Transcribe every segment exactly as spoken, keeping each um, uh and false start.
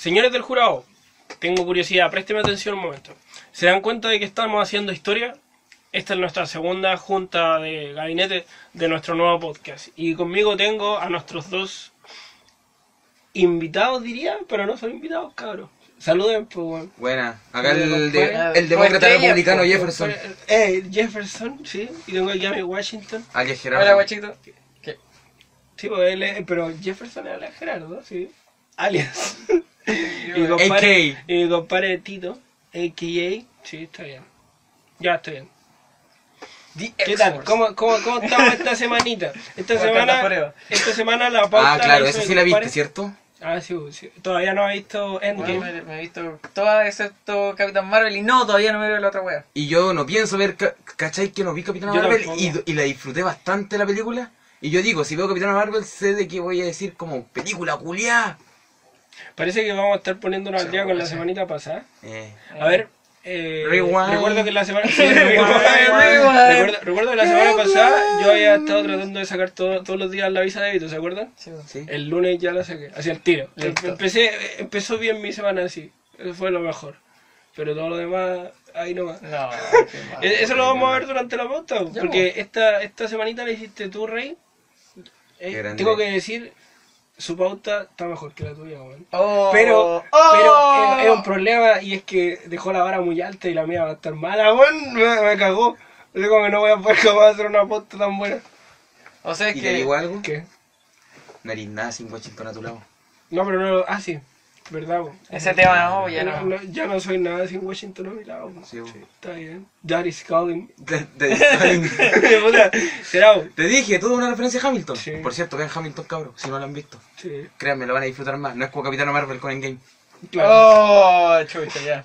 Señores del jurado, tengo curiosidad, présteme atención un momento. ¿Se dan cuenta de que estamos haciendo historia? Esta es nuestra segunda junta de gabinete de nuestro nuevo podcast. Y conmigo tengo a nuestros dos invitados, diría, pero no son invitados, cabros. Saluden, pues, weón. Buena, acá Bueno, el, de, compadre. el demócrata Pues, republicano pues, Jefferson. Eh, Jefferson, sí. Y tengo aquí a mi Washington. Alias Gerardo. Hola, guachito. ¿Qué? Sí, pues él es, pero Jefferson es alias Gerardo, sí. Alias. y, mi A compadre, K. y mi compadre Tito, a k a. Sí, está bien. Ya estoy bien. The ¿Qué tal? X-Force. ¿Cómo, cómo, ¿Cómo estamos esta semanita? Esta Wakanda semana, forever. esta semana la pauta... Ah, claro, hizo esa mi sí la viste, compadre. ¿cierto? Ah, sí, sí. Todavía no ha visto Bueno, Endgame. me, me he visto todas excepto Capitán Marvel y no, todavía no me veo la otra wea. Y yo no pienso ver, ca- ¿cachai? Que no vi Capitana Yo Marvel tampoco. y, y la disfruté bastante la película. Y yo digo, si veo Capitana Marvel, sé de qué voy a decir como película culiá. Parece que vamos a estar poniéndonos al día con la Sí. semanita pasada. Eh, A ver, eh, Rewind. recuerdo que la semana... sí, Rewind, rewind. rewind. Recuerdo, recuerdo que la semana pasada yo había estado tratando de sacar todo- todos los días la visa de débito, ¿se acuerdan? Sí, ¿sí? El lunes ya la saqué, hacia el tiro. Listo. Empecé, empezó bien mi semana así, eso fue lo mejor. Pero todo lo demás, ahí nomás. no, qué mal. Eh, Eso lo vamos a ver durante la pauta, Ya, porque esta, esta semanita la hiciste tú, Rey. Eh, Qué grande. tengo que decir, su pauta está mejor que la tuya, weón. Oh, Pero, oh. pero es, es un problema y es que dejó la vara muy alta y la mía va a estar mala, weón. Me, me cagó. Yo como que no voy a poder capaz de hacer una pauta tan buena. O sea ¿Y te que... digo algo? ¿Qué? No eres nada sin Washington a tu lado. No, pero no, ah, sí, verdad, weón. Ese tema no, ya No, no. no, ya no soy nada sin Washington a mi lado. weón. Sí, weón. Sí, está bien. Daddy's calling. Te, te- Puta, será, weón. te dije, todo una referencia a Hamilton. Sí. Por cierto, vean Hamilton, cabrón, si no lo han visto. Sí, Créanme, lo van a disfrutar más. No es como Capitana Marvel con Endgame. claro. Oh, chucha, ya.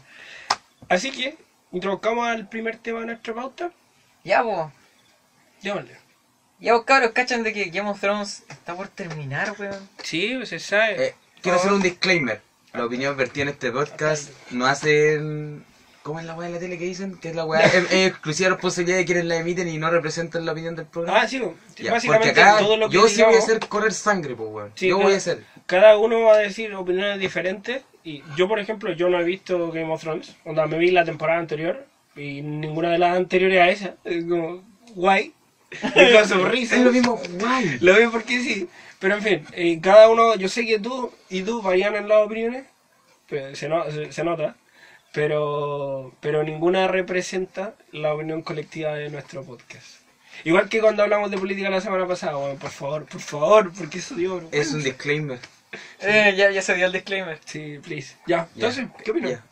Así que, introduzcamos al primer tema de nuestra pauta. Ya, pues. Llámale. Ya, vos cabros, cachan de que Game of Thrones está por terminar, weón. Sí, pues se sabe. Eh, quiero Oh. hacer un disclaimer. La opinión vertida en este podcast no hacen... ¿Cómo es la weá de la tele que dicen? Que es la weá es, es exclusiva responsabilidad de quienes la emiten y no representan la opinión del programa. Ah, sí, weón. Ya, Básicamente porque acá todo lo que yo sí voy a digamos, hacer correr sangre, pues weón. Sí, yo no. voy a hacer. cada uno va a decir opiniones diferentes. Y yo, por ejemplo, yo no he visto Game of Thrones. Onda, me vi la temporada anterior y ninguna de las anteriores a esa. Es como, guay. Y con su risa. Es lo mismo, guay. Lo vi porque sí. Pero en fin, eh, cada uno, yo sé que tú y tú varían en las opiniones, pero se, no- se, se nota, pero, pero ninguna representa la opinión colectiva de nuestro podcast. Igual que cuando hablamos de política la semana pasada, bueno, por favor, por favor, porque eso dio vergüenza. Es un disclaimer. Eh, ya, ya se dio el disclaimer. Sí, please. Ya, Ya, entonces, ¿qué opinas? ya.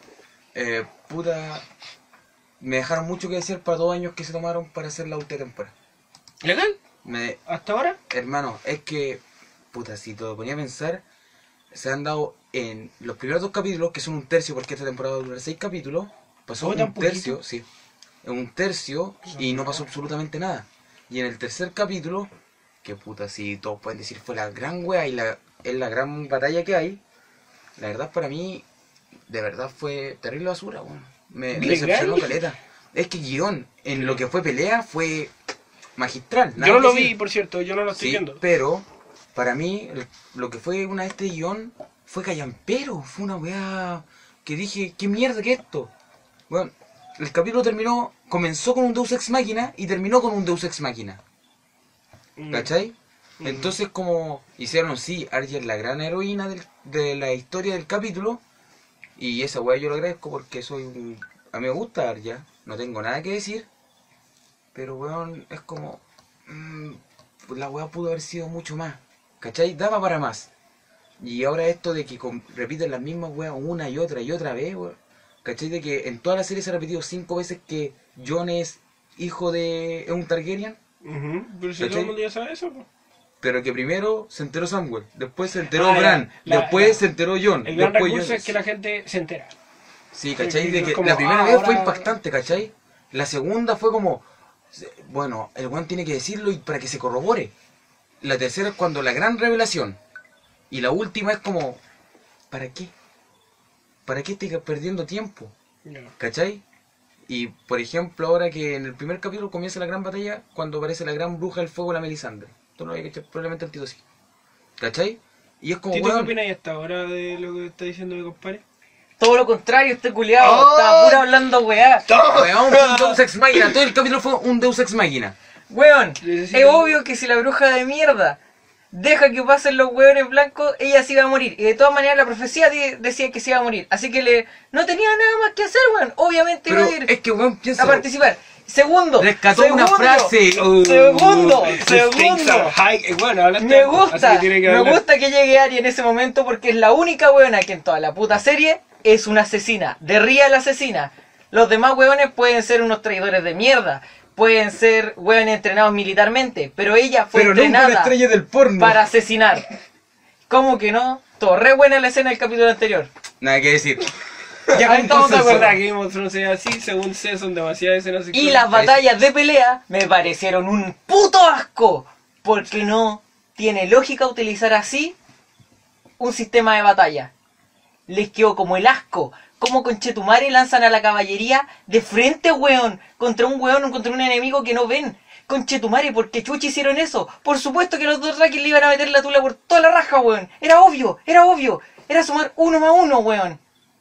Eh, puta... Me dejaron mucho que decir para dos años que se tomaron para hacer la última temporada. ¿Legal? Me, ¿Hasta ahora? hermano, es que, puta, si te lo ponía a pensar, se han dado en los primeros dos capítulos, que son un tercio, porque esta temporada va a durar seis capítulos, pasó Oh, un tan tercio, poquito. sí, en un tercio y no pasó absolutamente nada. Y en el tercer capítulo, que puta, si todos pueden decir fue la gran wea y la, es la gran batalla que hay, la verdad para mí, de verdad fue terrible basura, bueno. Me, me ¿Legal? decepcionó caleta. Es que guión, en lo que fue pelea, fue magistral. nada Yo no que lo decir. vi, por cierto, yo no lo estoy Sí, viendo. pero para mí el- lo que fue una de este guión fue callampero, fue una weá que dije, ¿qué mierda que es esto? Bueno, el capítulo terminó, comenzó con un Deus Ex Machina y terminó con un Deus Ex Machina, Mm. ¿cachai? Mm. Entonces como hicieron, sí, Arya es la gran heroína del- de la historia del capítulo y esa weá yo lo agradezco porque soy un... A mí me gusta Arya, no tengo nada que decir, pero weón, es como... mm, la weá pudo haber sido mucho más, ¿cachai? Daba para más. Y ahora esto de que con- repiten las mismas weas una y otra y otra vez, weón. ¿Cachai? De que en toda la serie se ha repetido cinco veces que Jon es hijo de... es un Targaryen. Ujú. Pero si ¿Cachai? todo el mundo ya sabe eso, pues. Pero que primero se enteró Samuel, después se enteró Ah, ya. Bran, La- después la- se enteró Jon, El gran después recurso Jon- es que la gente se entera. Sí, ¿cachai? Sí, De es que como, la primera ah, vez fue ahora- impactante, ¿cachai? La segunda fue como, se- bueno, el weón tiene que decirlo y para que se corrobore. La tercera es cuando la gran revelación. Y la última es como, ¿para qué? ¿Para qué estoy perdiendo tiempo? Ya. ¿Cachai? Y por ejemplo, ahora que en el primer capítulo comienza la gran batalla, cuando aparece la gran bruja del fuego, la Melisandre. Tú no lo habías hecho, probablemente el Tito sí. ¿Cachai? Y es como, ¿Tú qué weón, opinas hasta ahora de lo que está diciendo mi compadre? Todo lo contrario, este culiado. ¡Oh! Estaba pura hablando weá. weón, fue un Deus Ex Machina. Todo el capítulo fue un Deus Ex Machina. Weón, Necesito- es obvio que si la bruja de mierda deja que pasen los hueones blancos, ella sí iba a morir. Y de todas maneras la profecía di- decía que se iba a morir. Así que le no tenía nada más que hacer, weón. Obviamente Pero iba a ir es que, weón, piensa. a participar. Segundo, Rescató segundo, una frase. Segundo, The stakes segundo. are high. Eh, Bueno, hablaste Me algo, así gusta, que tiene que me hablar. gusta que llegue Ari en ese momento porque es la única weona que en toda la puta serie es una asesina. De real asesina. Los demás weones pueden ser unos traidores de mierda. Pueden ser weones entrenados militarmente. Pero ella fue Pero nunca una entrenada estrella del porno. para asesinar. ¿Cómo que no? Todo re buena la escena del capítulo anterior. Nada que decir. Ya Ahí estamos de consenso. acuerdo que Game of Thrones es así, según sé, son demasiadas escenas Y sexuales. las batallas de pelea me parecieron un puto asco. Porque no tiene lógica utilizar así un sistema de batalla. Les quedó como el asco. Como conchetumare lanzan a la caballería de frente, weón. Contra un weón o contra un enemigo que no ven. Conchetumare, ¿por qué chucha hicieron eso? Por supuesto que los dos Rakis le iban a meter la tula por toda la raja, weón. Era obvio, era obvio. Era sumar uno más uno, weón.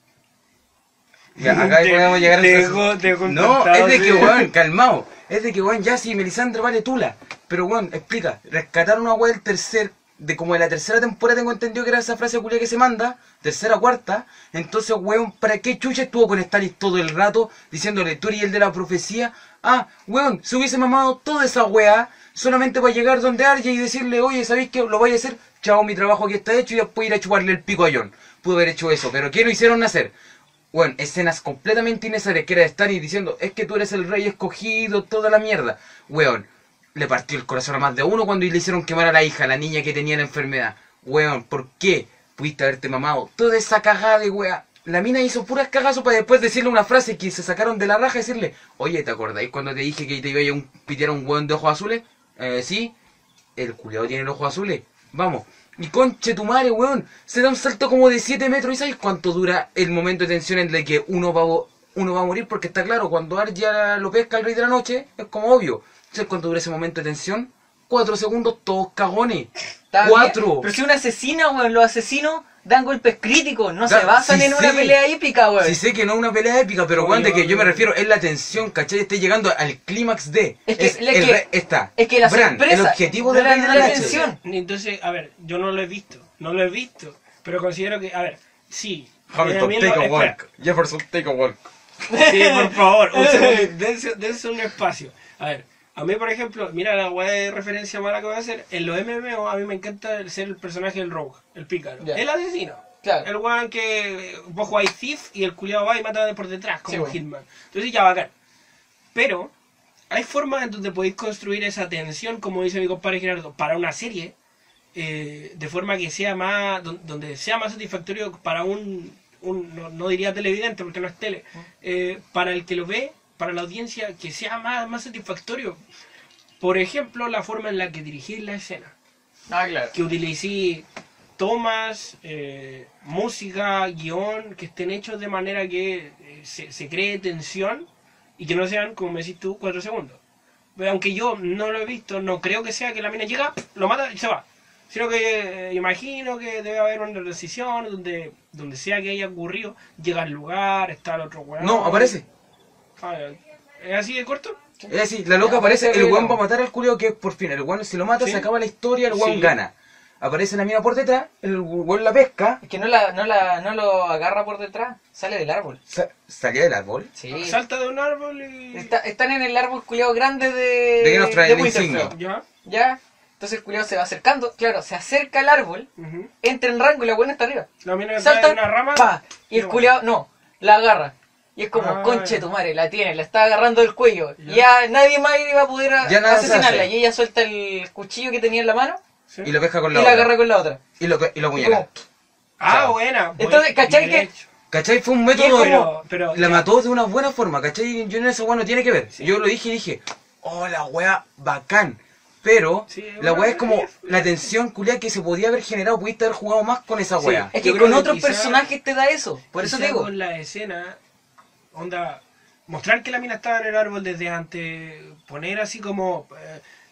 Ya, acá Te- podemos llegar a te un- dejó- te dejó No, encantado, es de que, sí. weón, calmado. Es de que, weón, ya si Melisandre vale tula. Pero, weón, explica. Rescatar una weón del tercer. De como de la tercera temporada tengo entendido que era esa frase culia que se manda. Tercera, cuarta. Entonces, weón, ¿para qué chucha estuvo con Stannis todo el rato? Diciéndole, tú eres el de la profecía. Ah, weón, se hubiese mamado toda esa weá. Solamente para llegar donde Arya y decirle, oye, ¿sabéis que lo voy a hacer? Chao, mi trabajo aquí está hecho y después ir a chuparle el pico a Jon. Pudo haber hecho eso, pero ¿qué lo hicieron hacer? Bueno, escenas completamente innecesarias que era de Stannis diciendo, es que tú eres el rey escogido, toda la mierda. Weón, le partió el corazón a más de uno cuando le hicieron quemar a la hija, la niña que tenía la enfermedad. Weón, ¿por qué pudiste haberte mamado toda esa cagada de wea? La mina hizo puras cagazos para después decirle una frase que se sacaron de la raja y decirle, oye, ¿te acordáis cuando te dije que te iba a un, pitear a un weón de ojos azules? Eh, sí, el culiado tiene los ojos azules. Vamos. Y conche tu madre, weón. Se da un salto como de siete metros. ¿Y sabes cuánto dura el momento de tensión en el que uno va, a- uno va a morir? Porque está claro, cuando Arya lo pesca al rey de la noche, es como obvio. ¿Sabes cuánto dura ese momento de tensión? Cuatro segundos, todos cagones. Está Cuatro. bien, pero si una asesina, weón, los asesinos dan golpes críticos, no Da- se basan sí en una sé. pelea épica, weón. Sí sé que no es una pelea épica, pero weón, de que yo me Obvio. refiero, es la tensión, ¿cachai? Estoy llegando al clímax de... Es que- es el que- re- está. es que la Bran, sorpresa el objetivo del de la- rey de de la la noche. tensión. Entonces, a ver, yo no lo he visto, no lo he visto, pero considero que, a ver, sí. Hamilton, a mí lo- take a espera, walk. Jefferson, take a walk. Sí, por favor, un segundo, dense, dense un espacio. A ver, a mí, por ejemplo, mira la weá de referencia mala que voy a hacer. En los M M O a mí me encanta el- ser el personaje del rogue, el pícaro, Ya. el asesino. Claro. El weón que vos jugáis Thief y el culiado va y mata por detrás, como Sí, bueno. Hitman. Entonces ya bacán. Pero hay formas en donde podéis construir esa tensión, como dice mi compadre Gerardo, para una serie, eh, de forma que sea más, don- donde sea más satisfactorio para un, un no, no diría televidente porque no es tele, eh, para el que lo ve, para la audiencia, que sea más, más satisfactorio. Por ejemplo, la forma en la que dirigís la escena, Ah, claro. que utilicé tomas, eh, música, guión, que estén hechos de manera que eh, se, se cree tensión y que no sean, como me decís tú, cuatro segundos. Pero aunque yo no lo he visto, no creo que sea que la mina llega, lo mata y se va. Sino que eh, imagino que debe haber una decisión donde, donde sea que haya ocurrido, llega al lugar, está el otro weón. No, aparece. Ah, ¿es así de corto? Es así, la loca Ya, aparece, aparece el weón revelado. va a matar al culiao que por fin, el weón si lo mata Sí. se acaba la historia, el weón Sí. gana. Aparece la mina por detrás, el weón la pesca, Es que no, la, no, la, no lo agarra por detrás, sale del árbol. sa- salía del árbol. Sí. Salta de un árbol y... Está- están en el árbol culiado grande de, De Game of Thrones, el Winterfell. insignia. ¿Ya? ¿Ya? Entonces el culiado se va acercando, claro, se acerca al árbol, Ujú. entra en rango y la buena está arriba. La mina está Salta, en una rama. pa, y el bueno. culiado, no, la agarra. Y es como, Ah, conche ya. tu madre, la tiene, la está agarrando del cuello. Ya. Ya, nadie más iba a poder a- Ya nada se asesinarla. hace. Y ella suelta el cuchillo que tenía en la mano ¿Sí? Y lo pesca con y la la otra. agarra con la otra. Y lo, pe- y lo Y apuñala. como, Ah, Chao. buena. Entonces, Buen- ¿cachai bien que- hecho. ¿Cachai? Fue un Y es método. como- Pero, pero, La ya. mató de una buena forma, ¿cachai? Yo en ese weón no tiene que ver. Sí. Yo lo dije y dije, oh, la wea bacán. Pero Sí, la bueno, wea es como sí. la tensión culia que se podía haber generado, pudiste haber jugado más con esa Sí. wea. es Yo que creo con que otros quizá- personajes te da eso. Por eso Quizá digo. con la escena, onda, mostrar que la mina estaba en el árbol desde antes, poner así como, eh,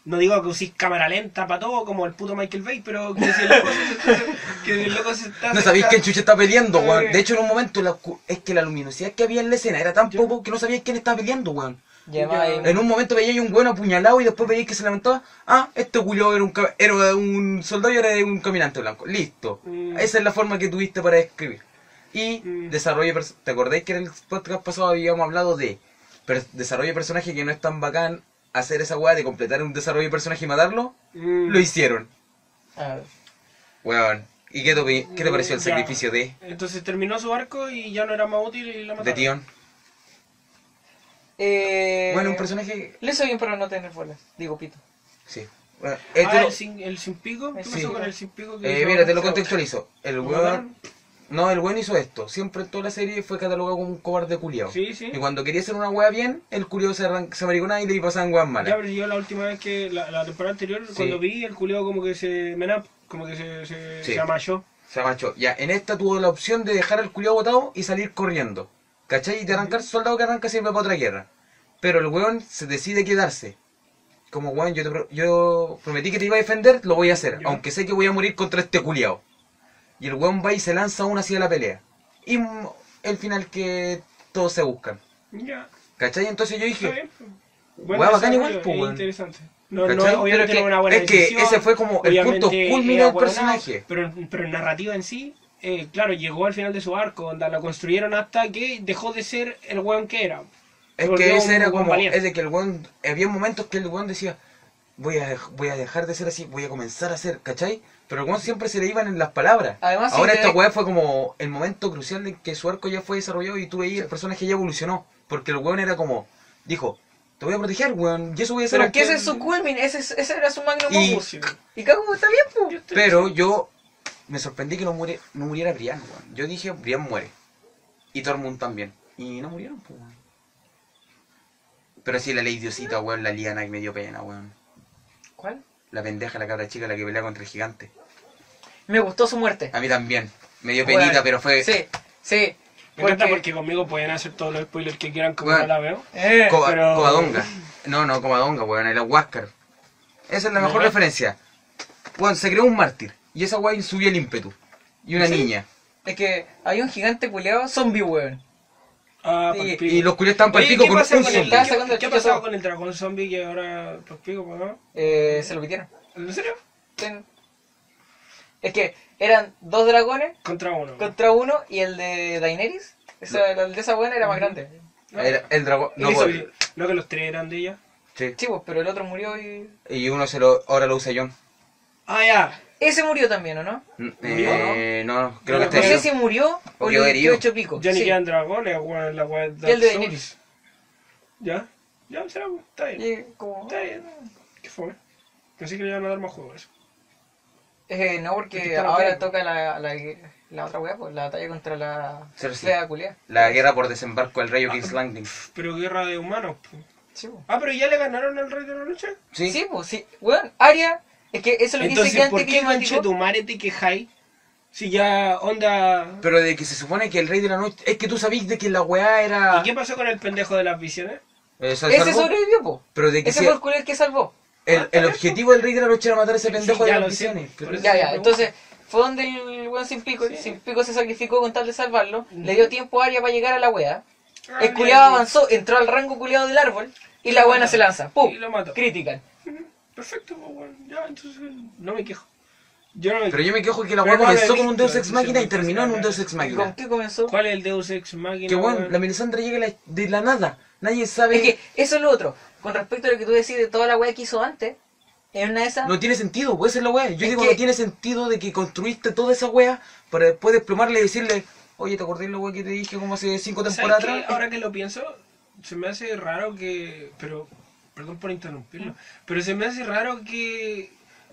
No digo que uséis cámara lenta para todo, como el puto Michael Bay, pero que si el loco se, que el loco se está... No sabéis quién chucha está peleando, weón. Eh. De hecho, en un momento, la oscu- es que la luminosidad que había en la escena era tan Yo- poco que no sabíais quién estaba peleando, weón. Y además hay- En un momento veía un weón apuñalado y después veía que se levantaba. Ah, este culiao era un, ca- era un soldado y era un caminante blanco. Listo. Mm. Esa es la forma que tuviste para describir. Y Mm. desarrollo... pers- ¿Te acordáis que en el podcast pasado habíamos hablado de per- desarrollo de personaje que no es tan bacán hacer esa weá de completar un desarrollo de personaje y matarlo? Mm. Lo hicieron. a ver. Weón. ¿Y qué te, opi- qué te pareció el Ya. sacrificio de, Entonces terminó su arco y ya no era más útil y la mataron. de Tion? Eh, Bueno, un personaje... Le hizo bien para no tener bolas. Digo, pito. Sí. Bueno, este Ah, lo- el sin, el sin pico. ¿Qué Sí. pasó con el sin pico? Que eh, hizo- mira, te lo se- contextualizo. El ¿Lo weón... mataron? No, el weón hizo esto. Siempre en toda la serie fue catalogado como un cobarde culiao. Sí, sí. Y cuando quería hacer una wea bien, el culiao se, arran- se mariconaba y le pasaban weas Ya, malas. pero yo la última vez que, la, la temporada anterior, Sí. cuando vi, el culeo como que se menap, como que se, se, Sí. se amachó. Se amachó. Ya, en esta tuvo la opción de dejar al culiao botado y salir corriendo. ¿Cachai? Y de arrancar soldado que arranca siempre para otra guerra. Pero el weón se decide quedarse. Como weón, yo, te pro- yo prometí que te iba a defender, lo voy a hacer. Ya. Aunque sé que voy a morir contra este culiao. Y el weón va y se lanza aún hacia la pelea. Y mm, el final que todos se buscan. Ya, ¿Cachai? Entonces yo está dije, bien. Buen Weá, bacán desarrollo, igual, po, es weón. interesante. No, no, ¿cachai? obviamente Pero que- no es una buena es que decisión, ese fue como el punto obviamente culmine era del bueno, personaje. Pero, pero en narrativa en sí, eh, claro, llegó al final de su arco, donde lo construyeron hasta que dejó de ser el weón que era. Se Es volvió que ese un era weón como, valiente. es de que el weón, había momentos que el weón decía, voy a, dej- voy a dejar de ser así, voy a comenzar a ser, ¿cachai? Pero el weón siempre se le iban en las palabras. Además, sí, Ahora te- esta weá fue como el momento crucial de que su arco ya fue desarrollado y tú veías el personaje ya evolucionó. Porque el weón era como, dijo, te voy a proteger, weón, y eso voy a hacer. Pero que aunque- ese es su culmin, ese, es- ese era su magnum Y- opus. Sí. Y cago, está bien, pues. Yo estoy- Pero yo me sorprendí que no, muere, no muriera Brian, weón. Yo dije, Brian muere. Y Tormund también. Y no murieron, pues, weón. Pero sí, la ley Diosita, weón, la liana y me dio pena, weón. ¿Cuál? La pendeja, la cabra chica, la que pelea contra el gigante. Me gustó su muerte. A mí también. Me dio Bueno, penita, pero fue... Sí, sí. Me encanta porque conmigo pueden hacer todos los spoilers que quieran como Bueno. no la veo. Eh, Coba- pero- Covadonga. No, no, Covadonga, weón, era Huáscar. Esa es la mejor Ya. referencia. Weón, se creó un mártir. Y esa weón subió el ímpetu. Y una ¿Sí? niña. es que hay un gigante culeado zombie, weón. Ah, Y- pa'l pico. Y los culios estaban para el Oye, pico ¿qué con pasa un con el, zombie. Estaba ¿qué, sacando el qué ha chucho pasado todo. con el dragón zombie que ahora pa'l pico, pues, ¿no? Eh, se lo pitieron. ¿En serio? Ten- Es que eran dos dragones Contra uno. contra uno y el de Daenerys, esa, el de esa buena era más grande. ¿No? Era el dragón. No, Eso, pues, no que los tres eran de ella. sí. Sí, pues, pero el otro murió y... Y uno se lo, ahora lo usa John. Ah, ya. Ese murió también, ¿o no? Eh, no, no, creo que No está No sé herido. si murió o O le quedó quedó herido. hecho pico. Ya ni Sí. quedan dragones, weón, la weá de Y el Dark de Souls. Daenerys. ¿Ya? Ya, será, pues, está bien. Y como... Está bien. ¿Qué fue? Pensé que le iban a dar más juegos. Eh, no, porque Porque está ahora bien. toca la, la, la otra wea, pues la batalla contra la Cersei. fea culia. La guerra por desembarco del rey o King's Landing. Pero guerra de humanos. pues. Sí, pues. Ah, pero ya le ganaron al rey de la noche. Sí. Sí, pues sí. Weón, Aria, es que eso es lo que Entonces, dice que ¿por qué anticlimático. conchetumare te quejáis? Si ya onda. Pero de que se supone que el rey de la noche... Es que tú sabís de que la weá era... ¿Y qué pasó con el pendejo de las visiones? Eh, se Ese salvó. sobrevivió, po. Pero de que Ese si- fue el culo que salvó. el, el objetivo del rey de la noche era matar a ese Sí, pendejo ya de lo las sé, visiones. por Pero- eso- Ya, me ya, pregunto. entonces fue donde el weón sin pico, Sí. sin pico se sacrificó con tal de salvarlo. Ujú. Le dio tiempo a Aria para llegar a la wea. Ah, El bien. culiado avanzó, entró al rango culiado del árbol y la Lo buena mató. se lanza. ¡Pum! Y lo mató. Critical. Ujú, perfecto, pues, bueno. Ya, entonces no me quejo. Yo no me Pero yo me quejo que la Pero weá no lo he comenzó con un visto, Deus Ex Machina y entonces, terminó en un no, Deus Ex ¿Y con Machina. qué comenzó? ¿Cuál es el Deus Ex Machina? Que bueno, weón? la Melisandre llega la- de la nada. Nadie sabe... Es que eso es lo otro. Con respecto a lo que tú decís de toda la wea que hizo antes, en una de esas... No tiene sentido, pues esa es la weá. Yo Es digo, que- no tiene sentido de que construiste toda esa weá para después desplomarle y decirle, oye, ¿te acordás de la weá que te dije como hace cinco ¿Sabes temporadas qué? atrás? Ahora que lo pienso, se me hace raro que... Pero, perdón por interrumpirlo. Pero se me hace raro que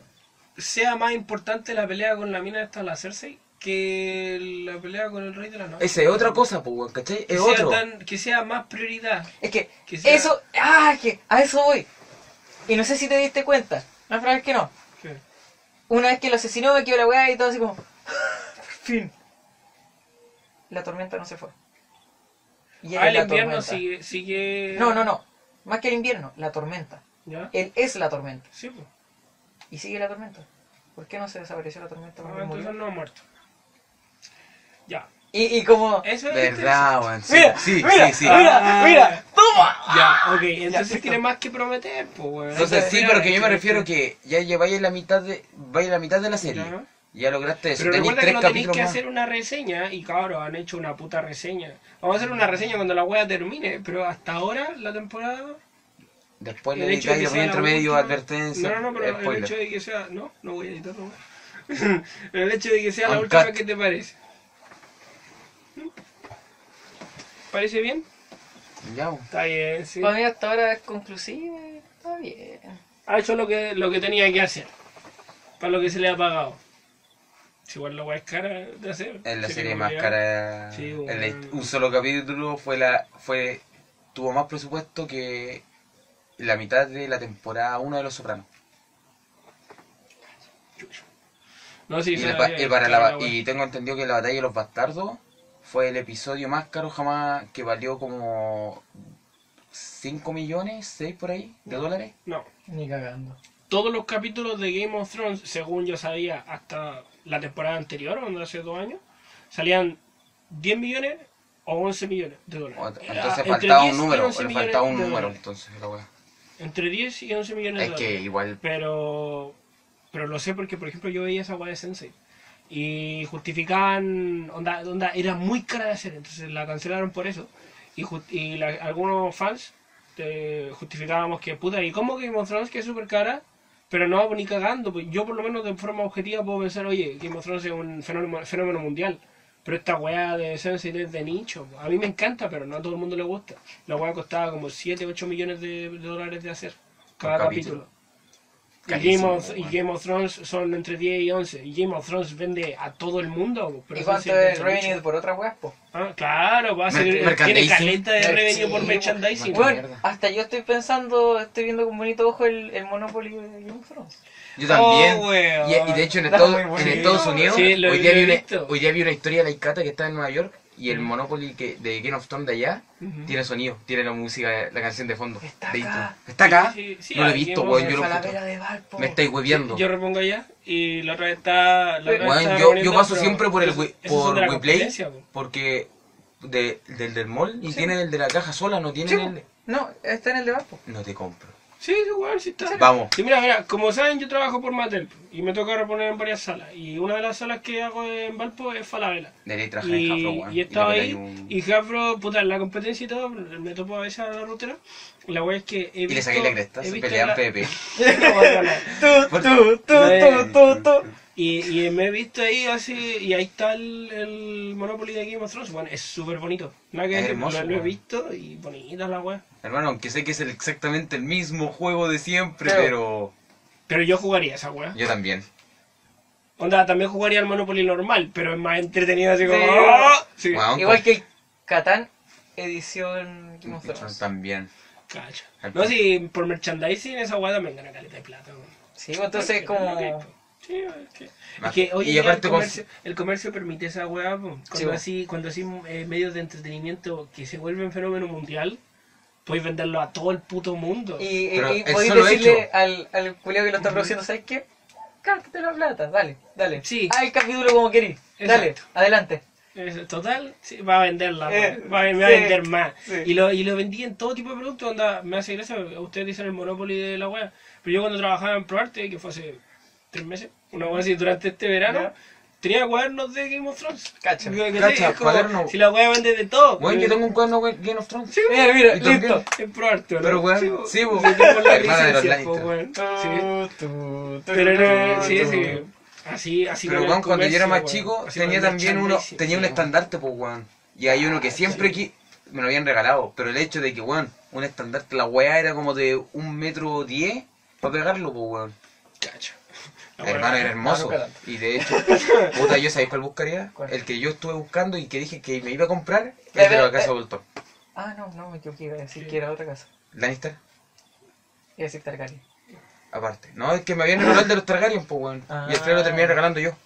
sea más importante la pelea con la mina esta, la Cersei, que la pelea con el rey de la noche. Esa es otra cosa, pues, weón, ¿cachai? Que Es sea, otro. tan- que sea más prioridad. Es que, Que sea- eso... ¡Ah! Es que a eso voy. Y no sé si te diste cuenta. No, pero es que no. Sí. Una vez que lo asesinó me quedó la weá y todo así como... Por fin. La tormenta no se fue. Y Ah, era el la invierno tormenta. sigue, sigue... No, no, no. Más que el invierno, la tormenta. ¿Ya? Él es la tormenta. Sí, pues. Y sigue la tormenta. ¿Por qué no se desapareció la tormenta? Ah, cuando él entonces murió? no ha muerto. Ya. Y, y como... Eso es Verdad, weón. Sí, Mira, sí, mira, sí, sí. mira, Ah. mira, toma. Ya, ok, entonces Ya, tiene más que prometer, pues, weón. Entonces sí, Mira, pero que yo me es refiero que ya lleváis la mitad de, vais a la mitad de la serie. Ya. Ya lograste eso. Pero Tenéis recuerda que tres no tenéis capítulos que más. hacer una reseña y cabros han hecho una puta reseña. Vamos a hacer una reseña cuando la wea termine, pero hasta ahora la temporada. Después le el hecho de editáis que los sea la entre medio, última- advertencia. No, no, no, pero el spoiler. hecho de que sea. No, no voy a editar nomás. Pero el hecho de que sea la Uncut. última, ¿qué te parece? ¿Mm? ¿Parece bien? Ya, weón. Está bien, sí. Para mí hasta ahora es conclusiva. Está bien. Ha hecho lo que, lo que tenía que hacer. Para lo que se le ha pagado. Si igual la wea es cara de hacer. Es la se serie le más ocurrió. cara. Sí, en bueno. la- un solo capítulo fue la fue tuvo más presupuesto que la mitad de la temporada uno de Los Sopranos. No, sí, Y, se la la pa- había y para cara la, la wea. y tengo entendido que la batalla de los bastardos fue el episodio más caro jamás, que valió como cinco millones, seis por ahí, de dólares. No. Ni cagando. Todos los capítulos de Game of Thrones, según yo sabía, hasta la temporada anterior, donde hace dos años, salían diez millones o once millones de dólares. O- Era Entonces entre faltaba diez un y número, once le millones faltaba un de número dólares. entonces la wea. Entre diez y once millones de Es que dólares. igual Pero, pero lo sé porque, por ejemplo, yo veía esa weá de Sensei. Y justificaban, onda, onda, era muy cara de hacer, entonces la cancelaron por eso. Y, ju- y la- algunos fans eh, justificábamos que, puta, ¿y cómo Game of Thrones que es súper cara? Pero no, pues, ni cagando. Pues yo por lo menos de forma objetiva puedo pensar, oye, Game of Thrones es un fenómeno, fenómeno mundial. Pero esta weá de Sensei es de nicho. A mí me encanta, pero no a todo el mundo le gusta. La weá costaba como siete, ocho millones de, de dólares de hacer cada Por capítulo. capítulo. Y Game, Carísimo, of, y weón. Game of Thrones son entre diez y once. Y Game of Thrones vende a todo el mundo. Pero ¿Y cuánto Sensei es el vende revenue mucho. por otra weá, po? Ah, claro, va a ser, Mer- tiene merchandising. caleta de Mer- revenue por sí, merchandising. Qué Bueno, mierda. hasta yo estoy pensando, estoy viendo con bonito ojo el, el Monopoly de Game of Thrones. yo también. Oh, weón. y, y de hecho en, Está Estados- muy en bonito. Estados Unidos Sí, lo- hoy, día lo he vi una, visto. hoy día vi una historia de la Icata que está en Nueva York y el Monopoly que, de Game of Thrones de allá Ujú. tiene sonido, tiene la música, la canción de fondo. Está de acá. intro. ¿Está acá? Sí, sí, no lo he aquí visto, hemos- weón. Yo El lo Falabella encuentro- de Valpo. Me estáis hueviendo. Yo repongo allá y la otra vez está. La otra vez Weón, estaba yo, yo poniendo, paso pero siempre por el esos- Wi- esos son por de la WePlay competencia, po. porque de, del del mall y Sí. tiene el de la caja sola, no tiene Sí, el... no, está en el de Valpo. No te compro. Sí, sí, weón, sí está. Vamos. Sí, mira, mira, como saben, yo trabajo por Mattel y me toca reponer en varias salas. Y una de las salas que hago en Valpo es Falabella. Debería trabajar en Jafro, Y, weón. y estaba le ahí, ponéis un- y Jafro, puta, en la competencia y todo, me topo a veces a la rutina. La wea es que he Y visto... le saqué la cresta, he se visto pelean la- P V P. No, no, no. Tú, tú, tú, tú, tú, tú. Y, y me he visto ahí así, y ahí está el, el Monopoly de Game of Thrones. Bueno, es súper bonito. Nada que Es decir, hermoso, lo, lo he weón. visto y bonita la wea. Hermano, aunque sé que es el- exactamente el mismo juego de siempre, Pero- pero... Pero yo jugaría esa wea. Yo también. Onda, también jugaría el Monopoly normal, pero es más entretenido así como... Sí. ¡ah! Sí, Weón, Igual que el Catán edición Game of con- Thrones. También. cacha. No, si por merchandising esa wea también gana caleta de plata, weón. Sí, pues entonces es como... Sí, es que, es Más- que oye, y ya aparte el, con- comercio, el comercio permite esa weá, po. Sí, cuando po. así, cuando así eh, medios de entretenimiento que se vuelven fenómeno mundial, podéis venderlo a todo el puto mundo. Y, y, Pero y el podéis solo decirle hecho. al, al culiao que lo está produciendo, ¿sabes qué? Cártate la plata, dale, dale. Sí. Haz el capítulo como querís. Dale, Exacto. adelante. Es- total, sí, va a venderla, Eh, weá. va, a- me va a sí, vender más. sí. Y, lo, y lo vendí en todo tipo de productos, onda, me hace gracia, ustedes dicen el Monopoly de la weá, pero yo cuando trabajaba en ProArte, que fue hace tres meses, una weá así durante este verano, Ya. tenía cuadernos de Game of Thrones. Cacha. Que- que Cacha, es como, cuaderno. Si la weá vende de todo. Weón, yo eh, tengo un cuaderno de Game of Thrones. Sí, Mira, mira, Y también- listo. en ProArte, ¿no? Pero, weón, po. sí, po. Sí, por la Hermana de los licencia, po, Lannister. weón. Sí. Tu, tu, tu, Pero no, tu, sí, tu. sí. Así, así Pero con el weón, cuando yo era más comercio, chico, weón. Así tenía con el también uno, merchandising, tenía un sí, estandarte, pues weón. Y hay uno que Ah, siempre sí. qui- me lo habían regalado, pero el hecho de que, weón, un estandarte, la weá era como de un metro diez para pegarlo, pues weón. Cacho. La Hermano, weá- era hermoso. no, nunca tanto. Y de hecho, puta, yo sabéis cuál buscaría. ¿Cuál? El que yo estuve buscando y que dije que me iba a comprar, Eh, el de la eh, casa eh. Bolton. Ah, no, no, me equivoqué, iba a decir Sí. que era otra casa. Lannister, Iba a decir Targaryen. aparte. No, es que me habían regalado el de los Targaryen, pues weón. Ah. Y el final lo terminé regalando yo.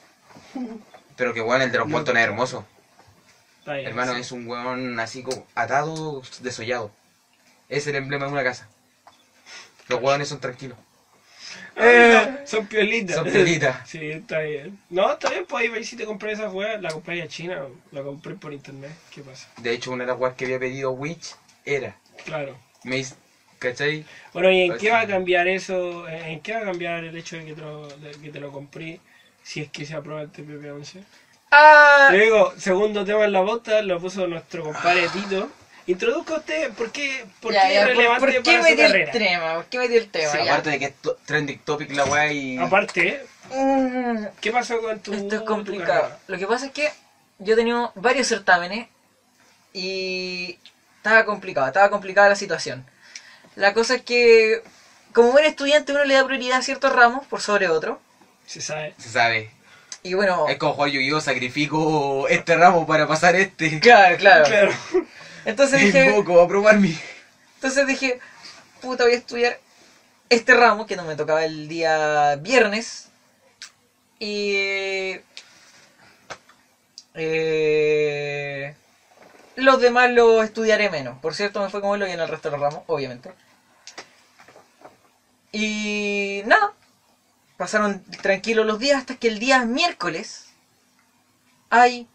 Pero que weón, el de los Bolton es hermoso. Está bien, Hermano, sí. es un weón así como atado, desollado. Es el emblema de una casa. Los hueones son tranquilos. Eh, son piolitas. Son piolitas. Sí, está bien. No, está bien, pues ahí veis si te compré esa weá. La compré a China, la compré por internet. ¿Qué pasa? De hecho, una de las hueas que había pedido Witch era. Claro. Me hice- ¿Cachai? Bueno, ¿y en Pues qué sí. va a cambiar eso? ¿En qué va a cambiar el hecho de que te lo, de que te lo compré si es que se aprueba el T P P once? Ah, Le digo, segundo tema en la bota, lo puso nuestro compadre Tito. Introduzca usted, ¿por qué, por ya, qué ya, es ¿por- relevante ¿por, qué para su metí el carrera? tema? ¿Por qué metí el tema? Sí, Ya. Aparte de que es to- trending topic la wea y. Aparte, Mm, ¿qué pasó con tu Esto es tu complicado. carrera? Lo que pasa es que yo he tenido varios certámenes y estaba complicado, estaba complicada la situación. La cosa es que, como buen estudiante, uno le da prioridad a ciertos ramos por sobre otros. Se sabe. Se sabe. Y bueno, Es como jugar Yu-Gi-Oh! Sacrifico este ramo para pasar este. claro, claro. Claro. Entonces dije, Invoco a probar mi. entonces dije, puta, voy a estudiar este ramo que no me tocaba el día viernes. Y eh, los demás los estudiaré menos. Por cierto, me fue como lo y en el resto de los ramos, obviamente. Y nada, pasaron tranquilos los días hasta que el día miércoles hay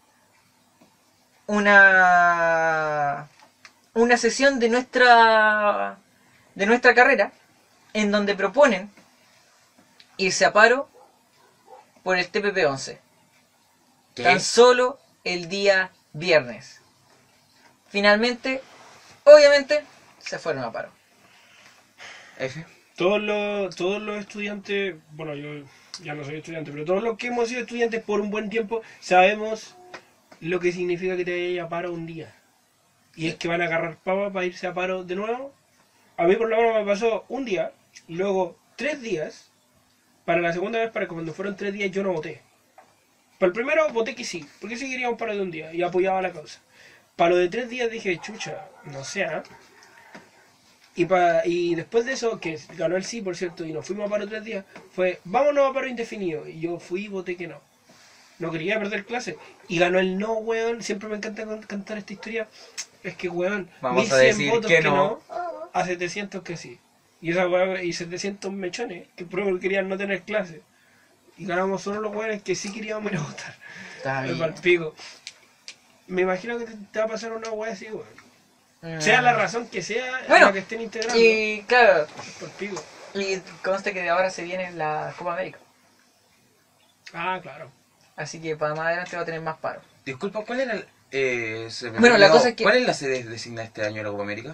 una una sesión de nuestra de nuestra carrera en donde proponen irse a paro por el T P P once. ¿Qué? Tan solo el día viernes. Finalmente, obviamente, se fueron a paro. F. Todos los, todos los estudiantes, bueno, yo ya no soy estudiante, pero todos los que hemos sido estudiantes por un buen tiempo sabemos lo que significa que te vayas a paro un día. Y es que van a agarrar pava para irse a paro de nuevo. A mí por lo menos me pasó un día, luego tres días. Para la segunda vez, para que cuando fueron tres días yo no voté. Para el primero voté que sí, porque sí quería un paro de un día y apoyaba la causa. Para lo de tres días dije, chucha, no sé, ¿ah? Y, pa- y después de eso, que ganó el sí, por cierto, y nos fuimos a paro tres días, fue, vámonos a paro indefinido. Y yo fui y voté que no. No quería perder clase. Y ganó el no, weón. Siempre me encanta con- cantar esta historia. Es que, weón, Vamos a mil cien decir votos que que no. no, a setecientos que sí. Y esa weón, y setecientos mechones, que pruebo que querían no tener clase. Y ganamos solo los weones que sí queríamos ir a votar. Está Me bien. palpico. Me imagino que te, te va a pasar una weá así, weón. Mm. Sea la razón que sea, Bueno, la que estén integrando. Y claro, Palpico. y conste que de ahora se viene la Copa América. Ah, claro. Así que para más adelante va a tener más paro. Disculpa, ¿cuál era el. Eh, se me Bueno, la olvidó, cosa es que- ¿Cuál es la sede designada este año de la Copa América?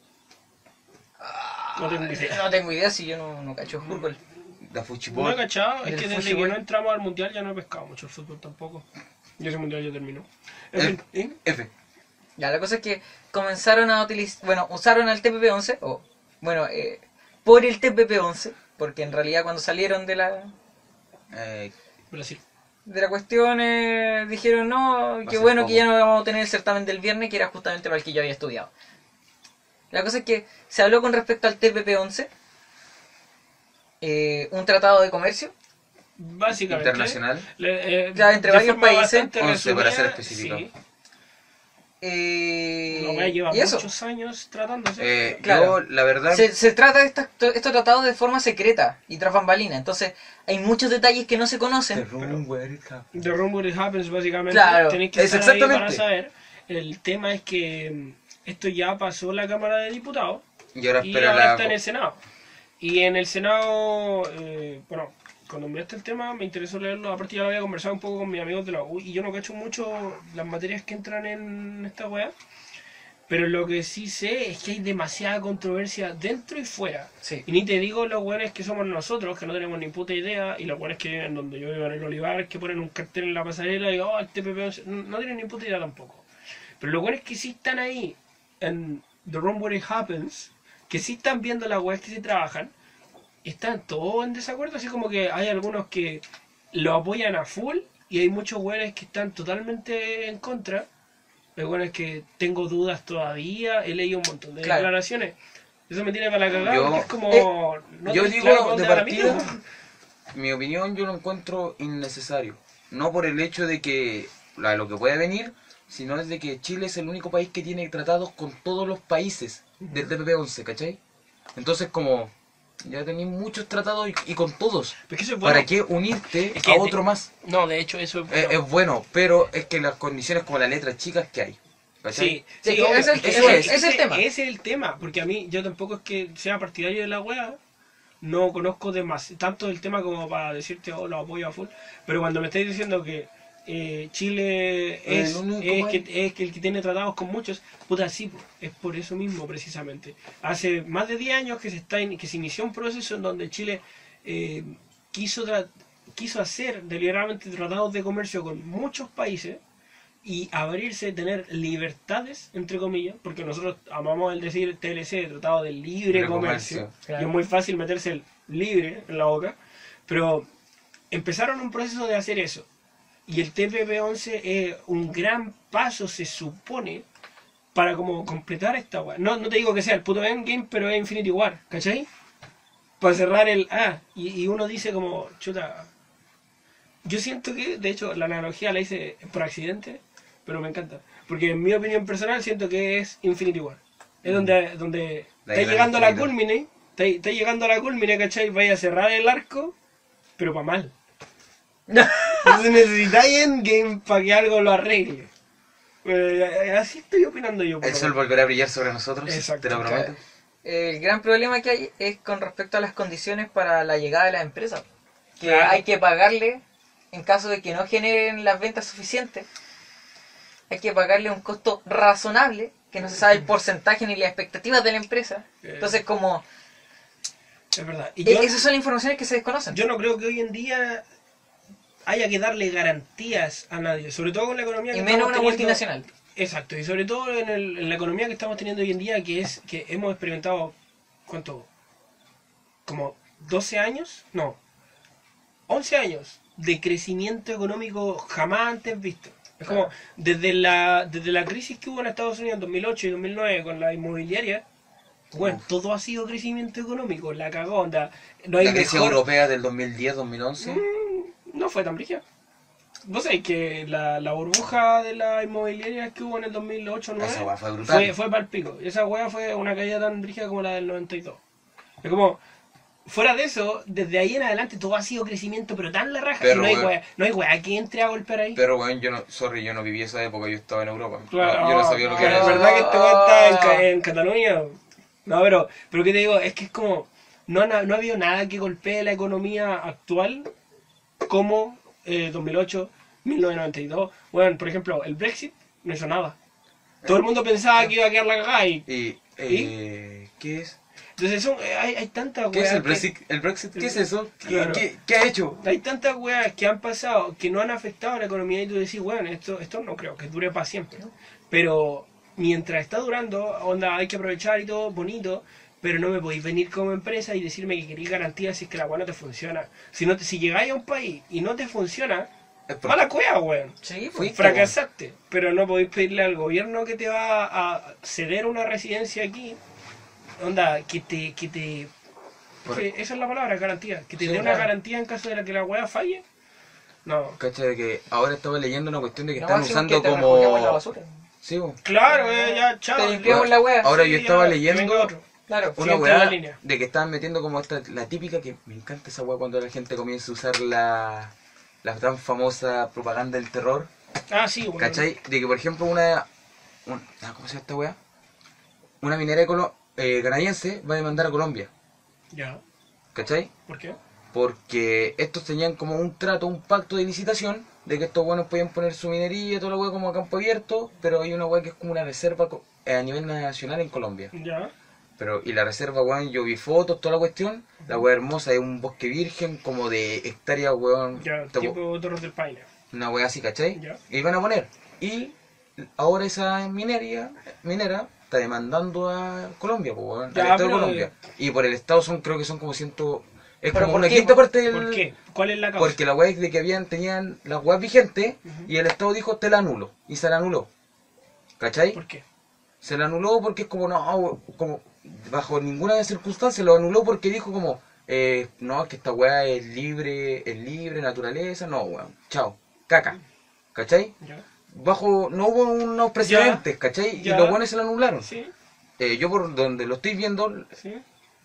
No tengo idea. No tengo idea si yo no, no cacho fútbol. La No Fuchipol. he cachado, es Del que desde fútbol. que no entramos al mundial ya no he pescado mucho el fútbol tampoco. Y ese mundial ya terminó. En Eh. fin, ¿eh? F. Ya, la cosa es que comenzaron a utilizar, bueno, usaron al T P P once, o, bueno, eh, por el T P P once, porque en realidad cuando salieron de la, Eh, Brasil. de la cuestión eh, dijeron, no, qué ser bueno poco. que ya no vamos a tener el certamen del viernes, que era justamente para el que yo había estudiado. La cosa es que se habló con respecto al T P P once, eh, un tratado de comercio, Básicamente. Internacional. le- eh, Ya, entre de varios forma países. bastante once para ser resumida, específico. sí. eh, La weá lleva y eso. muchos años tratándose. eh, Claro. Yo, la verdad. Se, se trata de estos, estos tratados de forma secreta y tras bambalina, entonces hay muchos detalles que no se The conocen. room where it happened. The Rumor It Happens, básicamente. Claro, Tenéis que es estar ahí para exactamente. saber. El tema es que mm, esto ya pasó la Cámara de Diputados Y ahora y espera ahora la. está en el Senado. Y en el Senado, eh, bueno, cuando enviaste el tema me interesó leerlo. Aparte ya lo había conversado un poco con mis amigos de la U y yo no cacho mucho las materias que entran en esta weá. Pero lo que sí sé es que hay demasiada controversia dentro y fuera. Sí. Y ni te digo los buenos que somos nosotros, que no tenemos ni puta idea, y los buenos que viven donde yo vivo en el Olivar, que ponen un cartel en la pasarela y oh, el T P P once, no, no tienen ni puta idea tampoco. Pero los buenos que sí están ahí, en The Room Where It Happens, que sí están viendo las weas que se trabajan, están todos en desacuerdo, así como que hay algunos que lo apoyan a full, y hay muchos buenos que están totalmente en contra. Hay buenos que tengo dudas todavía, he leído un montón de Claro. declaraciones. Eso me tiene para la cagada, Yo- porque es como... eh, no yo tenés digo, claro pa' de dónde va la partida, mierda. mi opinión yo lo encuentro innecesario. No por el hecho de que la- lo que puede venir, sino es de que Chile es el único país que tiene tratados con todos los países del T P P once, ¿cachai? Entonces como Ya tenéis muchos tratados y, y con todos. Pero es que eso es bueno. ¿Para qué unirte Es que a de- otro más? No, de hecho, eso es Es, bueno. es bueno, pero es que las condiciones como las letras chicas que hay. ¿Cachai? Sí, Sí, sí, obvio. ese es el- ese- ese es el tema. Ese es el tema, porque a mí, yo tampoco es que sea partidario de la wea, no conozco demas- tanto del tema como para decirte, oh, lo apoyo a full, pero cuando me estáis diciendo que eh, Chile es, El único es, país. que, es que el que tiene tratados con muchos, puta, sí, po, es por eso mismo precisamente. Hace más de diez años que se, está in- que se inició un proceso en donde Chile eh, quiso, tra- quiso hacer deliberadamente tratados de comercio con muchos países y abrirse, tener libertades, entre comillas, porque nosotros amamos el decir T L C, Tratado de Libre Libre Comercio, Comercio. Claro. y es muy fácil meterse el libre en la boca, pero empezaron un proceso de hacer eso, y el T P P once es un gran paso, se supone, para como completar esta weá. No, no te digo que sea el puto endgame, pero es Infinity War, ¿cachai? Para cerrar el A, y, y uno dice como, chuta, yo siento que, de hecho, la analogía la hice por accidente, pero me encanta. Porque en mi opinión personal siento que es Infinity War. Es donde, donde La está gran llegando a la infinito. culmine, está, está llegando a la culmine, ¿cachai? Vaya a cerrar el arco, pero para mal. Entonces necesitáis Endgame para que algo lo arregle. Eh, así estoy opinando yo. por El lo sol menos. volverá a brillar sobre nosotros, Exacto. te lo prometo. El gran problema que hay es con respecto a las condiciones para la llegada de las empresas. Que Claro. hay que pagarle, en caso de que no generen las ventas suficientes, hay que pagarle un costo razonable, que no se sabe el porcentaje ni las expectativas de la empresa. Eh. Entonces, como... Es verdad. Y eh, yo, esas son las informaciones que se desconocen. yo no creo que hoy en día haya que darle garantías a nadie, sobre todo con la economía que y menos estamos una teniendo. multinacional. Exacto, y sobre todo en, el- en la economía que estamos teniendo hoy en día, que es que hemos experimentado, ¿cuánto? Como doce años, no, once años de crecimiento económico jamás antes visto. Es como, desde la, desde la crisis que hubo en Estados Unidos en dos mil ocho y dos mil nueve con la inmobiliaria, bueno, Uf. todo ha sido crecimiento económico, la cagó, onda, no hay La crisis mejor- europea del dos mil diez dos mil once. Mm, no fue tan brígida. Vos sabés que la, la burbuja de la inmobiliaria que hubo en el dos mil ocho nueve Esa weá fue brutal. fue, fue para el pico. Y esa weá fue una caída tan brígida como la del noventa y dos. Es como, fuera de eso, desde ahí en adelante todo ha sido crecimiento, pero tan la raja. Pero, y no hay weón. weá, no hay weá que entre a golpear ahí. Pero bueno, yo no, sorry, yo no viví esa época, yo estaba en Europa. Claro, yo no sabía lo que pero era es eso. verdad que este weón está en, Ca- en Cataluña. No, pero, pero ¿qué te digo? Es que es como, no, ha- no ha habido nada que golpee la economía actual como eh, dos mil ocho, mil novecientos noventa y dos. Bueno, por ejemplo, el Brexit no hizo nada. Todo el mundo pensaba que iba a quedar la cagada y... Y, eh, ¿qué es? Entonces son, eh, hay, hay tantas ¿Qué es weas el que- Brexit? ¿El Brexit? ¿Qué es eso? ¿Qué, Claro. qué, qué ha hecho? Hay tantas weas que han pasado que no han afectado a la economía y tú decís, bueno, esto, esto no creo que dure para siempre. Pero mientras está durando, onda, hay que aprovechar y todo, bonito, pero no me podéis venir como empresa y decirme que queréis garantías si es que la wea no te funciona. Si, no te- si llegáis a un país y no te funciona, Es por- mala cueva, weón. Sí, Fui- pues. Fracasaste, pero no podéis pedirle al gobierno que te va a ceder una residencia aquí, onda, que te... Que te Por- que esa es la palabra, garantía. Que te Sí, dé una claro. garantía en caso de la que la weá falle. No. Cacha de que ahora estaba leyendo una cuestión de que No, están máximo usando que te refugiamos en la como... basura. Sí, bo. Claro, eh, ya, chao. Te limpiamos la wea. Ahora yo estaba ya, leyendo- vengo otro. Claro. Una Siguiente en la weá línea. de que estaban metiendo como esta, la típica, que me encanta esa weá cuando la gente comienza a usar la, la tan famosa propaganda del terror. Ah, sí, bueno. ¿Cachai? De que, por ejemplo, una... un- ah, ¿cómo se llama esta weá? Una minera colo- eh, canadiense va a demandar a Colombia. Ya. ¿Cachai? ¿Por qué? Porque estos tenían como un trato, un pacto de licitación, de que estos buenos podían poner su minería y toda la weá como a campo abierto, pero hay una weá que es como una reserva co- eh, a nivel nacional en Colombia. Ya. Pero, y la reserva, weón, yo vi fotos, toda la cuestión, la weá hermosa, es un bosque virgen, como de hectáreas, weón, Ya, te- tipo Torres del Paine. una weá así, ¿cachai? Ya. Y van a poner. Y ahora esa minería, minera está demandando a Colombia, pues, weón, Ya, al Estado de pero- Colombia. Y por el Estado son, creo que son como ciento... Es ¿Pero como por una qué? quinta parte del... ¿Por qué? ¿Cuál es la causa? Porque la weá es de que habían, tenían las weas vigentes y el Estado dijo te la anulo. Y se la anuló. ¿Cachai? ¿Por qué? Se la anuló porque es como, no, como bajo ninguna circunstancia lo anuló porque dijo como, eh, no, es que esta weá es libre, es libre, naturaleza, no, weón, chao, caca. ¿Cachai? Ya. Bajo, no hubo unos precedentes, ¿cachai? ya. Y los buenos se la anularon. Sí, Eh, yo por donde lo estoy viendo, sí.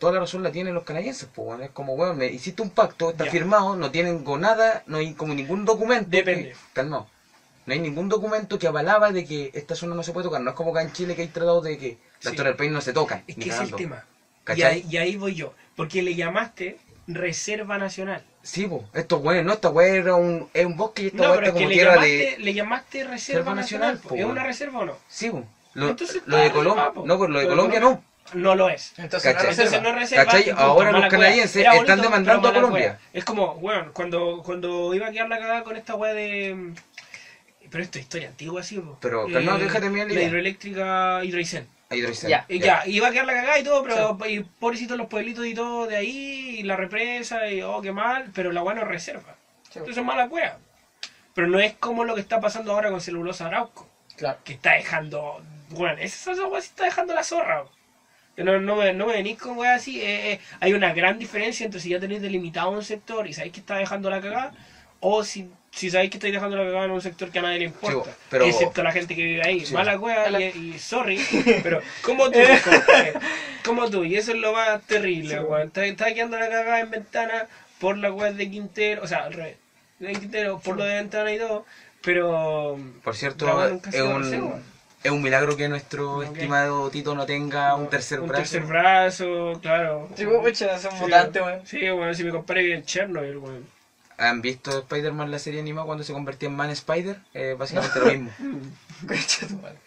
toda la razón la tienen los canadienses, pues, weón. Es como, weón, me hiciste un pacto, está Ya. firmado, no tienen con nada, no hay como ningún documento. Depende. Que, calmado. No hay ningún documento que avalaba de que esta zona no se puede tocar. No es como acá en Chile que hay tratados de que las Sí. torres del país no se tocan. Es ni que ese es el cagando. tema. Y ¿Cachai? ahí, y ahí voy yo. Porque le llamaste Reserva Nacional. Sí, pues, estos weones, no, esta weá era un, es un bosque y esta No, weá pero está es que como le tierra llamaste, de... le llamaste Reserva Reserva Nacional. Nacional, po. po, ¿Es weón. una reserva o no? Sí, pues. Lo, Entonces, lo de está Colombia, arriba, po. no, pues lo de Lo de Colombia no. No lo es. Entonces, no ¿Cachai? reserva. Entonces no es reserva. ¿Cachai? y punto, Ahora los mala cueva. canadienses Era están bonito, demandando pero a mala Colombia. cueva. Es como, bueno, cuando, cuando iba a quedar la cagada con esta weá de... Pero esto es historia antigua, así, po. Pero, calmado, déjate terminar la La idea. hidroeléctrica Hidroicén. A hidroizar. Ya. Y ya, iba a quedar la cagada y todo, pero y pobrecitos los pueblitos y todo de ahí, y la represa, y oh, qué mal, pero la weá no es reserva. Sí. Entonces es mala cueva. Pero no es como lo que está pasando ahora con Celulosa Arauco, Claro. que está dejando, bueno, esa esa weá sí está dejando la zorra. Que no, no, me, no me venís con weá así, eh, eh, hay una gran diferencia entre si ya tenéis delimitado un sector y sabéis que está dejando la cagada, o si, si sabéis que estáis dejando la cagada en un sector que a nadie le importa, Sí, pero- excepto la gente que vive ahí. Sí. Mala cueva Mala- y, y sorry, pero como tú, compadre, como tú, y eso es lo más terrible, Sí. weón. Está, está quedando la cagada en Ventana por la weá de Quintero, o sea, al revés, de Quintero por lo de Ventana y todo, pero... Por cierto, la weá nunca ha es sido reserva. un, es un milagro que nuestro Ok. estimado Tito no tenga un tercer un brazo. tercer brazo, claro. Sí, pues, pucha, son Sí, mutantes, weón. Sí, bueno, si me compadre vive en Chernobyl, weón. ¿Han visto Spider-Man, la serie animada, cuando se convertía en Man Spider? Eh, básicamente lo mismo. Concha tu madre.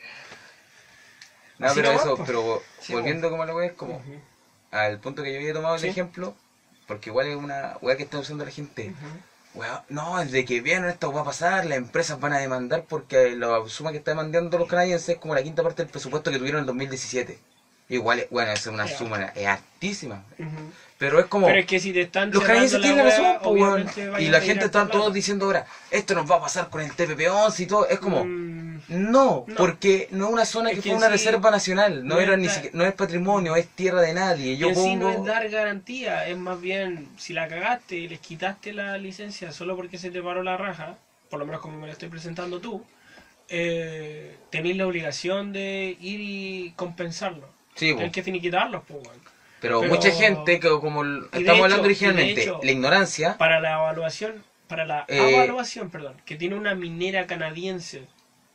No, Así pero nomás, eso, pues. pero Sí, volviendo como a la wea, es como Ujú, al punto que yo había tomado el Sí. ejemplo, porque igual es una wea que está usando la gente. ujú. Wea, no, desde que vieron esto va a pasar, las empresas van a demandar porque la suma que están demandando los canadienses es como la quinta parte del presupuesto que tuvieron en el dos mil diecisiete. Igual, es- bueno, es una Ya. suma, es altísima. Ujú. Pero es como... Pero es que si te están Los cerrando canadienses tienen la weá, razón, po, weón. obviamente vayan Y la a pedir gente harta están todos plata. diciendo ahora, esto nos va a pasar con el T P P once y todo. Es como, Mm, no, No. porque no es una zona Es que que fue en una sí reserva nacional, no no era es ni dar- siquiera, no es patrimonio, es tierra de nadie. y Yo en sí no pongo, es dar garantía, es más bien, si la cagaste y les quitaste la licencia solo porque se te paró la raja, por lo menos como me la estoy presentando tú, eh, tenéis la obligación de ir y compensarlo. sí, po, Tienes que finiquitarlos, pues, weón. pero, pero- mucha gente que como el- de estamos hablando hecho- y de originalmente, hecho- la ignorancia, Para la evaluación, para la Eh, evaluación, perdón, que tiene una minera canadiense,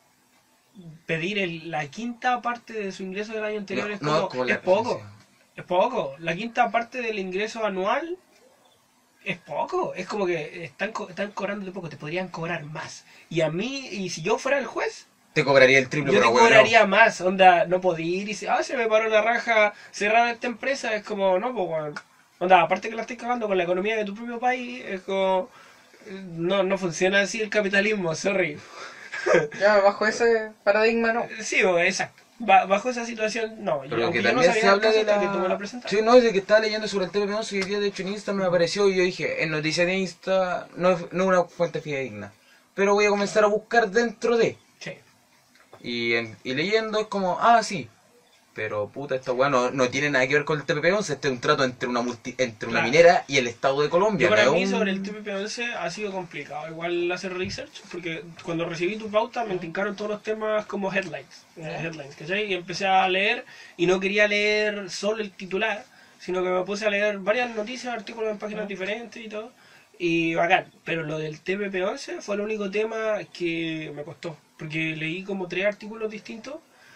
pedir el- la quinta parte de su ingreso del año anterior no, es, no como- es como la es poco, referencia. es poco. La quinta parte del ingreso anual es poco. Es como que están, co- están cobrando de poco, te podrían cobrar más. Y a mí, y si yo fuera el juez, Te cobraría el triple yo te por huevo. cobraría más. Onda, no podía ir y se, ah, se me paró la raja, cerrar esta empresa. Es como, no, pues, weón. Onda, aparte que la estoy cagando con la economía de tu propio país, es como, eh, no, no funciona así el capitalismo, sorry. Ya, bajo ese paradigma, no. Sí, weón, exacto. Ba- bajo esa situación, no. Pero aunque que yo no también sabía se el habla caso de hasta la... que tú me lo presentaste. Sí, no, desde que estaba leyendo sobre el T P P once y hoy día de hecho en Insta me apareció y yo dije, en noticias de Insta no es, no es una fuente fidedigna. Pero voy a comenzar a buscar dentro de... Sí. Y, en- y leyendo es como, ah, sí. Pero puta, esta weá no, no tiene nada que ver con el T P P once, este es un trato entre una multi, entre una Claro. minera y el Estado de Colombia. Yo para no mí es un- sobre el T P P once ha sido complicado igual hacer research, porque cuando recibí tu pauta me tincaron todos los temas como headlines, eh, headlines, ¿cachai? Y empecé a leer y no quería leer solo el titular, sino que me puse a leer varias noticias, artículos en páginas diferentes y todo, y bacán. Pero lo del T P P once fue el único tema que me costó, porque leí como tres artículos distintos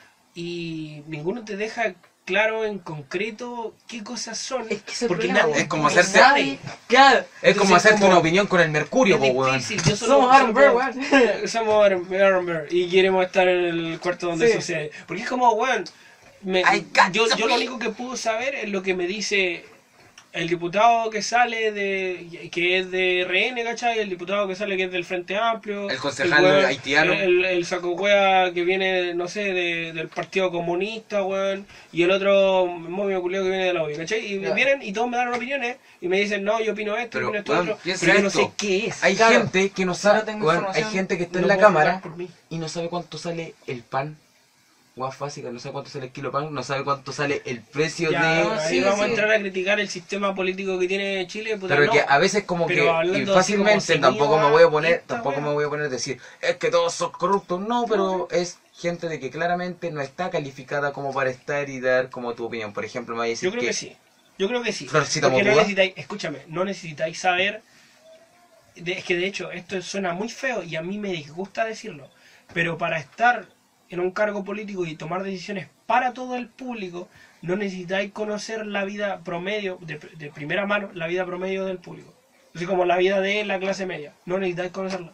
y ninguno te deja claro en concreto qué cosas son. Es que ese porque problema, nadie- es como porque hacerse- nadie- Claro. Es como Entonces, hacerte como- una opinión con el mercurio, es po, weón. difícil, yo solo, Somos solo Aaron Burr, puedo- weón. Somos Aaron Aaron Burr y queremos estar en el cuarto donde Sí. sucede. Porque es como, weón, me- I got yo, to yo lo be- único que puedo saber es lo que me dice el diputado que sale de, que es de R N, ¿cachai? El diputado que sale que es del Frente Amplio. El concejal weón- haitiano. El, el saco wea que viene, no sé, de, del Partido Comunista, weón. Y el otro momio culiao que viene de la O I, ¿cachai? Y Ya. vienen y todos me dan opiniones y me dicen, no, yo opino esto, Pero, yo opino esto, weón, otro. piensa Pero yo no esto. sé qué es. Hay Claro. gente que no Yo sabe, no tengo weón, hay información, gente que está no en la puedo cámara hablar por mí. y no sabe cuánto sale el pan. Guas básica, no sabe cuánto sale el kilo de pan, no sabe cuánto sale el precio Ya, de... ahí sí, vamos a sí. entrar a criticar el sistema político que tiene Chile, puta, Pero no. que a veces como Pero que hablando y así fácilmente como tampoco me voy a poner, esta tampoco wea. me voy a poner a decir, es que todos son corruptos, no, pero es gente de que claramente no está calificada como para estar y dar como tu opinión. Por ejemplo, me va a decir Yo creo que, que sí. Yo creo que sí. Florcita Porque no Motuda. necesitáis, escúchame, no necesitáis saber. de- es que de hecho, esto suena muy feo y a mí me disgusta decirlo. Pero para estar en un cargo político y tomar decisiones para todo el público, no necesitáis conocer la vida promedio, de, de primera mano, la vida promedio del público. Así como la vida de la clase media. No necesitáis conocerla.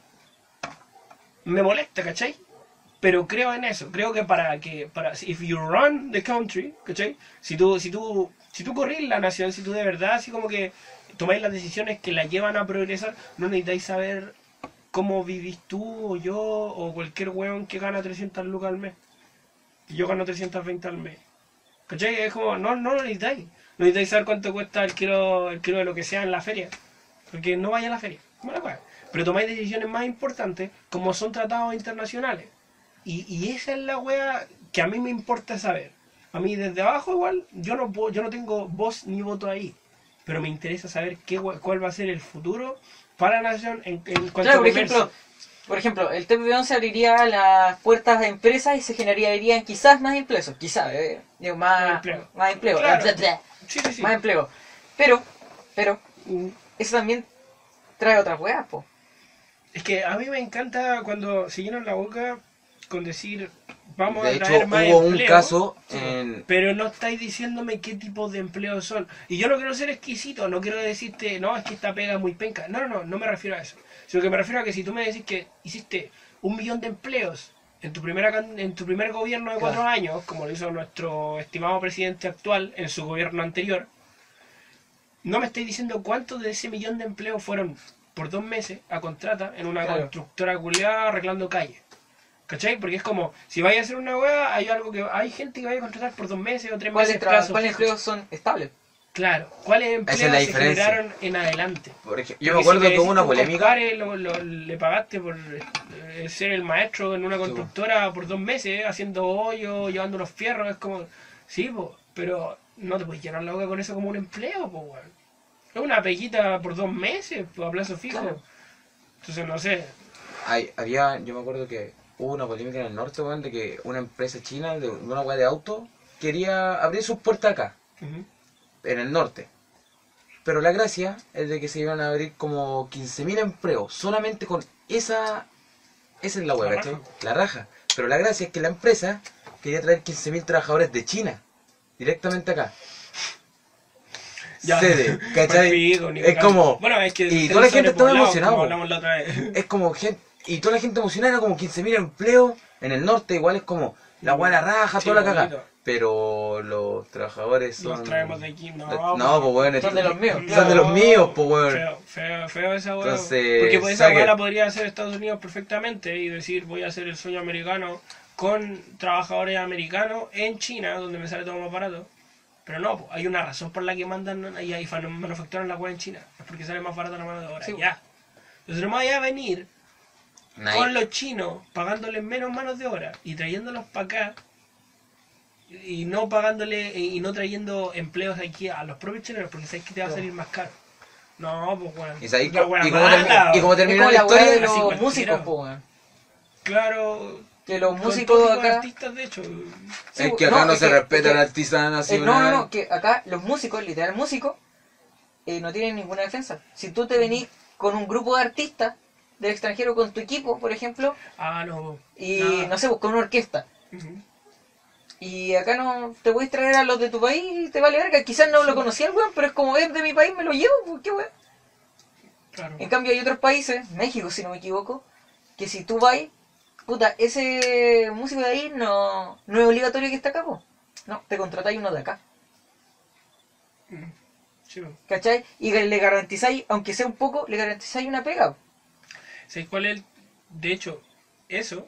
Me molesta, ¿cachai? Pero creo en eso. Creo que para que, para, if you run the country, ¿cachai? Si tú, si tú, si tú corrís la nación, si tú de verdad, así como que tomáis las decisiones que la llevan a progresar, no necesitáis saber cómo vivís tú o yo o cualquier weón que gana trescientas lucas al mes. Y yo gano trescientas veinte al mes. ¿Cachai? Es como, no, no lo necesitáis. No necesitáis saber cuánto cuesta el kilo, el kilo de lo que sea en la feria. Porque no vaya a la feria. No la weá. Pero tomáis decisiones más importantes como son tratados internacionales. Y, y esa es la wea que a mí me importa saber. A mí desde abajo igual, yo no puedo, yo no tengo voz ni voto ahí. Pero me interesa saber qué, we- cuál va a ser el futuro para la nación en, en cuanto Claro, a por comercio. ejemplo, por ejemplo, el T P P once abriría las puertas de empresas y se generarían quizás más empleos, quizás, eh, digo, más, Más empleo. más empleo, Claro. bla, bla, Sí, sí, sí. más empleo. Pero, pero, Mm, eso también trae otras weas, po. Es que a mí me encanta cuando se llenan la boca con decir vamos De a hecho, traer más hubo un empleo, caso sí, en- pero no estáis diciéndome qué tipo de empleos son. Y yo no quiero ser exquisito, no quiero decirte, no, es que esta pega es muy penca. No, no, no, no me refiero a eso. Sino que me refiero a que si tú me decís que hiciste un millón de empleos en tu primera can- en tu primer gobierno de cuatro Claro. años, como lo hizo nuestro estimado presidente actual en su gobierno anterior, no me estáis diciendo cuántos de ese millón de empleos fueron por dos meses a contrata en una Claro. constructora culiada arreglando calles. ¿Cachai? Porque es como, si vais a hacer una hueá, hay algo que hay gente que vaya a contratar por dos meses o tres ¿Cuáles meses trabajos, plazos cuáles fijos. empleos son estables? Claro, ¿cuáles empleos Esa es la se diferencia. generaron en adelante? Por ejemplo, yo me Porque acuerdo si que hubo una decís, polémica. compadre, lo- lo- le pagaste por eh, ser el maestro en una constructora por dos meses, haciendo hoyo, llevando unos fierros, es como, sí, po, pero no te puedes llenar la boca con eso como un empleo, po, weón. Es una peguita por dos meses, po, a plazo fijo. Claro. Entonces, no sé. Hay, había, yo me acuerdo que hubo una polémica en el norte, weón, de que una empresa china de una weá de auto quería abrir sus puertas acá, Ujú. en el norte. Pero la gracia es de que se iban a abrir como quince mil empleos, solamente con esa... Esa es la weá, La ¿cachai? raja. La raja. Pero la gracia es que la empresa quería traer quince mil trabajadores de China, directamente acá. Ya. Sede, ¿cachai? Mal pico, ni Es cagando. como... Bueno, es que y ustedes toda la son gente estaba repoblados, emocionada, como po. hablamos la otra vez. Es como gente, y toda la gente emocionada, como quince mil empleos en el norte, igual es como la buena raja, Sí, toda la bonito. caga. Pero los trabajadores son... Los traemos de aquí, no. No, pues bueno, Son de los míos, Son claro. de los míos, pues bueno. Feo, feo, feo esa hueá. Entonces, Porque pues esa saque. hueá la podría hacer Estados Unidos perfectamente y decir voy a hacer el sueño americano con trabajadores americanos en China, donde me sale todo más barato. Pero no, pues, hay una razón por la que mandan y ahí fan- manufacturan la hueá en China. Es porque sale más barato la mano de obra. Sí. Ya. Entonces no me vaya a venir Nadie- con los chinos pagándoles menos manos de obra y trayéndolos para acá y no pagándole y no trayendo empleos aquí a los propios chilenos porque sabes que te va a Claro. salir más caro. No, pues bueno. Y, sabéis- La hueá y como, mala, termi- y como Es terminó como la la weá historia, de así los cualquiera. músicos, po, weón. Claro. Que los con músicos todo tipo de acá... artistas, de hecho. Sí, es que acá no, es se que- respeta es el que- artista eh, nacional. no, no, no, que acá los músicos, literal músicos, eh, no tienen ninguna defensa. Si tú te venís con un grupo de artistas del extranjero con tu equipo, por ejemplo, Ah, no. y Nada. no sé, pues, con una orquesta, Ujú. y acá no te puedes traer a los de tu país y te vale verga. Quizás no lo conocía el weón, pero es como es de mi país, me lo llevo, pues qué weón. Claro. En cambio hay otros países, México si no me equivoco, que si tú vas, puta, ese músico de ahí no, no es obligatorio que esté acá, pues. No, te contratáis uno de acá. Ujú. Sí, pues. ¿Cachai? Y le garantizáis, aunque sea un poco, le garantizáis una pega. ¿Sabes cuál es el- De hecho, eso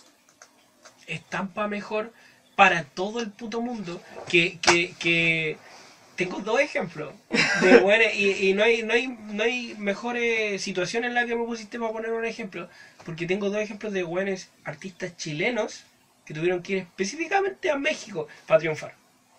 estampa mejor para todo el puto mundo que, que, que tengo dos ejemplos de buenas y, y no hay no hay no hay mejores situaciones en la que me pusiste para poner un ejemplo porque tengo dos ejemplos de buenos artistas chilenos que tuvieron que ir específicamente a México para triunfar.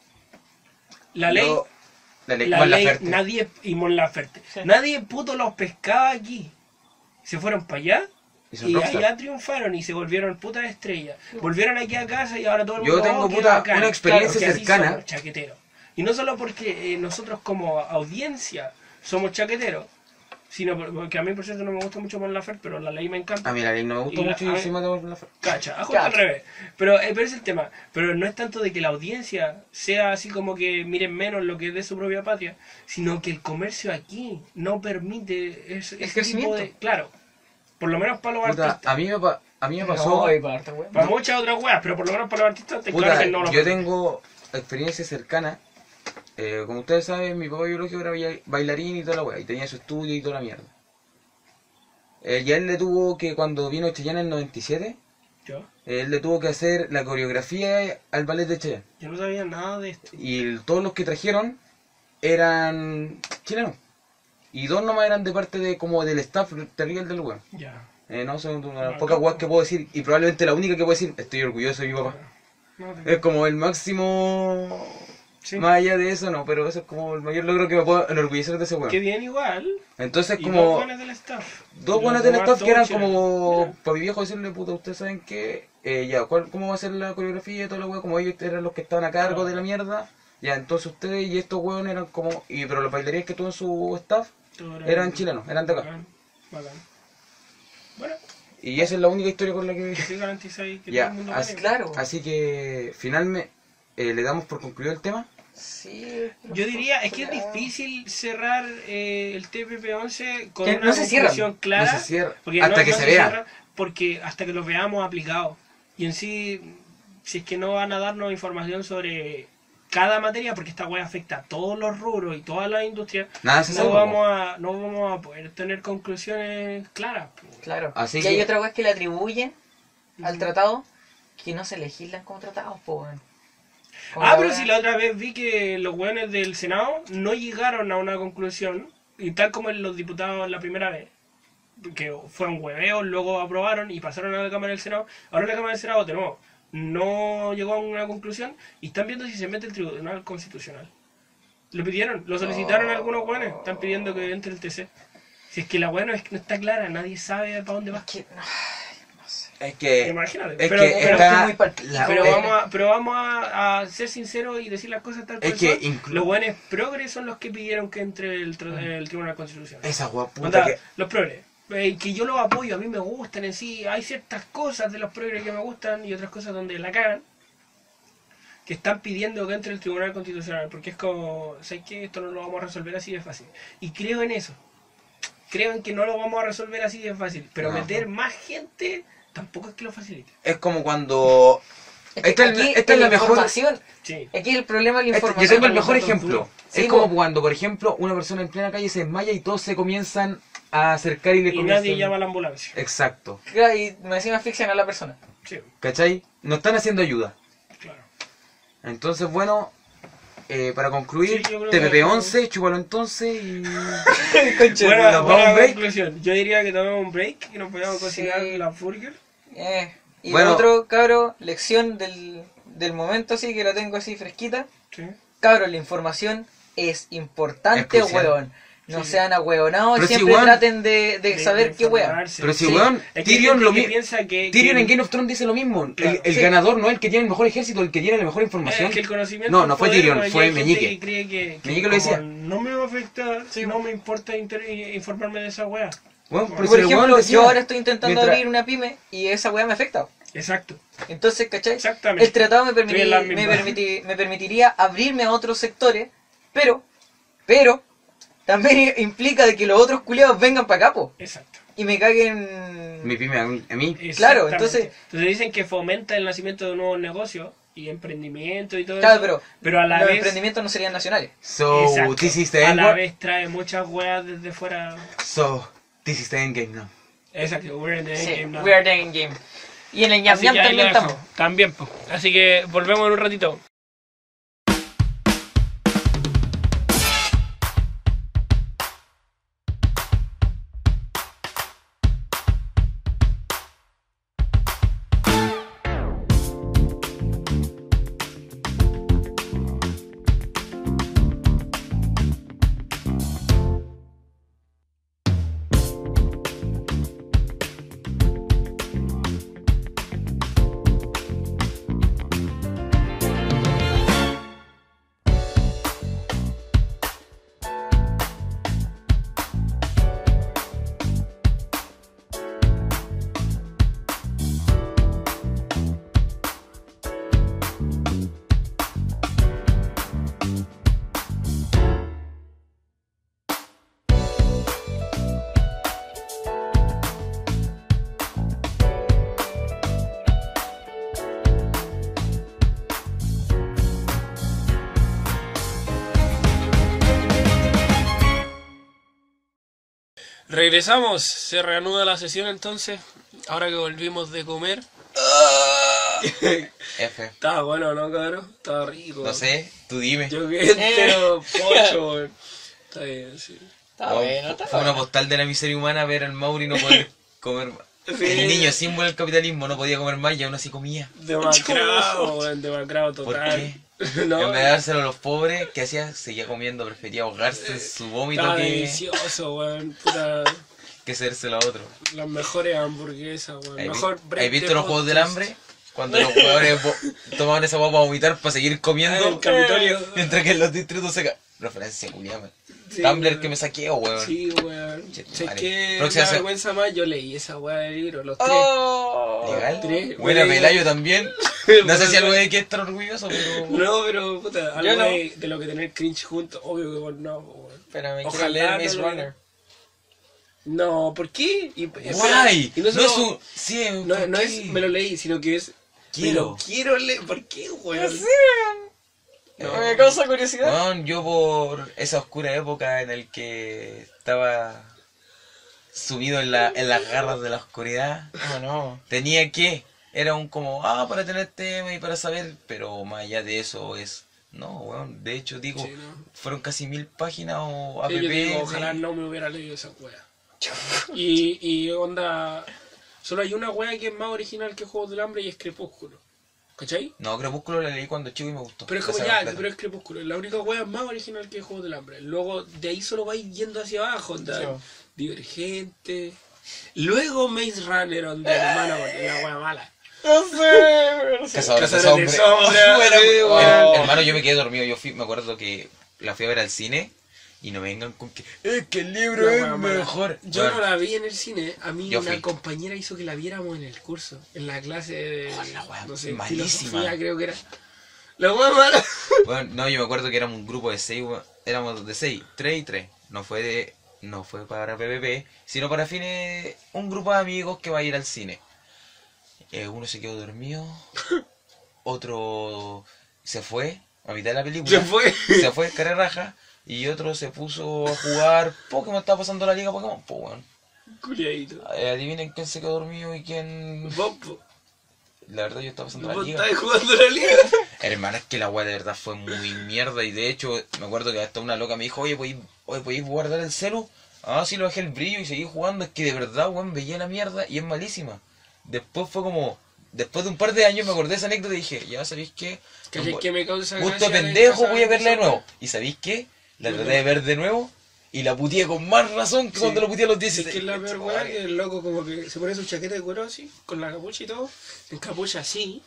La ley Yo- la ley, la Mon ley, Laferte. nadie, y Mon Laferte. Sí. Nadie puto los pescaba aquí. Se fueron para allá Y son y rockstar. allá triunfaron y se volvieron putas estrellas. Volvieron aquí a casa y ahora todo el Yo mundo tengo, oh, qué puta, bacán. una experiencia Claro, que así cercana. somos, chaqueteros. Y no solo porque eh, nosotros como audiencia somos chaqueteros, sino por- porque a mí, por cierto, no me gusta mucho Mon Laferte, pero la ley me encanta. A mí la ley no me gusta Y la- mucho y a- yo soy más de Mon Laferte. Cacha, a Cacha. al revés. Pero, eh, pero ese es el tema. Pero no es tanto de que la audiencia sea así como que miren menos lo que es de su propia patria, sino que el comercio aquí no permite ese, El ese crecimiento. tipo de... Claro, por lo menos para los Puta, artistas. a mí me, pa- a mí me pasó... No, y para harta wea. Para muchas otras weas, pero por lo menos para los artistas te Puta, claro que no lo yo permite. tengo experiencia cercana. Eh, como ustedes saben, mi papá biológico era baila- bailarín y toda la wea, y tenía su estudio y toda la mierda. Eh, y a él le tuvo que, cuando vino Chayanne en el noventa y siete, Yo, él le tuvo que hacer la coreografía al ballet de Chayanne. yo no sabía nada de esto. Y el- todos los que trajeron eran chilenos. Y dos nomás eran de parte de como del staff terrible del weón. Ya. Eh, no, son una de las Ah, pocas ¿cómo? weas que puedo decir. Y probablemente la única que puedo decir, estoy orgulloso de mi papá. No, te- Es como el máximo... sí. Más allá de eso, no, pero eso es como el mayor logro que me puedo enorgullecer de ese Qué weón. bien igual. Entonces Y como... dos buenas del staff. Dos Los buenas del demás staff que eran todos como... chilenos. Para mi viejo decirle, puta, ustedes saben que... Eh, ya, ¿cuál, ¿cómo va a ser la coreografía y toda la wea? Como ellos eran los que estaban a cargo Ah. de la mierda. Ya, entonces ustedes y estos weones eran como... Y, pero los bailarines que tuvo en su staff Todo eran chilenos, eran de acá. Bacán, bacán. Bueno, Y esa es la única historia con la que... que sí garantizáis que Ya, todo el mundo así- gane. Claro. Así que finalmente eh, le damos por concluido el tema. Sí. Yo diría, es que es difícil cerrar eh, el T P P once con Que una no se cierra. conclusión clara. No se cierra. porque Hasta no- que no se vea. cierra, porque hasta que los veamos aplicados. Y en sí, si es que no van a darnos información sobre cada materia, porque esta wea afecta a todos los rubros y todas las industrias, Nada se no sabe. vamos, a, no vamos a poder tener conclusiones claras. po. Claro. Así y que- hay otra wea que le atribuyen al Ujú. tratado que no se legislan como tratados, po, weón. Como Ah, la pero wea- si la otra vez vi que los weones del Senado no llegaron a una conclusión, y tal como en los diputados la primera vez, que fue un hueveo, luego aprobaron y pasaron a la Cámara del Senado, ahora la Cámara del Senado de nuevo no llegó a una conclusión y están viendo si se mete el Tribunal Constitucional. Lo pidieron, lo solicitaron Oh. algunos weones, están pidiendo que entre el T C. Si es que la weá no, es, no está clara, nadie sabe para dónde va. Es que, ay, no sé. Es que... Imagínate. Es pero, que pero- está- está... muy pal- la- pero eh, vamos, a, pero vamos a, a ser sinceros y decir las cosas tal cual Es que son. inclu- Los buenos progres son los que pidieron que entre el, tra- el Tribunal Constitucional. Esa wea puta Onda, que... Los progres. eh, que yo los apoyo, a mí me gustan en sí. Hay ciertas cosas de los progres que me gustan y otras cosas donde la cagan. Que están pidiendo que entre el Tribunal Constitucional. Porque es como, ¿sabes qué? Esto no lo vamos a resolver así de fácil. Y creo en eso. Creo en que no lo vamos a resolver así de fácil. Pero No. meter más gente tampoco es que lo facilite. Es como cuando... Es que Esta es la- aquí esta es en la mejor- información, Sí. aquí el problema es la Este- información. yo tengo el mejor Información ejemplo. Sí, es como po. cuando, por ejemplo, una persona en plena calle se desmaya y todos se comienzan a acercar y le Y comienzan... nadie llama a la ambulancia. Exacto. Claro, y me encima asfixian a la persona. Sí, ¿Cachai? No están haciendo ayuda. claro. Entonces, bueno, eh, para concluir, Sí, yo creo T P P que- once, chúpalo entonces y... Buena, ¿nos vamos buena a un break? conclusión. Yo diría que tomemos un break y nos podamos Sí. cocinar la burger. Eh, y Bueno. lo otro, cabro, lección del, del momento, así que la tengo así fresquita. Sí. Cabro, la información es importante, Es crucial. weón. No Sí. sean ahueonados y Pero si, siempre weón, traten de, de saber qué weón. informarse. Pero si, Sí. weón, Es que hay Tyrion gente lo que mi- piensa que, Tyrion que- en Game of Thrones dice lo mismo. Claro, el el sí. ganador no es el que tiene el mejor ejército, el que tiene la mejor información. Es que el conocimiento No, es no fue poder, Tyrion, weón, y fue hay gente Meñique. que cree que, que Meñique lo como decía. no me va a afectar, Sí. no me importa inter- informarme de esa wea. Weón, Y pero por si el weón ejemplo, decía, yo ahora estoy intentando mientras- abrir una pyme y esa weá me afecta. Exacto, Entonces, ¿cachai? exactamente. El tratado me, Estoy en permiti- la me, misma. permiti- me permitiría abrirme a otros sectores, pero, pero, también implica de que los otros culiados vengan para acá, po, Exacto. y me caguen... Mi pyme a mí. a mí. Claro, Exactamente. entonces- Entonces dicen que fomenta el nacimiento de nuevos negocios y emprendimiento y todo Claro, eso. pero, pero a la los vez, emprendimientos no serían nacionales. So, exacto, this is the a end la war. vez trae muchas weas desde fuera. So, this is the end game now. Exacto, we're in the Sí, game now. we are the end game. Y en el ñam Así ñam que ahí también lo dejo. estamos. También, po. Así que volvemos en un ratito. Regresamos, se reanuda la sesión entonces. Ahora que volvimos de comer. F. Estaba bueno, ¿no, cabrón? Estaba rico. No sé, tú dime. Yo que entero pocho, weón. Está bien, sí. Está Oh, bueno, está fue bueno. una postal de la miseria humana ver al Mauri no poder comer más. Sí. El niño símbolo del capitalismo no podía comer más y aún así comía. Demacrado, weón, demacrado ¿Por total. qué? No, En vez de dárselo a los pobres, ¿qué hacía? Seguía comiendo, prefería ahogarse en su vómito estaba que, delicioso, weón. Puta, que cedérselo a otro. las mejores hamburguesas, weón. ¿Has Mejor vi- break ¿Has visto de los Juegos del podcast. Hambre? Cuando los jugadores vo- tomaban esa guapa para vomitar para seguir Ah, el comiendo. Capitolio. Mientras que en los distritos se... ca- Referencia culiada, Sí, Tumblr weón. que me saqueo, weón. Sí, weón. Che, tu Sé madre. que Próxima me se- vergüenza más, yo leí esa weá de libro, los tres. Oh. ¿Legal? Tres. Buena Bueno, Pelayo también. No sé si algo de que estar orgulloso, pero... No, pero puta, algo Yo no. de, de lo que tener cringe juntos, obvio que bueno, no, weón. Pero me quiero Ojalá leer no Maze lo- Runner. No, ¿por qué? Y, espera, Guay. y No, no, solo- es un... Sí, no, ¿por no qué? es me lo leí, sino que es Quiero. me lo quiero leer. ¿Por qué, weón? Sí, weón. No. Me causa curiosidad. Weón, yo por esa oscura época en el que estaba sumido en, la, en las garras de la oscuridad, No, no. tenía que, era un como, ah, para tener tema y para saber, pero más allá de eso es, no, weón, de hecho digo, Sí, no. fueron casi mil páginas o Sí, app. yo digo, de- ojalá no me hubiera leído esa wea. Y, y onda, solo hay una wea que es más original que Juegos del Hambre y es Crepúsculo. ¿Cachai? No, Crepúsculo la leí cuando chico y me gustó. Pero es como Esa ya, plata. pero es Crepúsculo. La única wea más original que Juegos del Hambre. Luego de ahí solo vais yendo hacia abajo, onda. Sí, bo. Divergente. Luego Maze Runner, onda, hermano, la wea mala. No sé, pero sí. Cazadores de Cazadores de sombras. sombras, Bueno, sí, her- weón. hermano, yo me quedé dormido. Yo fui, me acuerdo que la fui a ver al cine y no me vengan con que es que el libro La es wea mala. mejor. Yo Bueno, no la vi en el cine, a mí Yo una fui. compañera hizo que la viéramos en el curso, en la clase de, Oh, la wea no sé, malísima. filosofía creo que era. La wea mala. bueno, no, yo me acuerdo que éramos un grupo de seis, weón, éramos de seis, tres y tres. No fue de, no fue para P P P, sino para fines, un grupo de amigos que va a ir al cine. Eh, uno se quedó dormido, otro se fue a mitad de la película. Se fue. Se fue, cara raja. Y otro se puso a jugar Pokémon, estaba pasando la liga Pokémon. Pues bueno, Culiadito. eh, adivinen quién se quedó dormido y quién... Vos, La verdad yo estaba pasando la vos liga. estás jugando la liga. Hermana, es que la weá de verdad fue muy mierda. Y de hecho, me acuerdo que hasta una loca me dijo, oye, ¿podéis, oye, ¿podéis guardar el celu? Ah, sí, lo dejé el brillo y seguí jugando. Es que de verdad, weón, veía la mierda y es malísima. Después fue como... Después de un par de años me acordé de esa anécdota y dije, ya sabéis qué, ¿Cachai que me causa gusto gracia de pendejo, Cazadores voy a verla de Sombras? nuevo. ¿Y sabéis qué? La Bueno. traté de ver de nuevo y la puteé con más razón que Sí. cuando la puteé a los Es dieciséis. que es la peor weá, que el loco como que se pone su chaqueta de cuero así, con la capucha y todo, en capucha así,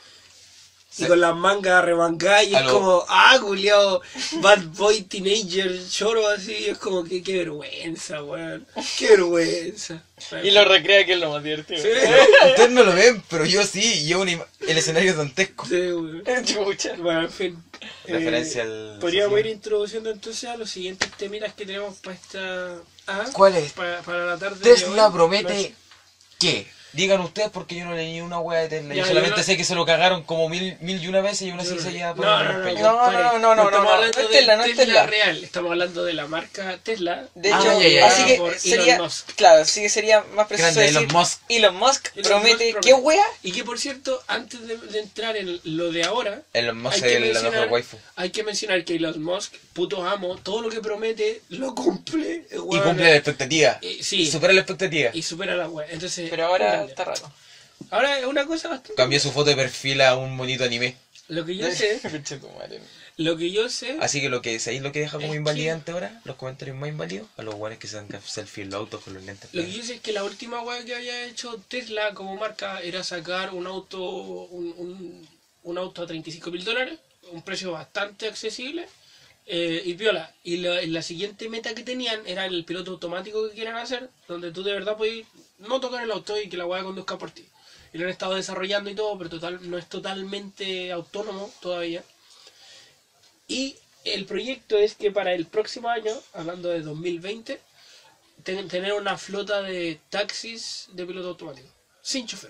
y Sí. con las mangas arremangadas, y A es lo- como, ah, culiao, bad boy teenager choro así, es como que qué vergüenza, weón, qué vergüenza. Y lo recrea que es lo más divertido. Sí, Ustedes no lo ven, pero yo sí, y es una ima- el escenario es dantesco. sí, weón. Chucha. Bueno, en fin. Referencia eh, al Podríamos social. ir introduciendo entonces a los siguientes temitas que tenemos para esta... ah, ¿Cuál es? Para, para la tarde de Tesla hoy. promete ¿qué? Digan ustedes porque yo no leí una wea de Tesla. Ya, yo solamente yo no- sé que se lo cagaron como mil, mil y una veces y aún así Yo no- se lleva no, por no, el no, respeto. No, compadre. no, no, no, estamos no, hablando no es de Tesla, no es Tesla. real, estamos hablando de la marca Tesla. De Ah, hecho, ya, ya, así ya. que Por Elon sería, Musk. claro, sí que sería más preciso Grande decir Elon Musk. Elon Musk Elon promete, Musk ¿qué promete. wea? Y que por cierto, antes de, de entrar en lo de ahora, Elon Musk hay es que, el- la mencionar, mejor waifu. hay que mencionar que Elon Musk, puto amo, todo lo que promete lo cumple. Y weón. cumple la expectativa. Eh, sí. Supera la expectativa. Y supera la wea. Entonces, Pero ahora grande. está raro. Ahora es una cosa bastante. Cambió su foto de perfil a un monito anime. Lo que yo sé, Conche tu madre. lo que yo sé, Así que lo que ¿sabéis lo que deja como Es invalidante ahora? Los comentarios más inválidos. A los guanes que se dan selfie en los autos con los lentes. lo que yo sé es que la última wea que había hecho Tesla como marca era sacar un auto, un, un, un auto a treinta y cinco mil dólares, un precio bastante accesible. Eh, y piola, y la, y la siguiente meta que tenían era el piloto automático que quieren hacer, donde tú de verdad puedes no tocar el auto y que la weá conduzca por ti. Y lo han estado desarrollando y todo, pero total, no es totalmente autónomo todavía. Y el proyecto es que para el próximo año, hablando de dos mil veinte, ten- tener una flota de taxis de piloto automático, sin chofer.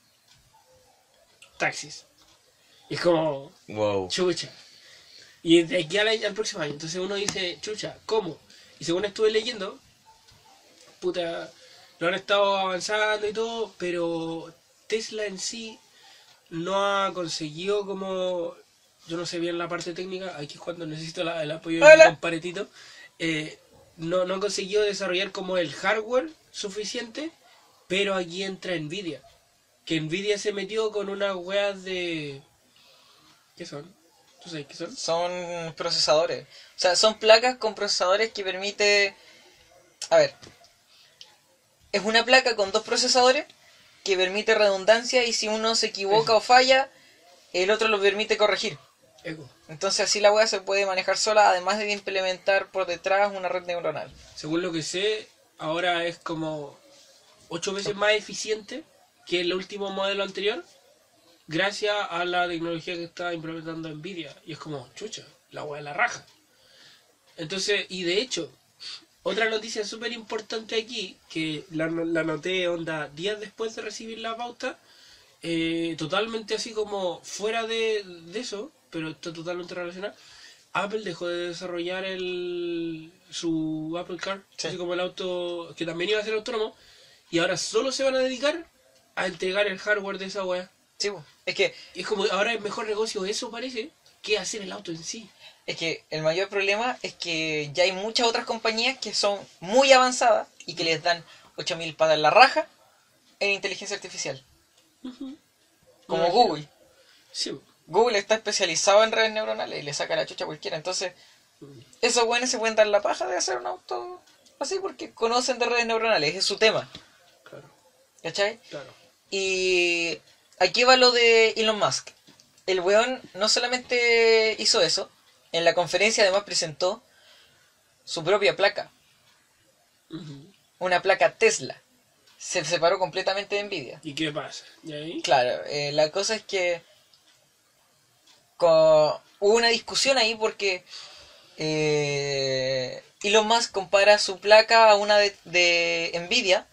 Taxis. Y es como, Wow. chucha. Y de aquí al, año- al próximo año. Entonces uno dice, chucha, ¿cómo? Y según estuve leyendo, puta, lo han estado avanzando y todo, pero Tesla en sí no ha conseguido como, yo no sé bien la parte técnica, aquí es cuando necesito la- el apoyo de mi Hola. comparetito, eh, no, no ha conseguido desarrollar como el hardware suficiente, pero aquí entra Nvidia, que Nvidia se metió con unas weas de... ¿Qué son? ¿Tú sabes qué son? Son procesadores. O sea, son placas con procesadores que permite... A ver. Es una placa con dos procesadores que permite redundancia y si uno se equivoca Eso. o falla, el otro lo permite corregir. Eco. Entonces así la wea se puede manejar sola, además de implementar por detrás una red neuronal. Según lo que sé, ahora es como ocho veces más eficiente que el último modelo anterior, gracias a la tecnología que está implementando Nvidia. Y es como, chucha, la hueá de la raja. Entonces, y de hecho, otra noticia súper importante aquí, que la, la noté onda días después de recibir la pauta, eh, totalmente así como fuera de, de eso, pero está totalmente relacionado. Apple dejó de desarrollar el su Apple Car, Sí. así como el auto que también iba a ser autónomo, y ahora solo se van a dedicar a entregar el hardware de esa wea. Sí, po. es que Y es como ahora es mejor negocio eso parece que hacer el auto en sí. Es que el mayor problema es que ya hay muchas otras compañías que son muy avanzadas y que les dan ocho mil patas en la raja en inteligencia artificial. Ujú. Como Me imagino. Google. Sí. Google está especializado en redes neuronales y le saca la chucha a cualquiera. Entonces, esos buenos se pueden dar la paja de hacer un auto así porque conocen de redes neuronales. Es su tema. Claro, ¿Cachai? claro. Y aquí va lo de Elon Musk. El weón no solamente hizo eso, en la conferencia además presentó su propia placa. Ujú. Una placa Tesla. Se separó completamente de Nvidia. ¿Y qué pasa? ¿Y ahí? Claro, eh, la cosa es que co- hubo una discusión ahí porque eh, Elon Musk compara su placa a una de, de Nvidia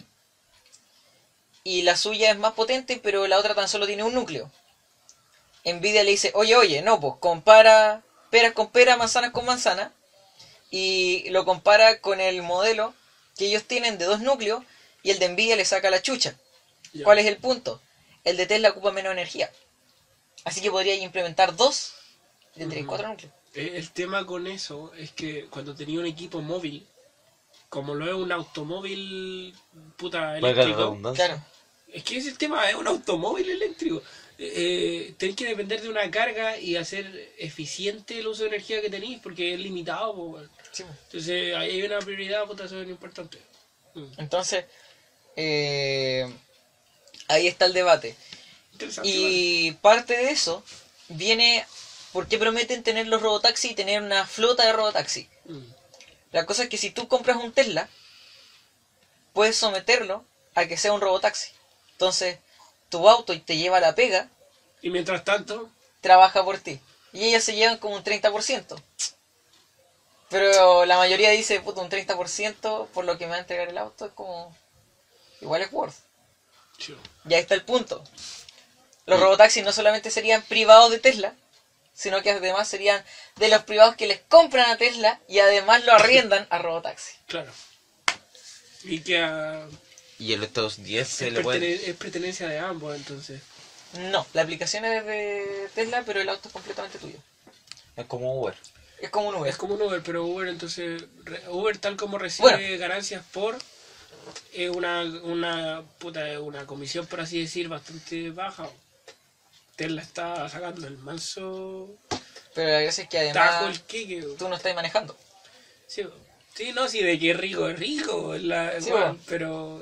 y la suya es más potente, pero la otra tan solo tiene un núcleo. Nvidia le dice, oye, oye, no, pues compara peras con pera, manzanas con manzana, y lo compara con el modelo que ellos tienen de dos núcleos, y el de Nvidia le saca la chucha. Ya. ¿Cuál es el punto? El de Tesla ocupa menos energía. Así que podría implementar dos y tendría Ujú. cuatro núcleos. Eh, El tema con eso es que cuando tenía un equipo móvil, como lo es un automóvil puta Valga la eléctrico, redundancia. Claro, es que ese es el tema, es un automóvil eléctrico. Eh, eh, tenés que depender de una carga y hacer eficiente el uso de energía que tenéis porque es limitado. Po, weón. sí. Entonces ahí hay una prioridad, puta, eso es lo importante. Mm. Entonces, eh, ahí está el debate. Interesante. Y parte de eso viene porque prometen tener los robotaxis y tener una flota de robotaxis. igual. Mm. La cosa es que si tú compras un Tesla, puedes someterlo a que sea un robotaxi. Entonces, tu auto te lleva a la pega, Y mientras tanto, trabaja por ti. Y ellas se llevan como un treinta por ciento. Pero la mayoría dice, puta, un treinta por ciento por lo que me va a entregar el auto es como... Igual es worth. chido. Y ahí está el punto. Los robotaxis no solamente serían privados de Tesla, sino que además serían de los privados que les compran a Tesla y además lo arriendan a robotaxi. Claro. Y que ah, Y en estos diez se es, le puede... pertene- es pertenencia de ambos, entonces. No, la aplicación es de Tesla, pero el auto es completamente tuyo. Es como Uber. Es como un Uber. Es como un Uber, pero Uber entonces, re- Uber tal como recibe Bueno. ganancias por, es una, una, puta, es una comisión por así decir bastante baja. Tesla está sacando el manso Pero la gracia es que tajo además el Kike. tú no estás manejando. Sí, sí, no, sí, de que es rico, es rico, es la, Sí, igual, bueno. pero...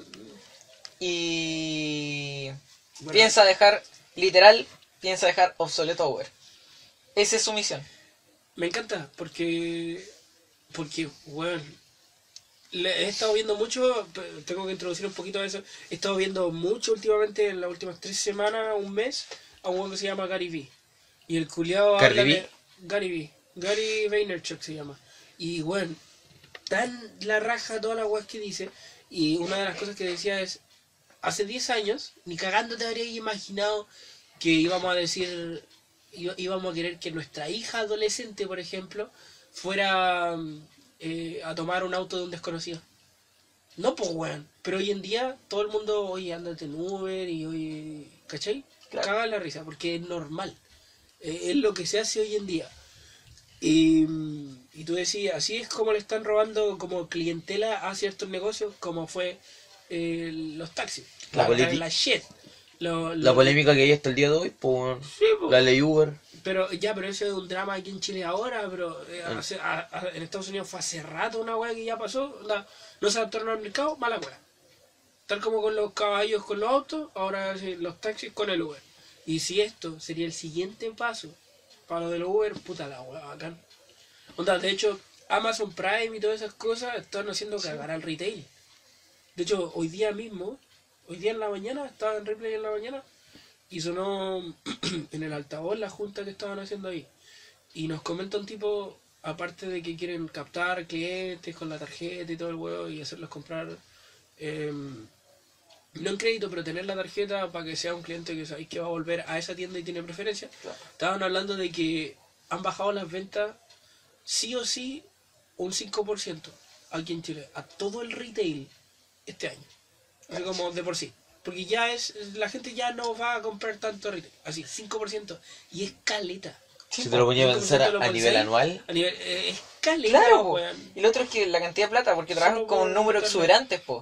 Y bueno, piensa dejar, literal, piensa dejar obsoleto a Uber. Esa es su misión. Me encanta, porque, porque, bueno, le- he estado viendo mucho, p- tengo que introducir un poquito de eso, he estado viendo mucho últimamente, en las últimas tres semanas, un mes, a un weón que se llama Gary Vee. Y el culiao ¿Cardi habla B? de... Gary Vee. Gary Vaynerchuk se llama. Y, bueno, tan la raja todas las weas que dice, y una de las cosas que decía es, hace diez años, ni cagando te habrías imaginado que íbamos a decir, iba- íbamos a querer que nuestra hija adolescente, por ejemplo, fuera mm, eh, a tomar un auto de un desconocido. No, pues, weón. Pero hoy en día todo el mundo, oye, ándate en Uber y hoy, ¿cachai? Claro. Caga la risa, porque es normal. Eh, es lo que se hace hoy en día. Y, y tú decías, así es como le están robando como clientela a ciertos negocios, como fue eh, los taxis. La La, politi- la shit. Lo- La lo- polémica que hay hasta el día de hoy, pues, Sí, po. la ley Uber. Pero ya, pero eso es un drama aquí en Chile ahora, pero eh, Ah. hace- a- a- en Estados Unidos fue hace rato una weá que ya pasó, la- no se adaptaron al mercado, mala weá. Tal como con los caballos con los autos, ahora sí, los taxis con el Uber. Y si esto sería el siguiente paso para lo del Uber, puta la weá, bacán. Onda, de hecho, Amazon Prime y todas esas cosas están haciendo cagar al retail. De hecho, hoy día mismo, hoy día en la mañana, estaba en replay en la mañana, y sonó en el altavoz la junta que estaban haciendo ahí. Y nos comenta un tipo, aparte de que quieren captar clientes con la tarjeta y todo el huevo y hacerlos comprar, eh, no en crédito, pero tener la tarjeta para que sea un cliente que sabéis que va a volver a esa tienda y tiene preferencia. Claro. Estaban hablando de que han bajado las ventas sí o sí un cinco por ciento aquí en Chile, a todo el retail este año. Así como de por sí. Porque ya es, la gente ya no va a comprar tanto retail. Así, cinco por ciento. Y es caleta. Si te lo ponía a pensar a, cinco por ciento a lo nivel pensáis, anual, A nivel, eh, es caleta, Claro, po. weón. Y lo otro es que la cantidad de plata, porque Solo trabajan con por un número internet. exuberante, po.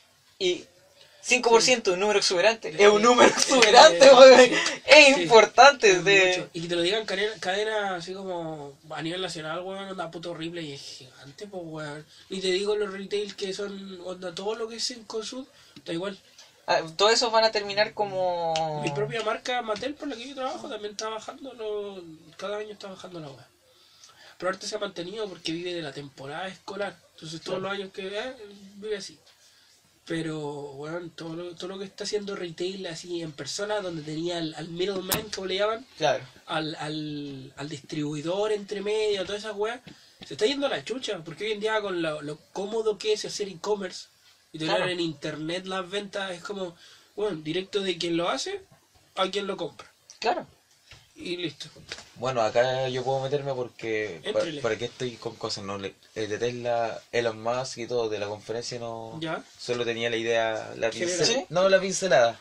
Y cinco por ciento de un número exuberante Sí. es un número Sí. exuberante, Sí. weón. Sí. Es Sí. importante. Es de... mucho. Y que te lo digan cadena, cadena así como a nivel nacional, weón, onda puto horrible y es gigante, pues, weón. Y te digo los retail que son, onda, todo lo que es en Consud, da igual. Ah, todos esos van a terminar como... Mi propia marca Mattel, por la que yo trabajo, también está bajando, lo- cada año está bajando la weá. Pero ahorita se ha mantenido porque vive de la temporada escolar. Entonces todos los años que eh, vive así. Pero, weón, todo lo, todo lo que está haciendo retail así en persona, donde tenía al, al middleman, como le llaman, Claro. al, al, al distribuidor entre medio, todas esas weas, se está yendo a la chucha, porque hoy en día con lo, lo cómodo que es hacer e-commerce y tener Claro. en internet las ventas, es como, bueno, directo de quien lo hace a quien lo compra. Claro. Y listo. bueno, acá yo puedo meterme porque para, Éntrele. para que estoy con cosas, no le, el de Tesla, Elon Musk y todo de la conferencia no ¿Ya? solo tenía la idea, la General. pincel- ¿Sí? no la pincelada.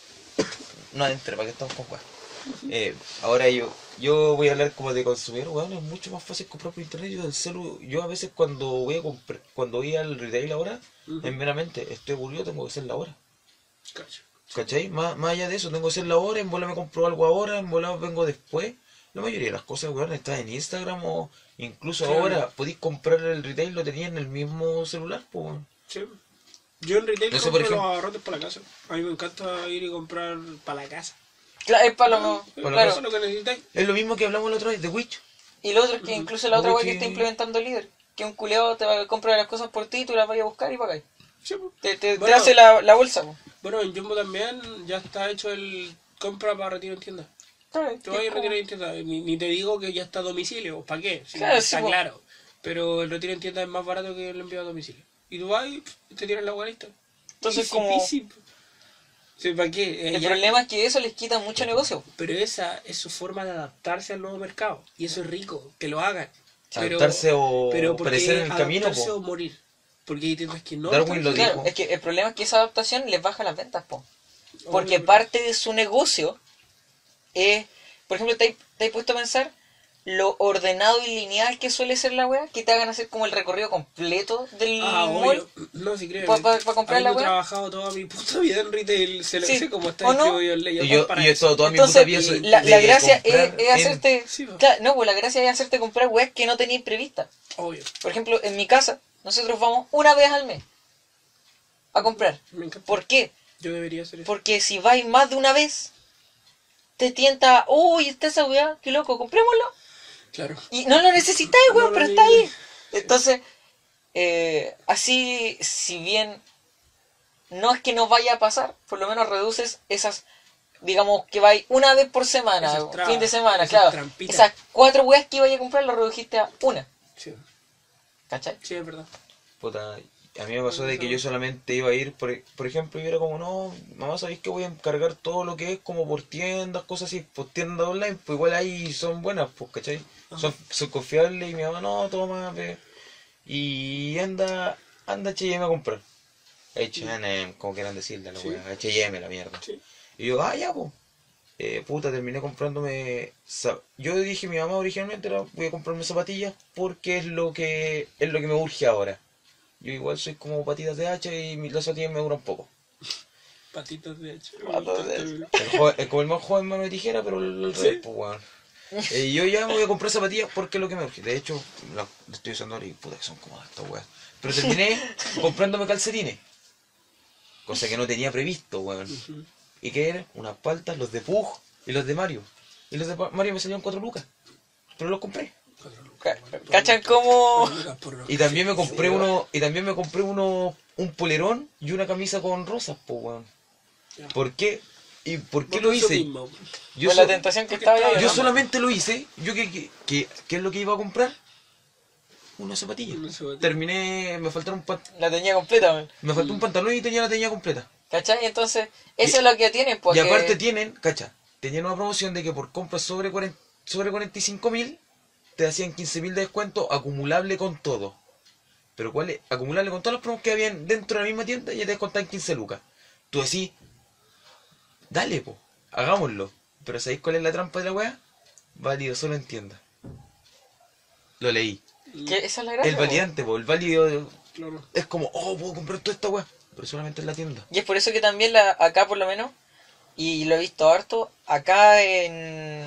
No entre, para que estamos con weas. Eh, ahora yo, yo voy a hablar como de consumidor, weón, es mucho más fácil comprar por internet. Yo del celu, yo a veces cuando voy a comprar, cuando voy al retail ahora, Ujú. en meramente estoy aburrido, tengo que hacer la hora. Cacho. ¿Cachai? Más, más allá de eso, tengo que hacer la hora, en bola me compro algo ahora, en bola vengo después. La mayoría de las cosas, weón, están en Instagram o incluso Claro. ahora podéis comprar el retail, lo tenías en el mismo celular, pues, weón. Sí. Yo en retail No sé, compro por ejemplo- los abarrotes para la casa. A mí me encanta ir y comprar para la casa. Claro, es para lo... Sí, Para la claro. Eso es lo que necesitáis. Es lo mismo que hablamos la otra vez de Witch. Y lo otro es que incluso la otra Uy, wea que que- está implementando el líder, que un culeado te va a comprar las cosas por ti y tú las vas a buscar y pagáis. Sí, pues. Te, te, te Bueno. hace la, la bolsa, po. Bueno, en Jumbo también ya está hecho el compra para retiro en tienda. Claro, Te voy a es como- retirar en tienda. Ni, ni te digo que ya está a domicilio. ¿Para qué? Si Claro, está sí, po. claro. Pero el retiro en tienda es más barato que el envío a domicilio. Y tú vas y pff, te tiras la hueá lista. Entonces, Easy como- peasy. Sí, ¿para qué? Eh, El ya- problema es que eso les quita mucho negocio. Pero esa es su forma de adaptarse al nuevo mercado. Y eso es rico, que lo hagan. Pero, Adaptarse o pero ¿por qué perecer en el camino, adaptarse po. o morir? Porque hay tiendas que no. Darwin están- lo Claro, dijo. es que el problema es que esa adaptación les baja las ventas, po. Porque Obvio. parte de su negocio es, por ejemplo, te, te has puesto a pensar lo ordenado y lineal que suele ser la wea, que te hagan hacer como el recorrido completo del Ah, mall. obvio. No, si creo. ¿Pa- pa- pa comprar la Habiendo weá? trabajado toda mi puta vida en retail, sé, lo- Sí. sé cómo está ¿O no? distribuido el layout Y yo, para y yo eso. todo, toda mi Entonces, puta vida soy la, de la gracia es, comprar es en- hacerte... Sí, po. claro, no, pues la gracia es hacerte comprar weas que no tenías previstas. Obvio. Por ejemplo, en mi casa, nosotros vamos una vez al mes a comprar. Me encanta. ¿Por qué? Yo debería hacer eso. Porque si vais más de una vez, te tienta, uy, está esa weá, qué loco, comprémoslo. Claro. Y no lo necesitáis, weón, No lo pero está ahí. necesitáis. Entonces, eh, así, si bien no es que no vaya a pasar, por lo menos reduces esas, digamos, que vais una vez por semana, Esas trabas, fin de semana, esas claro. trampitas. Esas cuatro weas que ibas a comprar las redujiste a una, Sí, ¿cachai? sí, es verdad. Puta, a mí me pasó de que yo solamente iba a ir, por, por ejemplo, yo era como, no, mamá, ¿sabéis que voy a encargar todo lo que es como por tiendas, cosas así, por tiendas online? Pues igual ahí son buenas, pues, ¿cachai? Son, son confiables y mi mamá, no, toma, ve. Y anda, anda H y M a comprar. H and M, como quieran decirle la Sí. wea, H y M la mierda. Sí. Y yo, ah, ya, pues. Eh, puta, terminé comprándome... za- Yo dije, mi mamá originalmente era, voy a comprarme zapatillas porque es lo que es lo que me urge ahora. Yo igual soy como patitas de hacha y mis las zapatillas me duran poco. Patitas de hecho. Patitas de El joven- es como el más joven mano de tijera, pero el, el ¿Sí? rey, pues, weón. Eh, yo ya me voy a comprar zapatillas porque es lo que me urge. De hecho, las las estoy usando ahora y puta que son cómodas estas weas. Pero terminé comprándome calcetines. Cosa que no tenía previsto, weón. Ujú. ¿Y qué eran? Unas paltas, los de Pug y los de Mario. Y los de Pa- Mario me salieron cuatro lucas. Pero los compré. Ca- ¿Cachan cómo? Y también me compré uno, y también me compré uno, un polerón y una camisa con rosas, po, weón. Ya. ¿Por qué? ¿Y por qué Por lo eso hice? mismo. Yo, Por so- la tentación que porque estaba estaba- yo. yo ¿no? solamente lo hice. ¿Yo qué, qué, qué- qué es lo que iba a comprar? Una zapatilla. Una zapatilla. Terminé, me faltaron un pan- La tenía completa, man. me faltó un pantalón y tenía la tenía completa. ¿Cachai? Entonces, eso Y- es lo que tienen, porque... Y aparte tienen, cacha, tenían una promoción de que por compras sobre, cuarenta, sobre cuarenta y cinco mil te hacían quince mil de descuento acumulable con todo. Pero ¿cuál es? Acumulable con todos los promos que habían dentro de la misma tienda y ya te descontaban quince lucas. Tú decís, dale, po, hagámoslo. Pero ¿sabéis cuál es la trampa de la weá? Válido solo en tienda. Lo leí. que esa es la gracia, El po. validante, po, el válido Claro. es como, oh, puedo comprar toda esta weá. Pero solamente en la tienda. Y es por eso que también la, acá por lo menos, y lo he visto harto, acá en...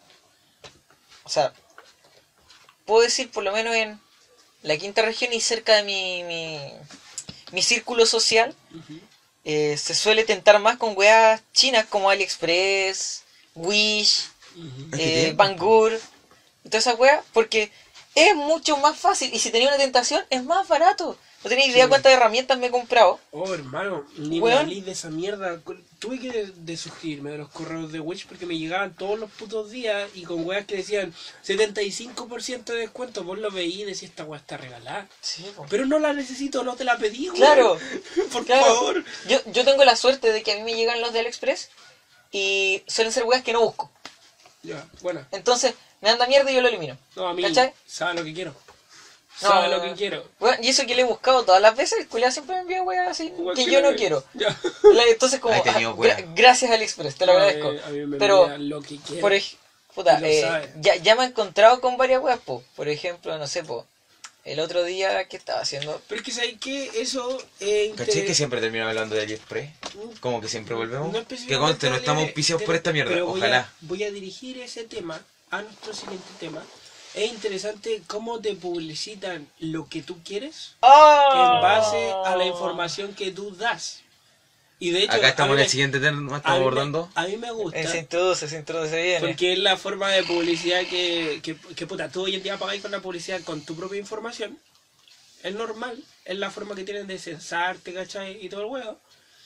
O sea, puedo decir por lo menos en la quinta región y cerca de mi, mi, mi círculo social, Ujú. eh, se suele tentar más con weas chinas como AliExpress, Wish, Ujú. Es que eh, tienen- Banggood, y todas esas weas, porque es mucho más fácil, y si tenía una tentación, es más barato. No tenía idea Sí. cuántas herramientas me he comprado. Oh, hermano, ni me Weón. hablé de esa mierda. Tuve que de- desuscribirme de los correos de Wish porque me llegaban todos los putos días y con weas que decían setenta y cinco por ciento de descuento. Vos lo veís y decís, esta wea está regalada. Sí, po. Pero no la necesito, no te la pedí, weón. Claro, Por claro. favor. Yo, yo tengo la suerte de que a mí me llegan los de AliExpress y suelen ser weas que no busco. Ya, bueno. Entonces, me anda mierda y yo lo elimino. No, a mí, ¿Cachai? sabe lo que quiero. No, Sabe lo que quiero. Bueno, y eso que le he buscado todas las veces, el culiao siempre me envía weas así Igual que que yo la no que- quiero. Ya. La- Entonces, como, Ahí tenido ah, wea. gra- gracias AliExpress, te lo No, agradezco. eh, a mí me Pero, envían lo que quiero. por ej- puta, Y lo eh, sabe. ya, ya me he encontrado con varias weas, po. Por ejemplo, no sé, po. El otro día, ¿qué estaba haciendo? Pero es que sabes que eso es ¿Cachai que siempre termino hablando de AliExpress? Como que siempre volvemos. que conste, no estamos auspiciados por esta mierda, pero voy ojalá. A, voy a dirigir ese tema a nuestro siguiente tema. Es interesante cómo te publicitan lo que tú quieres ¡Ah! en base a la información que tú das. Y de hecho, Acá a estamos mí en el me- siguiente tema, a estamos mí me- abordando. A mí me gusta. Eh, se introduce, se introduce bien. Porque es la forma de publicidad que, que, que puta, tú hoy en día pagáis con la publicidad con tu propia información. Es normal, es la forma que tienen de censarte, ¿cachai? Y todo el huevo.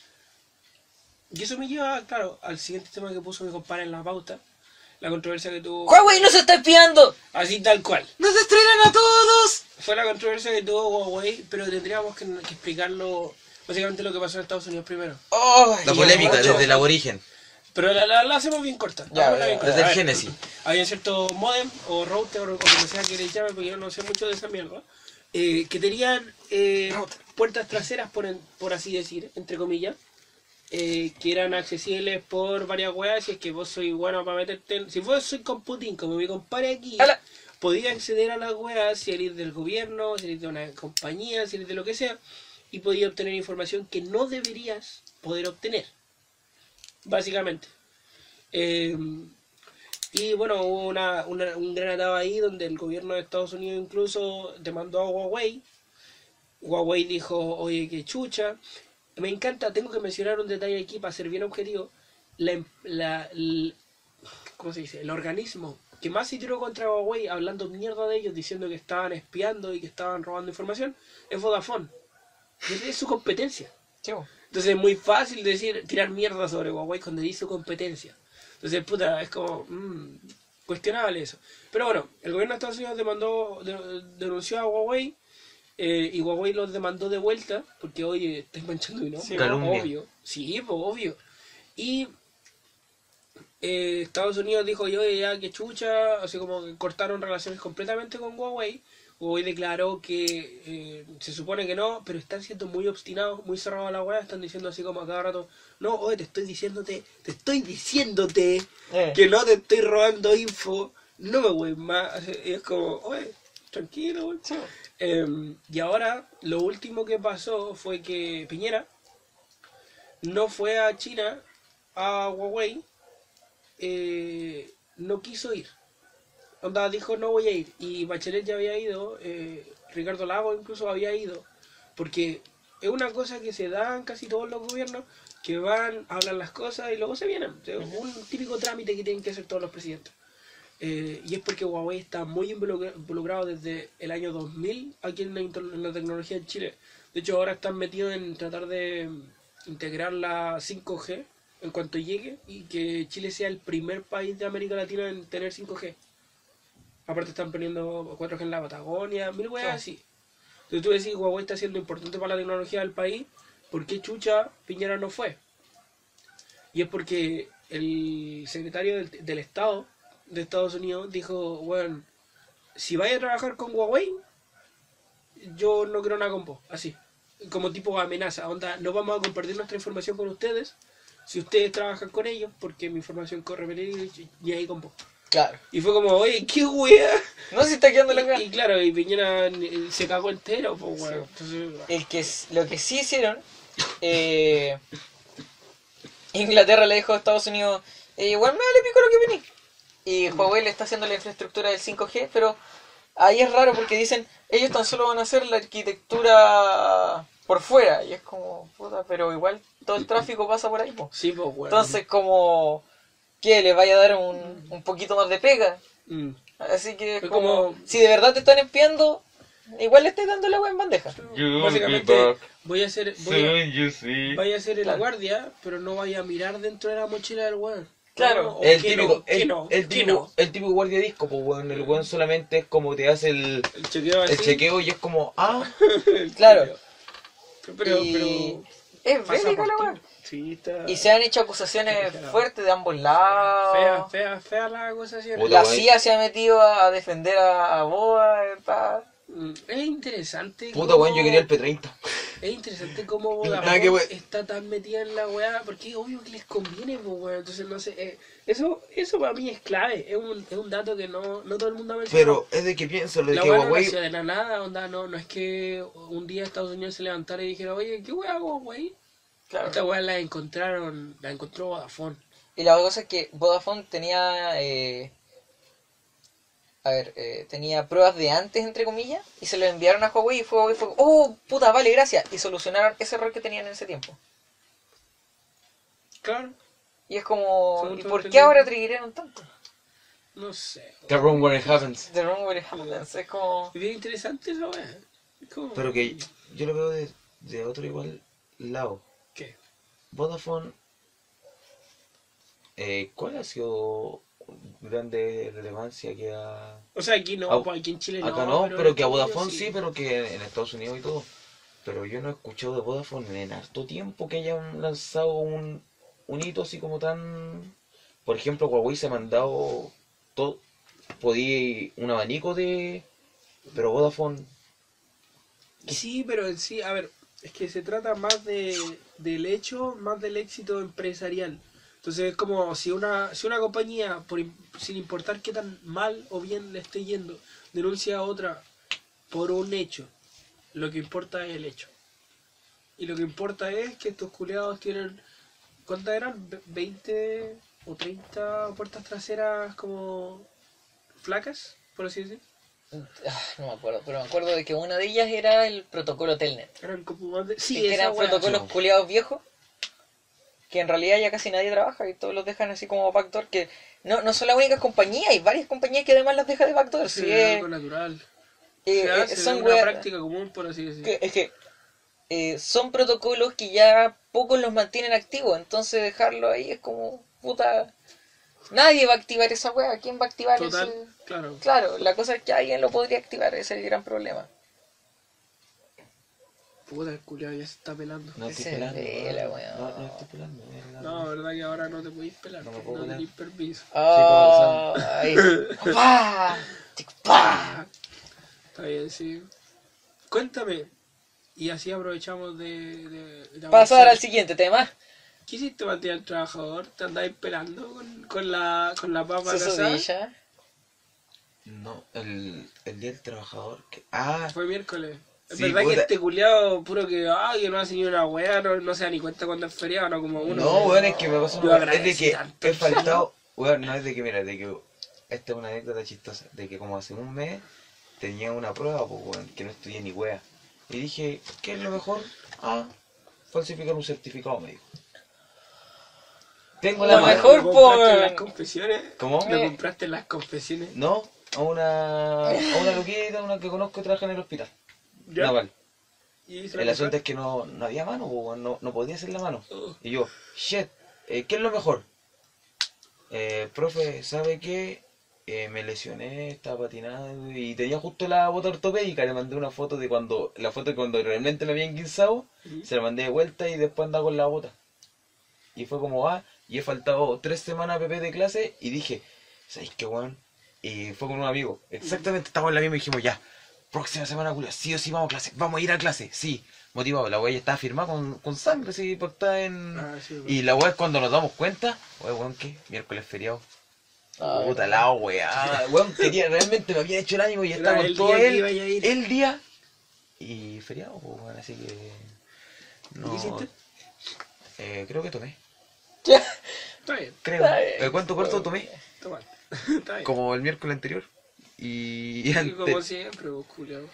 Y eso me lleva, claro, al siguiente tema que puso mi compadre en la pauta. La controversia que tuvo... ¡Huawei no se está espiando! Así tal cual. ¡Nos destruirán a todos! Fue la controversia que tuvo Huawei, pero tendríamos que, que explicarlo, básicamente lo que pasó en Estados Unidos primero. ¡Oh! La y polémica mucho. desde el aborigen, Pero la, la, la hacemos bien corta. Ya, hagámosla ya, bien corta. desde A el ver, génesis. Había cierto modem o router o como sea que le llamen, porque yo no sé mucho de esa mierda, eh, que tenían eh, puertas traseras, por, en- por así decir, entre comillas, eh, que eran accesibles por varias weas. Si es que vos sois bueno para meterte en... Si vos sois computing, como mi compadre aquí, Ala. podía acceder a las weas si eres del gobierno, si eres de una compañía, si eres de lo que sea, y podía obtener información que no deberías poder obtener, básicamente. Eh, y bueno, hubo una, una- un gran atado ahí donde el gobierno de Estados Unidos incluso demandó a Huawei. Huawei dijo, oye, qué chucha. Me encanta, tengo que mencionar un detalle aquí para ser bien objetivo. La, em- la, l- ¿Cómo se dice? El organismo que más se tiró contra Huawei hablando mierda de ellos, diciendo que estaban espiando y que estaban robando información, es Vodafone. Y es su competencia. Chivo. Entonces es muy fácil decir, tirar mierda sobre Huawei cuando es su competencia. Entonces, puta, es como mm, cuestionable eso. Pero bueno, el gobierno de Estados Unidos demandó, de- denunció a Huawei, eh, y Huawei los demandó de vuelta, porque oye, estáis manchando mi nombre, Sí, calumnia. obvio. Sí, pues obvio. Y eh, Estados Unidos dijo, oye, ya que chucha, así como que cortaron relaciones completamente con Huawei, Huawei declaró que eh, se supone que no, pero están siendo muy obstinados, muy cerrados a la weá, están diciendo así como a cada rato, no, oye, te estoy diciéndote, te estoy diciéndote Eh. que no te estoy robando info, no me voy más. Y es como, oye, tranquilo, wey. Sí. Eh, y ahora, lo último que pasó fue que Piñera no fue a China, a Huawei, eh, no quiso ir. Onda dijo no voy a ir. Y Bachelet ya había ido, eh, Ricardo Lagos incluso había ido. Porque es una cosa que se da en casi todos los gobiernos, que van, hablan las cosas y luego se vienen. O sea, un típico trámite que tienen que hacer todos los presidentes. Eh, y es porque Huawei está muy involucra- involucrado desde el año dos mil aquí en la, inter- en la tecnología en Chile. De hecho, ahora están metidos en tratar de integrar la cinco G en cuanto llegue y que Chile sea el primer país de América Latina en tener cinco G. Aparte están poniendo cuatro G en la Patagonia, mil weas así. Entonces tú decís, Huawei está siendo importante para la tecnología del país, ¿por qué chucha Piñera no fue? Y es porque el secretario del, del Estado de Estados Unidos dijo, bueno, si vais a trabajar con Huawei, yo no quiero nada con vos, así. Como tipo amenaza, onda, no vamos a compartir nuestra información con ustedes si ustedes trabajan con ellos, porque mi información corre peligro y, y ahí con vos. Claro. Y fue como, oye, qué wea. No sé si está quedando la Y, cara. y claro, y Piñera eh, se cagó entero, pues bueno. Entonces, El que, s- lo que sí hicieron, eh, Inglaterra le dijo a Estados Unidos, eh, igual me vale pico lo que vení. Y Huawei le está haciendo la infraestructura del cinco G, pero ahí es raro porque dicen, ellos tan solo van a hacer la arquitectura por fuera. Y es como, puta, pero igual todo el tráfico pasa por ahí, po. sí, pues bueno. Entonces, como, ¿qué? ¿Les vaya a dar un, un poquito más de pega? Mm. Así que es Es como, como- si de verdad te están espiando, igual le estáis dando la wea en bandeja. Básicamente, voy a hacer, voy a, Soon you see. vaya a ser el Claro. guardia, pero no vaya a mirar dentro de la mochila del weón. Claro. No, o El que típico, no, que el, no, el que típico, no. el típico guardia disco, pues weón, el weón solamente es como te hace el, El chequeo así. el chequeo y es como, ah, el Claro. chequeo. Pero, Y pero. es pasa bélica por la ti. wea. Sí, está. Y se han hecho acusaciones fuertes de ambos lados. Fea, fea, fea la acusación. Puta, La wey. C I A se ha metido a, a defender a, a Boa. Está... Mm, Es interesante. puta cómo- weón, yo quería el P treinta. Es interesante cómo Nada Vodafone que we- está tan metida en la weá, porque es obvio que les conviene, pues weón. Entonces, no sé, eh, eso eso para mí es clave, es un, es un dato que no, no todo el mundo ha mencionado. Pero es de que pienso, lo de la que weá no Huawei, nació de la nada, onda, no, no es que un día Estados Unidos se levantara y dijera, oye, ¿qué weá hago, wey? Claro. Esta weá la encontraron, la encontró Vodafone. Y la cosa es que Vodafone tenía... eh, A ver, eh, tenía pruebas de antes, entre comillas, y se lo enviaron a Huawei y fue, Huawei fue, oh, puta, vale, gracias. Y solucionaron ese error que tenían en ese tiempo. Claro, Y es como, Son ¿y todo por qué entendible. ahora triguearon tanto? no sé. the wrong where it happens. The wrong way it happens. Es como, Es bien interesante esa weá. Es como- Pero que yo lo veo de, de otro igual lado. ¿Qué? Vodafone, eh, ¿cuál ha sido grande relevancia que ha... O sea, aquí no, Au- pues aquí en Chile no. Acá no, en pero que a Estados Unidos Vodafone sí, pero que en Estados Unidos y todo. Pero yo no he escuchado de Vodafone en harto tiempo que hayan lanzado un, un hito así como tan... Por ejemplo, Huawei se ha mandado todo, podía un abanico de... Pero Vodafone... Sí, pero en sí, a ver, es que se trata más de, del hecho, más del éxito empresarial. Entonces es como si una, si una compañía, por, im- sin importar qué tan mal o bien le esté yendo, denuncia a otra por un hecho, lo que importa es el hecho. Y lo que importa es que estos culiados tienen, ¿cuántas eran? Ve- ¿veinte o treinta puertas traseras como flacas, por así decir? ah, no me acuerdo, pero me acuerdo de que una de ellas era el protocolo Telnet. Eran como más de... Sí, Sí, que esa eran wea. protocolos Sí. culiados viejos, que en realidad ya casi nadie trabaja y todos los dejan así como backdoor, que no, no son las únicas compañías, hay varias compañías que además las dejan de backdoor. Sí, Sí, es eh, algo natural. eh, Se eh, hace, son es una wea- práctica común, por así decirlo. que- es que eh, son protocolos que ya pocos los mantienen activos, entonces dejarlo ahí es como, puta, nadie va a activar esa wea, ¿quién va a activar Total, ese? claro. Claro, la cosa es que alguien lo podría activar, ese es el gran problema. Puta, el culiao ya se está pelando. No estoy Ese pelando. vela, weón. weón. No, no estoy pelando. es la- No, verdad que ahora no te podéis pelar, No me no, puedo pelar. tenéis permiso. Ay, ¡pa! ¡Pa! Está bien, sí. Cuéntame. Y así aprovechamos de... de, de Pasar avanzar. al siguiente tema. ¿Qué hiciste para ti al trabajador? ¿Te andáis pelando con, con la con la papa casada? Susodilla. No, el, el día del trabajador. Que... Ah, Fue miércoles. Es Sí, verdad que puta. este culiado puro que, ay, que no hace ni una wea, no, no se da ni cuenta cuando es feriado, no como uno. no, weón, es que me pasó Yo una weá, es de agradecí que tanto he el faltado, weón, no es de que, mira, de que, esta es una anécdota chistosa, de que como hace un mes tenía una prueba, pues, weón, que no estudié ni wea. Y dije, ¿qué es lo mejor? Ah, falsificar un certificado médico. Tengo la Lo mano. mejor, ¿Lo compraste en por- las confesiones? ¿Cómo? ¿Lo compraste en las confesiones? No, a una, a una loquita, una que conozco que trabaja en el hospital. ¿Ya? Naval. ¿Y se El lo asunto compraste? es que no, no había mano, po, weón, no, no podía hacer la mano. Oh. Y yo, shit, eh, ¿qué es lo mejor? Eh, profe, ¿sabe qué? Eh, me lesioné, estaba patinando y tenía justo la bota ortopédica. Le mandé una foto de cuando, la foto de cuando realmente me habían guinzado, Ujú. se la mandé de vuelta y después andaba con la bota. Y fue como, ah, y he faltado tres semanas a P P de clase y dije, ¿sabéis qué, weón? Y fue con un amigo, exactamente, estábamos en la misma y dijimos, ya, próxima semana, culo, sí o sí vamos a clase, vamos a ir a clase, sí. Motivado, la weá ya estaba firmada con, con sangre, sí, portada en... Ah, sí, Y la weá es cuando nos damos cuenta, weón, weón, ¿qué? Miércoles feriado. Ay, Puta la weá, weón, quería, realmente me había hecho el ánimo y Era estaba con el todo día que él, iba a ir. el día, y feriado, pues, weón, así que... No, ¿Qué hiciste? Eh, creo que tomé, Está bien, creo. Está bien. Eh, ¿Cuánto corto tomé? toma. Está bien. Como el miércoles anterior. Y, y, Sí, antes- como siempre, vos, culiao.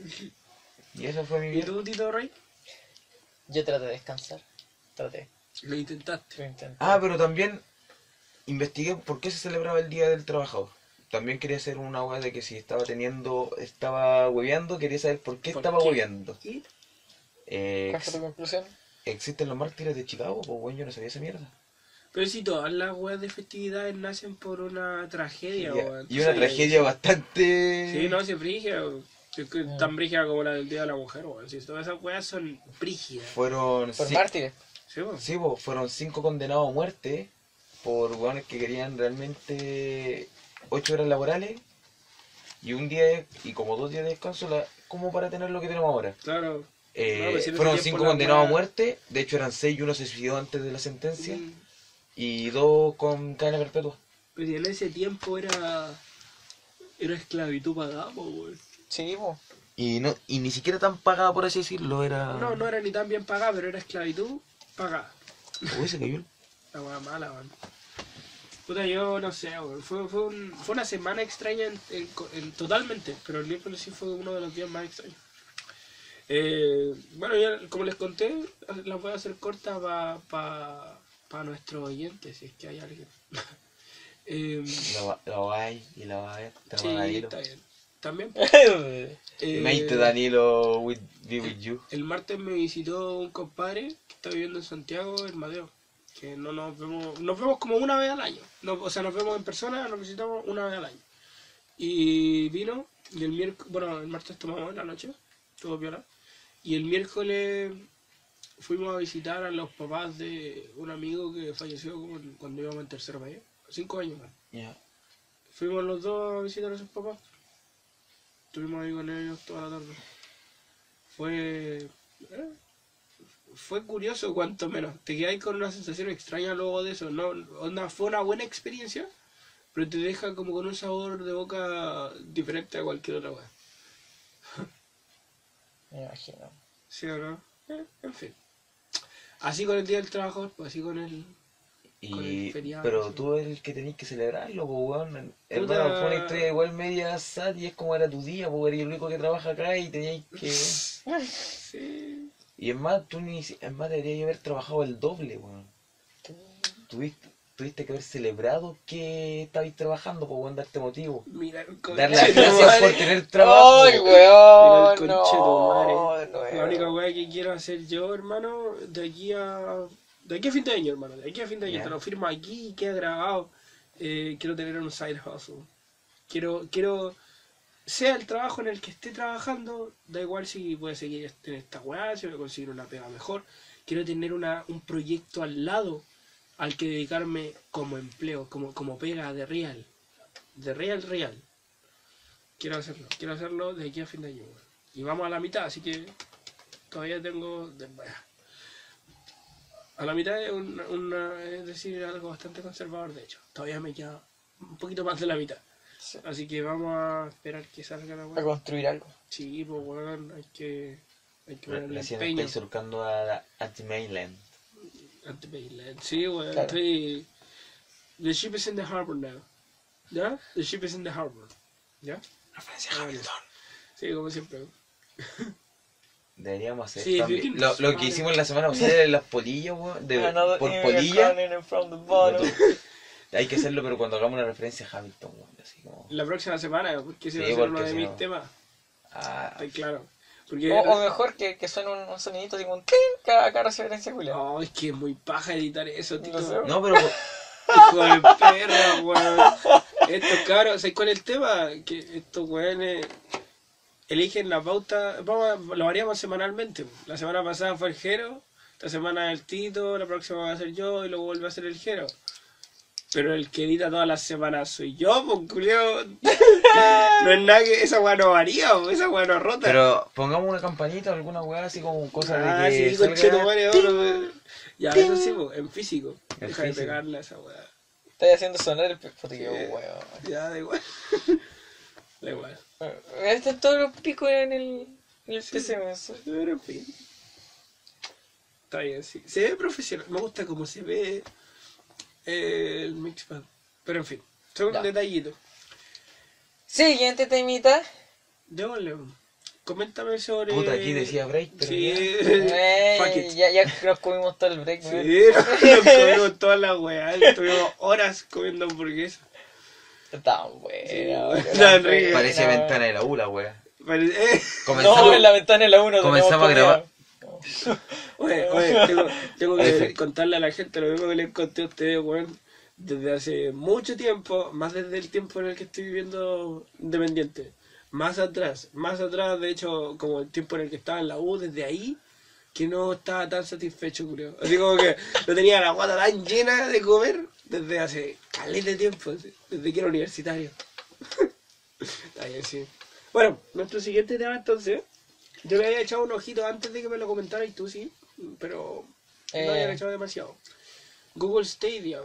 y eso fue mi ¿Y vida. tú, Tito Rey? Yo traté de descansar. Traté. Lo intentaste. Lo intenté. Ah, pero también investigué por qué se celebraba el Día del Trabajador. También quería hacer una hueá de que si estaba teniendo, estaba hueveando, quería saber por qué ¿Por estaba qué? hueveando. ¿Y? Eh, ¿Cuál fue tu conclusión? ¿Existen los mártires de Chicago? Pues bueno, yo no sabía esa mierda. Pero si todas las weas de festividades nacen por una tragedia, Y, weón. y una Sí, tragedia sí. bastante... Sí, no, sí, brígida, weón. Es que tan brígida como la del Día de la Mujer, weón. Si todas esas weas son brígidas. Fueron... Por ci- mártires. Sí, weón. Sí, po, fueron cinco condenados a muerte por hueones que querían realmente ocho horas laborales y un día de- y como dos días de descanso la- como para tener lo que tenemos ahora. Claro. Eh, No, pues si en ese fueron tiempo cinco la condenados a wea- muerte, de hecho eran seis y uno se suicidó antes de la sentencia Mm, y dos con cadena perpetua. Pero si en ese tiempo era. Era esclavitud pagada, po, weón. Sí, po. Y no y ni siquiera tan pagada por así decirlo, era... No, no era ni tan bien pagada, pero era esclavitud pagada. Uy, se cayó. La wea mala, weón. Puta, yo no sé, weón. Fue, fue, un- fue una semana extraña en, en co- en- totalmente, pero el miércoles sí fue uno de los días más extraños. Eh, bueno, ya como les conté, las voy a hacer cortas para pa, pa nuestros oyentes, si es que hay alguien. eh, La, va- la vai y la va a ver. sí, Danilo. está bien. También. Eh, eh, Mate Danilo with, be with you. El martes me visitó un compadre que está viviendo en Santiago, el Mateo. Que no nos vemos, nos vemos como una vez al año. No, o sea, nos vemos en persona, nos visitamos una vez al año. Y vino, y el miércoles, bueno, el martes tomamos en la noche, estuvo piola. Y el miércoles fuimos a visitar a los papás de un amigo que falleció como en- cuando íbamos en tercero medio, cinco años más. Ya. Fuimos los dos a visitar a sus papás. Estuvimos ahí con ellos toda la tarde. Fue. eh, Fue curioso, cuanto menos. Te quedas con una sensación extraña luego de eso. No, onda, fue una buena experiencia, pero te deja como con un sabor de boca diferente a cualquier otra cosa. Me imagino. ¿Sí o no? Eh, en fin. Así con el Día del Trabajador, pues así con el. Con Y, el feriado, pero sí. tú eres el que tenés que celebrarlo, pues, weón. Hermano, Puta. fue una historia igual media sad y es como era tu día, pues, eres el único que trabaja acá y tenías que... Sí. Y es más, tú ni si- es más deberías haber trabajado el doble, weón. Tuviste, tuviste que haber celebrado que estabais trabajando, pues, weón, darte motivo. Mira el Dar las conche tu gracias madre. por tener trabajo. ¡Ay, Mira weón! el conche tu madre. No, La única weá que quiero hacer yo, hermano, de aquí a. De aquí a fin de año, hermano. De aquí a fin de año. Ya. Te lo firmo aquí y queda grabado. Eh, quiero tener un side hustle. Quiero, quiero. Sea el trabajo en el que esté trabajando, da igual si voy a seguir en esta weá, si voy a conseguir una pega mejor. Quiero tener una, un proyecto al lado al que dedicarme como empleo, como, como pega de real. De real, real. Quiero hacerlo, quiero hacerlo de aquí a fin de año, weón. Y vamos a la mitad, así que todavía tengo... De, bueno, a la mitad es, una, una- es decir, algo bastante conservador, de hecho. Todavía me queda un poquito más de la mitad. Sí. Así que vamos a esperar que salga la A weá. construir algo. Sí, pues weón, hay que... Hay que ponerle Recién empeño. estáis surcando a la anti-mainland. Antes de irle- Sí, weón, Claro. estoy... The ship is in the harbor now. ¿Ya? The ship is in the harbor. ¿Ya? Referencia Ah, a Hamilton. Sí, como siempre. Deberíamos hacer Sí, también- Vikings, lo, lo que vale. hicimos la semana pasada de las polillas, weón. De, Another por immigrant polilla. coming in from the bottom. Hay que hacerlo, pero cuando hagamos una referencia a Hamilton, weón. Así como. La próxima semana, porque ese Sí, va a ser porque uno de si mis no- temas. Ah, Está claro. Porque... O, o mejor que, que suene un, un sonidito así como un clink cada, cada referencia, Julia. No, es que es muy paja editar eso, Tito. No sé. no, pero. Hijo de perra, weón. Estos cabros, ¿sabes cuál es el tema? Que estos weones eligen la pauta. Vamos a- lo haríamos semanalmente. La semana pasada fue el Jero, esta semana el Tito, la próxima va a ser yo y luego vuelve a ser el Jero. Pero el que edita todas las semanas soy yo, pues culeo. No es nada que esa weá no varía, po, esa weá no rota. Pero pongamos una campanita o alguna weá así como cosa ah, de que. sí, salga- conchetumare, ahora, weón. Ya, eso sí, po, en físico. En Deja de físico. pegarle a esa weá. Estoy haciendo sonar el fotillo, Sí. weón. Ya, da igual. Da igual. Están todos los picos en el, en el Sí. P C, weón. Pero en fin. Está bien, sí. Se ve profesional. Me gusta cómo se ve eh, el Mixpad. Pero en fin. Son Ya. detallitos. Siguiente temita. Démosle. Coméntame sobre. Puta, aquí decía break, pero. Sí. Eh, Fuck it. ya, ya nos comimos todo el break, Sí, weón. nos comimos todas las weas. Estuvimos horas comiendo hamburguesas. Tan buena, Sí, weón, tan tan rica. buena, Parecía weón. ventana de la U, la weá. Pare- eh, Comenzamos. No, en la ventana en la uno. comenzamos a grabar. Oye, oye, tengo, tengo que Perfecto. contarle a la gente lo mismo que les conté a ustedes, weón. Desde hace mucho tiempo, más desde el tiempo en el que estoy viviendo independiente. Más atrás, más atrás, de hecho, como el tiempo en el que estaba en la U, desde ahí, que no estaba tan satisfecho, creo. Así como que no tenía la guata tan llena de comer desde hace caleta de tiempo, así, desde que era universitario. Está bien, sí. Bueno, nuestro siguiente tema entonces, yo le había echado un ojito antes de que me lo comentaras y tú sí, pero no Eh. había echado demasiado. Google Stadia.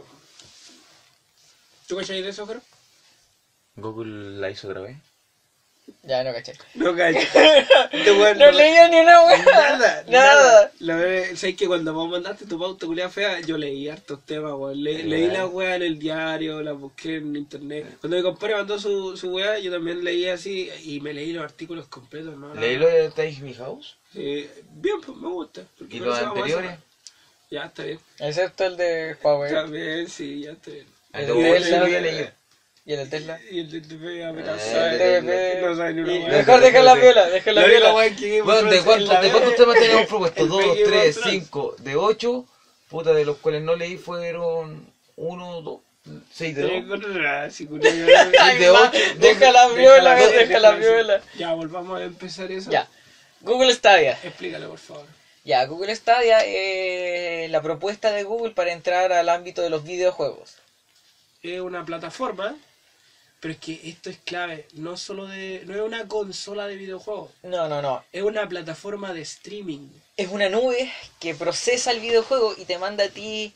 ¿Tú cachai de eso, Jero? Google la hizo otra vez. Ya, no caché. No cacho. Este weón No leía ni una weá. Nada, Nada. nada. La verdad, sabes que cuando vos mandaste tu pauta culiada fea, yo leí hartos temas, weón. Le- Sí, leí weón. la weá en el diario, la busqué en internet. Cuando mi compadre mandó su, su weá, yo también leí así y me leí los artículos completos, ¿no? Leí lo de Take Me House. Sí, bien, pues me gusta. porque Y por los eso vamos a anteriores. hacer- Ya, está bien. Excepto el de Huawei. Está bien, sí, ya está bien. El El de de Google Tesla. lo había leído. Y el de Tesla. Y el de T V a Eh, sabe, el de T V. no sabe ni una Y weá. mejor dejar la viola, dejar la La única viola. weá que Bueno, ¿de en cuántos la- de cuántos temas teníamos propuestos? el Dos, Game of tres, Thrones. cinco, de ocho. Puta, de los cuales no leí fueron uno, dos, seis de Tenés dos. que controlar, sí, culiao. Ay, de ma, ocho, deja la Déjala, viola, déjala, deja la sí. viola. Ya, volvamos a empezar eso. Ya. Google Stadia. Explícale, por favor. Ya, Google Stadia es la propuesta de Google para entrar al ámbito de los videojuegos. Es una plataforma, pero es que esto es clave. No solo de, no es una consola de videojuegos, No, no, no. es una plataforma de streaming. Es una nube que procesa el videojuego y te manda a ti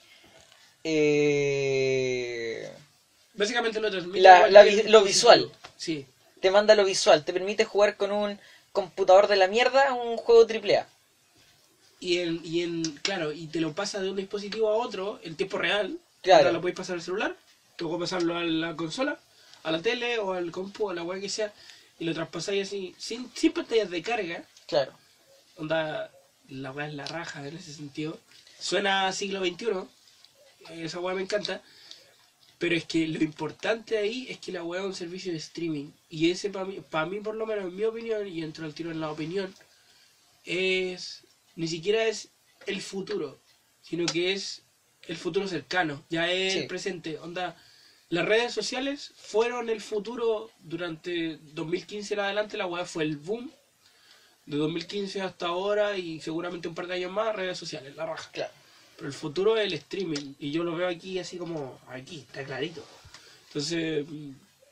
eh, Básicamente lo transmite. La- igual la que vi- el lo dispositivo. visual. Sí. te manda lo visual, te permite jugar con un computador de la mierda un juego triple A. Y el, y el, claro, y te lo pasa de un dispositivo a otro en tiempo real. Claro. Ahora lo podéis pasar al celular, te puedo pasarlo a la consola, a la tele o al compu, a la web que sea, y lo traspasáis así, sin, sin pantallas de carga. Claro. Onda, la weá es la raja en ese sentido. Suena a siglo veintiuno, esa weá me encanta. Pero es que lo importante ahí es que la weá es un servicio de streaming. Y ese para mí, para mí por lo menos en mi opinión, y entro al tiro en la opinión, es ni siquiera es el futuro, sino que es el futuro cercano, ya es Sí. el presente. Onda, las redes sociales fueron el futuro durante dos mil quince en adelante, la weá fue el boom. De dos mil quince hasta ahora y seguramente un par de años más, redes sociales, la raja. Claro. Pero el futuro es el streaming y yo lo veo aquí así como aquí, está clarito. Entonces, mm,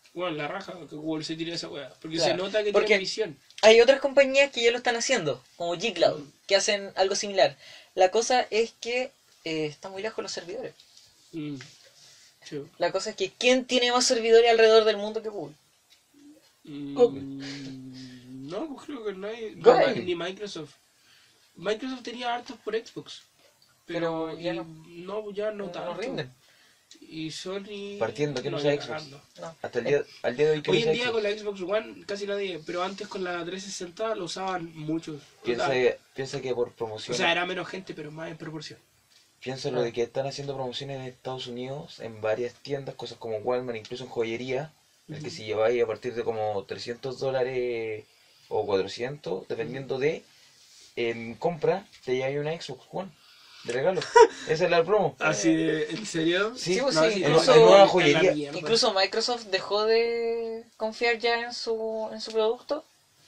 Bueno, la raja que Google se tire esa weá. Porque Claro, se nota que porque- tiene visión. Hay otras compañías que ya lo están haciendo, como G-Cloud, que hacen algo similar. La cosa es que eh, están muy lejos los servidores. Mm. Sí. La cosa es que ¿quién tiene más servidores alrededor del mundo que Google? Mm, Google. No, pues creo que no hay. no, Google. ni Microsoft. Microsoft tenía hartos por Xbox. Pero, Pero ya y- no- no, ya no, No, tanto. no rinden. Y Sony. Partiendo que no no sea ni Xbox. cagando. No. Hasta el día, al día de hoy que Hoy no en sea día Xbox. con la Xbox One casi nadie, pero antes con la trescientos sesenta lo usaban muchos. Piensa, O sea, piensa que por o promoción. sea, era menos gente, pero más en proporción. Piensa lo de que están haciendo promociones en Estados Unidos en varias tiendas, cosas como Walmart, incluso en joyería, el que Ujú. si lleváis a partir de como trescientos dólares o cuatrocientos, dependiendo de, en compra, te lleváis una Xbox One de regalo. Esa es la promo. Así de, ¿en serio? Sí, Sí, pues No, sí, sí, incluso- en nueva la joyería. mierda. Incluso Microsoft dejó de confiar ya en su, en su producto.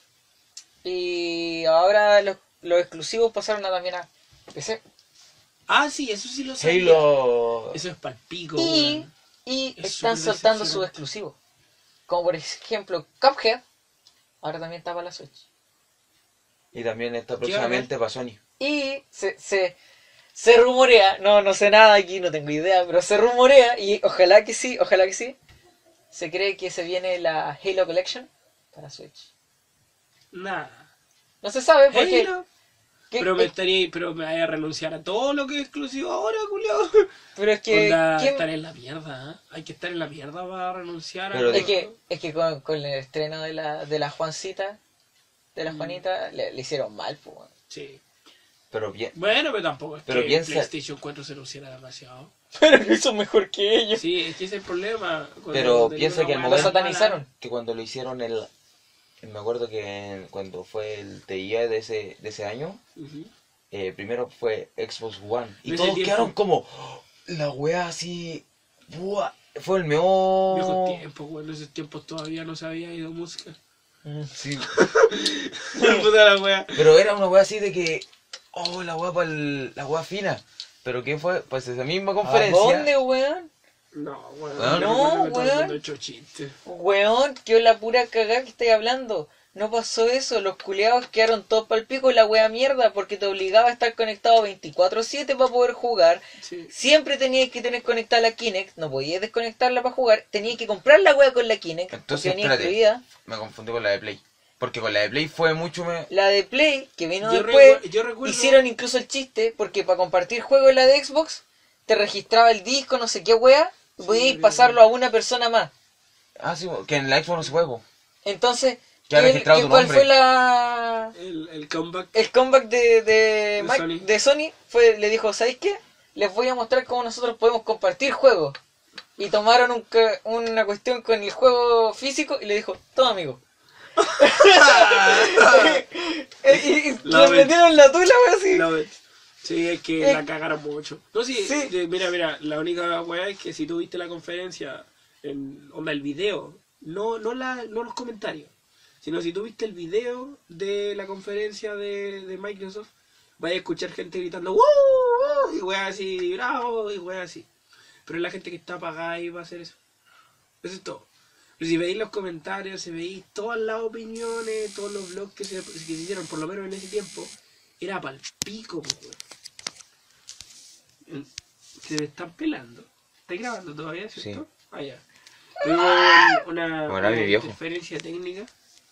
Y ahora los, los exclusivos pasaron a también a P C. Ah, sí, eso sí lo sabía. Halo. Eso es palpico. Y, weón. y Es están súper soltando sus decepcionante. exclusivos. Como por ejemplo Cuphead. Ahora también está para la Switch. Y también está próximamente para Sony. Y se, se, se rumorea, no, no sé nada aquí, no tengo idea, pero se rumorea, y ojalá que sí, ojalá que sí, se cree que se viene la Halo Collection para Switch. Nah. No se sabe porque... Halo. que- Pero me eh, estaría, pero me vaya a renunciar a todo lo que es exclusivo ahora, culiao. pero es que... Onda, ¿quién- estar en la mierda, ¿eh? Hay que estar en la mierda para renunciar Pero a de- es que, es que con, con el estreno de la, de la Juancita, de la Mm. Juanita, le, le hicieron mal, pues. weón. Sí. Pero bien. Bueno, pero tampoco es Pero que piensa- PlayStation cuatro se luciera demasiado. Pero lo hizo mejor que ellos. Sí, es que ese es el problema. Cuando Pero tenía piensa una que el weá Lo momento- tan mala- satanizaron. Que cuando lo hicieron el... Me acuerdo que cuando fue el T I A de ese, de ese año, Ujú. eh, primero fue Xbox One. Y En ese todos tiempo. quedaron como... "Oh, la wea así... buah". Fue el mejor... Viejos tiempos, bueno, en esos tiempos todavía no se había ido música. Sí. Puta la wea. Pero era una wea así de que... Oh, la wea para la wea fina. Pero ¿qué fue? Pues esa misma ¿A conferencia... dónde, weón? No, weón. Ah, yo no, recuerdo que todo el weón. mundo echó chistes. Weón, que la pura cagada que estáis hablando. No pasó eso, los culiados quedaron todos pa'l pico y la wea mierda porque te obligaba a estar conectado veinticuatro siete para poder jugar. Sí. Siempre tenías que tener conectada la Kinect, no podías desconectarla para jugar, tenías que comprar la wea con la Kinect, Entonces, porque venía espérate. incluida. Me confundí con la de Play. Porque con la de Play fue mucho... Me... La de Play, que vino Yo, después, recuer- yo recuerdo. hicieron incluso el chiste, porque para compartir juegos en la de Xbox, te registraba el disco, no sé qué wea, y Sí, podías yo pasarlo a una persona más. Ah, sí, que en la Xbox no se puede, po. Entonces, Que ha ¿qué- registrado qué- tu ¿cuál nombre. fue la...? El, el comeback. El comeback de, de, De Mac- Sony. de Sony fue, le dijo, ¿sabéis qué? Les voy a mostrar cómo nosotros podemos compartir juegos. Y tomaron un ca- una cuestión con el juego físico y le dijo, toma amigo. y y- y La le ves. metieron la tula, wey, así. La vez. Sí, es que Eh, la cagaron mucho. No, sí, sí. de- mira, mira, la única weá es que si tú viste la conferencia, en, onda el video, no, no, la, no los comentarios, sino si tú viste el video de la conferencia de, de Microsoft, vas a escuchar gente gritando ¡Woo! ¡Woo! Y weá así, bravo, y weá así. Pero es la gente que está apagada y va a hacer eso. Eso es todo. Pero si veis los comentarios, si veis todas las opiniones, todos los blogs que se, que se hicieron, por lo menos en ese tiempo, era pa'l pico, po, weón. Se me están pelando. ¿Estás grabando todavía, cierto? Sí. Ah, ya. Tuve una, Como era una mi viejo. interferencia técnica.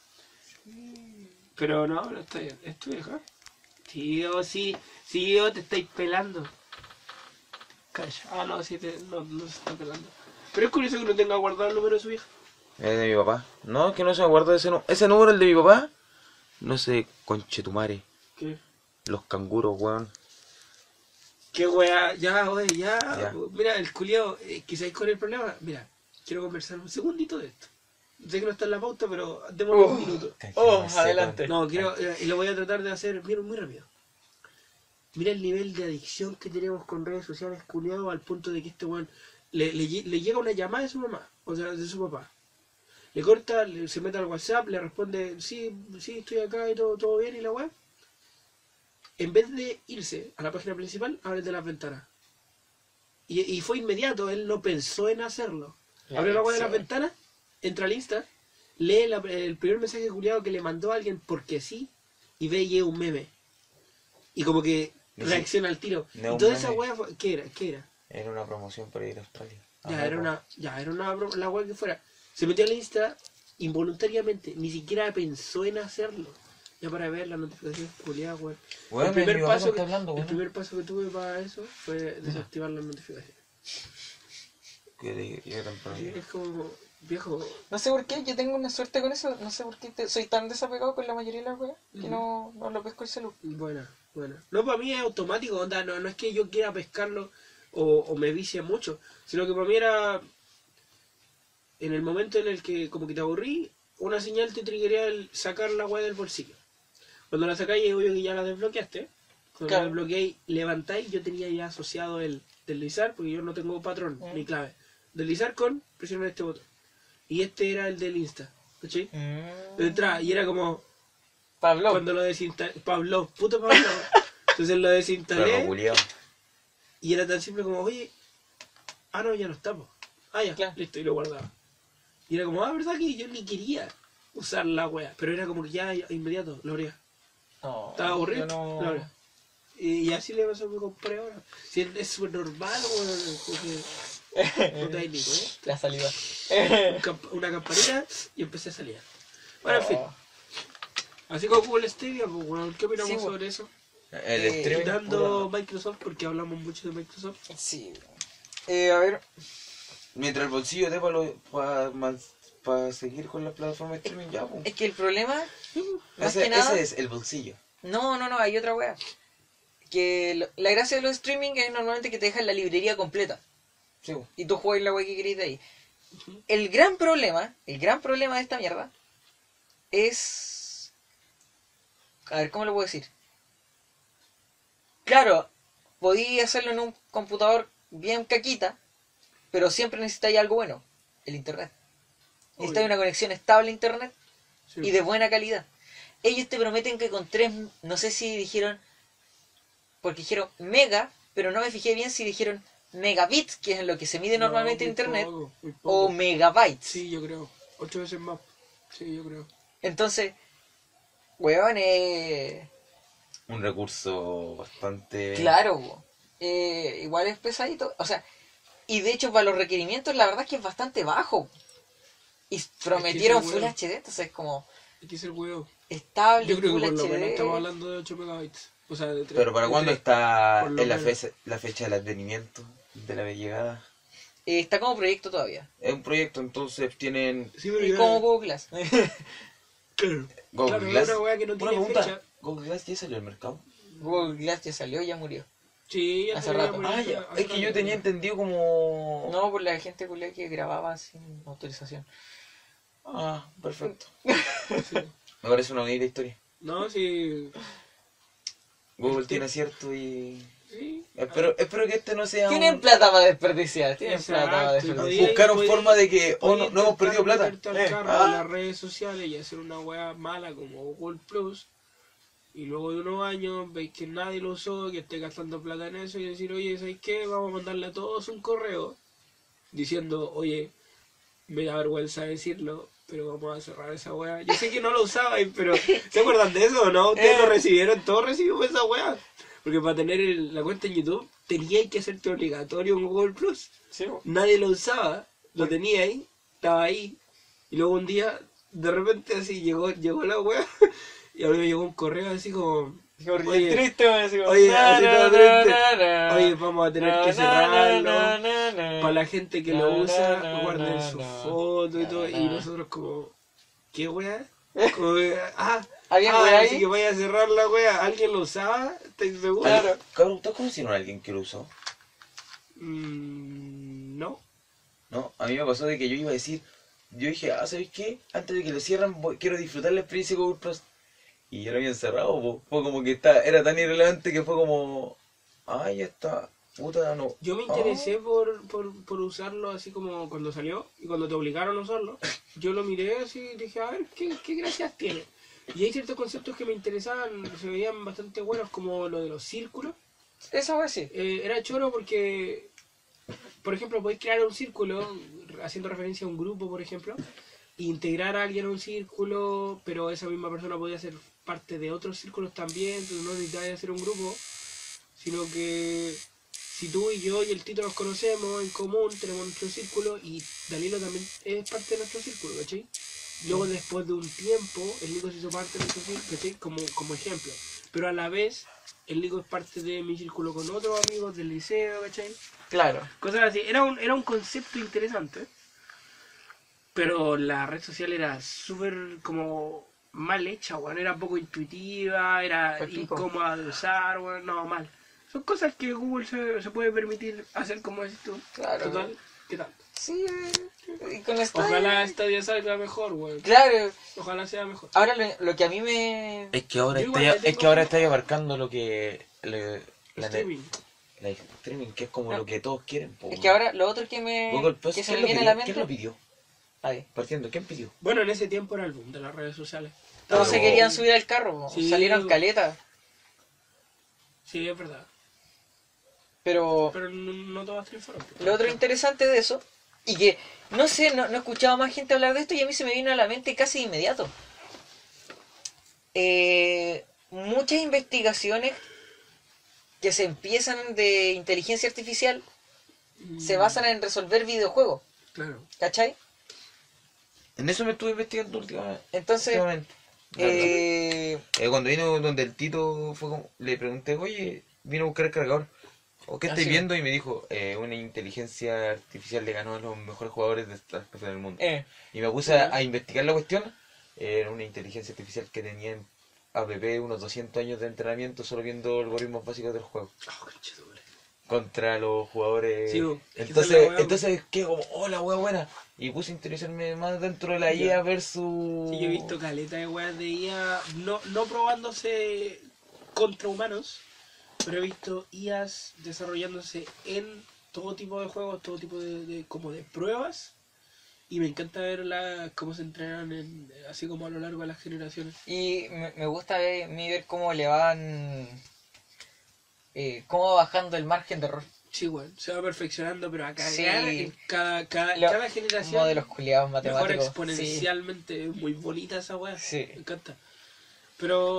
Pero no, no está bien. ¿Es tu vieja? Sí, o sí, sí, o te estáis pelando. Calla. Ah, no, sí, te, no, no se está pelando. Pero es curioso que no tenga guardado el número de su vieja. Es de mi papá. No, es que no se me guarda ese número. Ese número, el de mi papá. No sé, conchetumare. ¿Qué? Los canguros, weón. Qué weá, ya, oye, ya. Ya. Mira, el culiao, eh, que sabéis cuál es el problema. Mira, quiero conversar un segundito de esto. Sé que no está en la pauta, pero démosle un minuto. Oh, adelante. No, quiero, eh, y lo voy a tratar de hacer bien, muy rápido. Mira el nivel de adicción que tenemos con redes sociales, culiado, al punto de que este weón le, le, lle- le llega una llamada de su mamá, o sea, de su papá. Le corta, le- se mete al WhatsApp, le responde, sí, sí, estoy acá y todo, todo bien, y la weá. En vez de irse a la página principal, abre el de las ventanas. Y, y fue inmediato, él no pensó en hacerlo. La Abrió la weá de las adicción. ventanas entra al Insta, lee la- el primer mensaje culiado que le mandó a alguien porque sí, y ve y es un meme. Y como que No, reacciona al tiro. no y un toda meme. esa wea, fue- ¿qué era? ¿Qué era? Era una promoción para ir a Australia. Ya Ah, era no, una, ya era una bro- la wea que fuera. Se metió al Insta involuntariamente, ni siquiera pensó en hacerlo. Ya para ver las notificaciones culiadas, weón. Weón, el primer mi papá paso me que, está hablando, el weón. primer paso que tuve para eso fue desactivar las notificaciones. Que le- llegue temprano. Sí, es como, viejo, No sé por qué, yo tengo una suerte con eso. No sé por qué te- soy tan desapegado con la mayoría de las weas que Ujú. no, no lo pesco el celular. buena, buena. No, para mí es automático, onda, no, no es que yo quiera pescarlo o, o me vicie mucho, sino que para mí era en el momento en el que como que te aburrí, una señal te triggería el sacar la weá del bolsillo. Cuando la sacáis es obvio que ya la desbloqueaste. Cuando Claro. la desbloqueáis, levantáis, yo tenía ya asociado el deslizar, porque yo no tengo patrón Mm. ni clave. Deslizar con presionar este botón. Y este era el del Insta, ¿cachai? Mm. Entraba y era como Pablo. cuando lo desinstalé, Pablo, puto Pablo. Entonces lo desinstalé Perro culiao. y era tan simple como, oye, ah no, ya no estamos. Ah ya, Claro. listo, y lo guardaba. Y era como, ah, verdad que yo ni quería usar la wea, pero era como que ya inmediato, lo abría. No, Estaba aburrido, yo no- lo abría. Y, y así le pasó a mi compré ahora. Si es es súper normal, weón, porque no te hay ni cuenta. La saliva. Un camp- Una campanita y empecé a salir. Bueno, en fin. Así como Google Stadia, pues, weón, ¿qué opinamos Sí, weón. sobre eso? El Eh, streaming. Quitando puta, Microsoft, porque hablamos mucho de Microsoft. Sí. Eh, a ver, mientras el bolsillo dé para pa seguir con la plataforma de streaming, ya, pues. es que el problema, más Ese, que nada, ese es el bolsillo. no, no, no, hay otra wea. Que lo- la gracia de los streaming es normalmente que te dejan la librería completa. Sí, pues. Y tú juegas la wea que querés de ahí. El gran problema, el gran problema de esta mierda es... A ver, ¿cómo lo puedo decir? Claro, podía hacerlo en un computador bien caquita, pero siempre necesitáis algo bueno, el internet. Necesitáis Obvio. una conexión estable a internet Sí. y de buena calidad. Ellos te prometen que con tres, no sé si dijeron, porque dijeron mega, pero no me fijé bien si dijeron megabits, que es en lo que se mide No, normalmente en muy internet, poco, muy o poco. megabytes. Sí, yo creo. Ocho veces más. Sí, yo creo. Entonces, weón, eh, Un recurso bastante. claro, po. Eh, igual es pesadito. O sea, y de hecho para los requerimientos la verdad es que es bastante bajo. Y prometieron ese Full weón- H D, entonces es como Hay que ser huevo. estable, Yo creo Full que por lo H D. menos estamos hablando de ocho megabytes. O sea, de tres. Pero ¿para de cuándo tres. está por lo en la, menos. fecha, la fecha del advenimiento de la llegada? Eh, está como proyecto todavía. Es un proyecto, entonces tienen Sí, pero Es ya- como Google Glass. Claro. Google Claro, Glass. es una weá que no Una tiene pregunta, fecha. ¿Google Glass ya salió al mercado? Google Glass ya salió y ya murió. Sí, ya Hace se veía rato. morir Ah, ya. hace Es que yo rato. tenía entendido como... No, por la gente culia que grababa sin autorización. Ah, perfecto. Sí. Me parece una bonita historia. No, sí. Google Este- tiene acierto y... Sí. Espero, espero que este no sea Tienen un... plata para desperdiciar, tienen Exacto, plata para y desperdiciar. podía- Buscaron podía- forma de que... Oh, Podía no, no hemos perdido plata. meterte al Eh, carro ah. en las redes sociales y hacer una weá mala como Google Plus. Y luego de unos años veis que nadie lo usó, que esté gastando plata en eso y decir, oye, ¿sabes qué? Vamos a mandarle a todos un correo diciendo, oye, me da vergüenza decirlo, pero vamos a cerrar esa weá. Yo sé que no lo usabais, pero ¿se acuerdan de eso o no? Ustedes lo recibieron, todos recibimos esa weá. Porque para tener el- la cuenta en YouTube teníais que hacerte obligatorio un Google Plus. Sí, po. Nadie lo usaba, lo tenía ahí, estaba ahí. Y luego un día, de repente así llegó, llegó la weá. Y a mí me llegó un correo así como, Oye, Oye, triste, weón, así como, oye, na, así na, todo na, triste. na, na. oye, vamos a tener Na, que na, cerrarlo. na, na, na. Para la gente que Na, lo na, usa, na, guarden na, su na. foto y Na, todo. na. Y nosotros como, ¿qué weá? Como, ah, ¿Había ah, weá así ahí? que vaya a cerrar la weá. ¿Alguien lo usaba? ¿Estáis seguros? Claro. Cabrón, ¿ustedes conocieron a alguien que lo usó? Mm, no. No, a mí me pasó de que yo iba a decir... Yo dije, ah, ¿sabes qué? Antes de que lo cierran, voy- quiero disfrutar la experiencia de Google Plus. Y ya lo habían cerrado, po. Fue como que está, era tan irrelevante que fue como... Ay, ya está. Puta, no. Yo me Ah. interesé por, por, por usarlo así como cuando salió y cuando te obligaron a usarlo. Yo lo miré así y dije, a ver, ¿qué, qué gracias tiene? Y hay ciertos conceptos que me interesaban, se veían bastante buenos, como lo de los círculos. Esa weá sí. Eh, era choro porque, por ejemplo, podéis crear un círculo haciendo referencia a un grupo, por ejemplo, integrar a alguien a un círculo, pero esa misma persona podía ser parte de otros círculos también, entonces no necesitabas hacer un grupo, sino que si tú y yo y el Tito nos conocemos en común, tenemos nuestro círculo y Danilo también es parte de nuestro círculo, ¿cachai? Luego después de un tiempo, el Nico se hizo parte de nuestro círculo, ¿cachai? Como, como ejemplo. Pero a la vez, el Nico es parte de mi círculo con otros amigos del liceo, ¿cachai? Claro. Cosas así. Era un, era un concepto interesante. Pero la red social era súper como mal hecha, weón. Era poco intuitiva, era Fue pico. incómoda de usar, weón. No, mal. Son cosas que Google se, se puede permitir hacer como decís tú. Claro. Total, ¿qué tal? Sí, eh, y con esto. Ojalá esta día salga mejor, weón. Claro. Ojalá sea mejor. Ahora lo, lo que a mí me. Es que ahora Yo igual estáis le es tengo- que ahora estáis abarcando lo que le- la, Streaming. la streaming, que es como No. lo que todos quieren. po, Es weón. que ahora lo otro que me. Google Plus, que se ¿quién me lo viene a pidió? la ¿Quién lo mente. pidió? Ahí. Partiendo, ¿quién pidió? Bueno, en ese tiempo era el boom de las redes sociales. Todos Pero- se querían subir al carro, po. Sí. Salieron caletas. Sí, es verdad. Pero Pero no, no todas triunfaron. lo otro interesante de eso, y que no sé, no, no he escuchado más gente hablar de esto y a mí se me vino a la mente casi de inmediato. Eh, muchas investigaciones que se empiezan de inteligencia artificial Mm, se basan en resolver videojuegos, Claro. ¿cachai? En eso me estuve investigando últimamente. Entonces, últimamente. eh, Eh, cuando vino donde el Tito, fue como- le pregunté, oye, vino a buscar el cargador. ¿O qué Ah, estáis sí. viendo? Y me dijo, eh, una inteligencia artificial le ganó a los mejores jugadores de esta del mundo. eh, Y me puse a, a investigar la cuestión. Era una inteligencia artificial que tenía en app unos doscientos años de entrenamiento solo viendo algoritmos básicos del juego. Oh, conchetumare. Contra los jugadores. Sí, bo, es que esa es entonces, la wea, bo. entonces qué como, oh, la wea buena. Y puse a interesarme más dentro de la Ya. I A versus. Sí, yo he visto caleta de weas de I A, no, no probándose contra humanos, pero he visto I As desarrollándose en todo tipo de juegos, todo tipo de, de- como de pruebas, y me encanta ver la, cómo se entrenan en, así como a lo largo de las generaciones. y me, me gusta ver, a mí ver cómo le van, eh, cómo va bajando el margen de error. Sí, bueno, se va perfeccionando, pero a cagar Sí. en cada, cada, Lo- cada generación Modelos culiados mejora matemáticos. exponencialmente, es muy bonita esa wea. Sí. Me encanta. Pero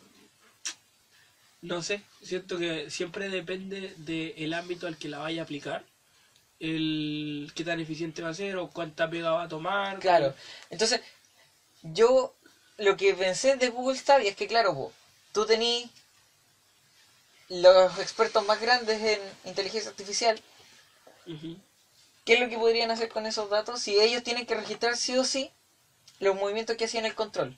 no sé, siento que siempre depende del ámbito al que la vaya a aplicar, el qué tan eficiente va a ser o cuánta pega va a tomar. Claro. Entonces, yo lo que pensé de Google Stadia es que, claro, po, tú tenés los expertos más grandes en inteligencia artificial. Ujú. ¿Qué es lo que podrían hacer con esos datos? Si ellos tienen que registrar sí o sí los movimientos que hacían el control.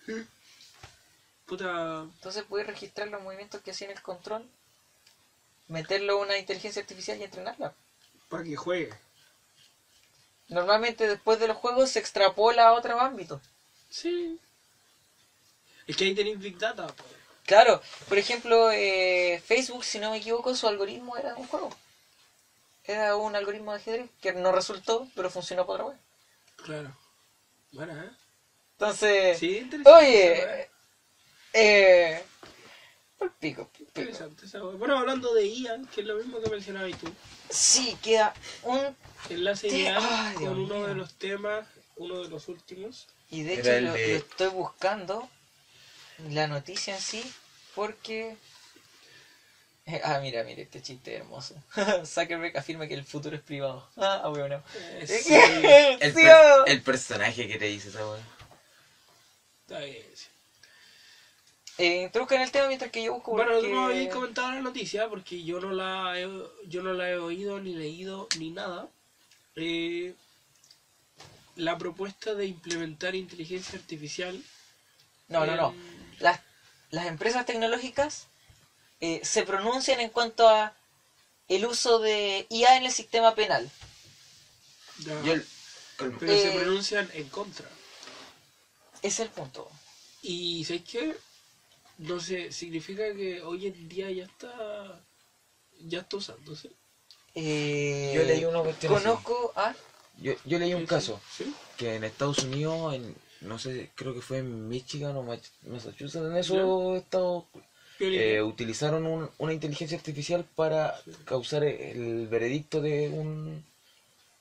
Puta, Entonces puedes registrar los movimientos que hacían el control, meterlo a una inteligencia artificial y entrenarla. para que juegue. Normalmente después de los juegos se extrapola a otros ámbitos. Sí. Es que ahí tenéis Big Data. po. Claro, por ejemplo, eh, Facebook, si no me equivoco, su algoritmo era un juego. Era un algoritmo de ajedrez que no resultó, pero funcionó por otra web. Claro. Bueno, ¿eh? Entonces, Sí, interesante. esa oye, wea. eh, por pico, por pico. Interesante esa wea. Bueno, hablando de I A, que es lo mismo que mencionabas tú. Sí, queda un... Enlace Sí, ideal ay, con Dios uno mío. de los temas, uno de los últimos. Y de Era hecho el lo, de- lo estoy buscando, la noticia en sí, porque... Eh, ah, mira, mira, este chiste hermoso. Zuckerberg afirma que el futuro es privado. Ah, bueno. Eh, Sí, sí, El, sí, per- oh. el personaje que te dice esa wea. está bien, sí. Eh, introduzcan el tema mientras que yo busco. Bueno, porque- tú no habéis comentado la noticia porque yo no la he, yo no la he oído, ni leído, ni nada. Eh, la propuesta de implementar inteligencia artificial. No, no, no. en- Las, las empresas tecnológicas eh, se pronuncian en cuanto a el uso de I A en el sistema penal. ya, Yo el- con- pero Eh, se pronuncian en contra. Ese es el punto. Y ¿sabes qué? No sé, significa que hoy en día ya está ya está usándose. Eh, Yo leí una cuestión así. Conozco a... Yo, yo leí un Sí, caso ¿sí? que en Estados Unidos, en, no sé, creo que fue en Michigan o Mach- Massachusetts, en esos estados, ¿Sí? eh, utilizaron un- una inteligencia artificial para causar el veredicto de un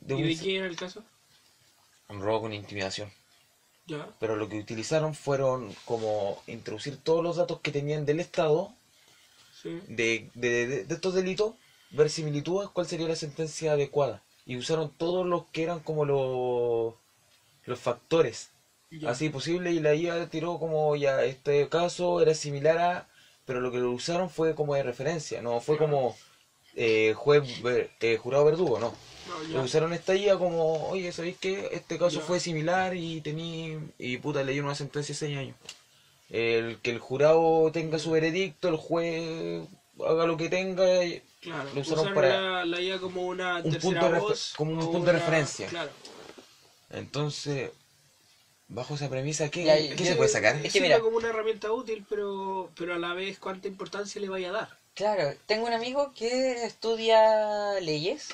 de ¿Y un, de quién era el caso? un robo con intimidación. Ya. Pero lo que utilizaron fueron como introducir todos los datos que tenían del Estado Sí. de, de, de- de estos delitos, ver similitudes, cuál sería la sentencia adecuada. Y usaron todos los que eran como los, los factores Ya. así posible, y la I A tiró como ya este caso era similar a, pero lo que lo usaron fue como de referencia, no fue Claro. como eh, juez ver- eh, jurado verdugo, no. No, Lo ya. usaron esta I A como, oye, ¿sabéis qué? Este caso Ya. fue similar y tení, y puta, le dieron una sentencia de seis años. El que el jurado tenga su veredicto, el juez haga lo que tenga, y Claro. lo usaron Usaron para la, la I A como una un tercera punto de refer- voz. como un o punto de una- referencia. Claro. Entonces, bajo esa premisa, ¿qué, Ya, ¿qué yo- se puede sacar? Es que Sirve mira. como una herramienta útil, pero, pero a la vez cuánta importancia le vaya a dar. Claro, tengo un amigo que estudia leyes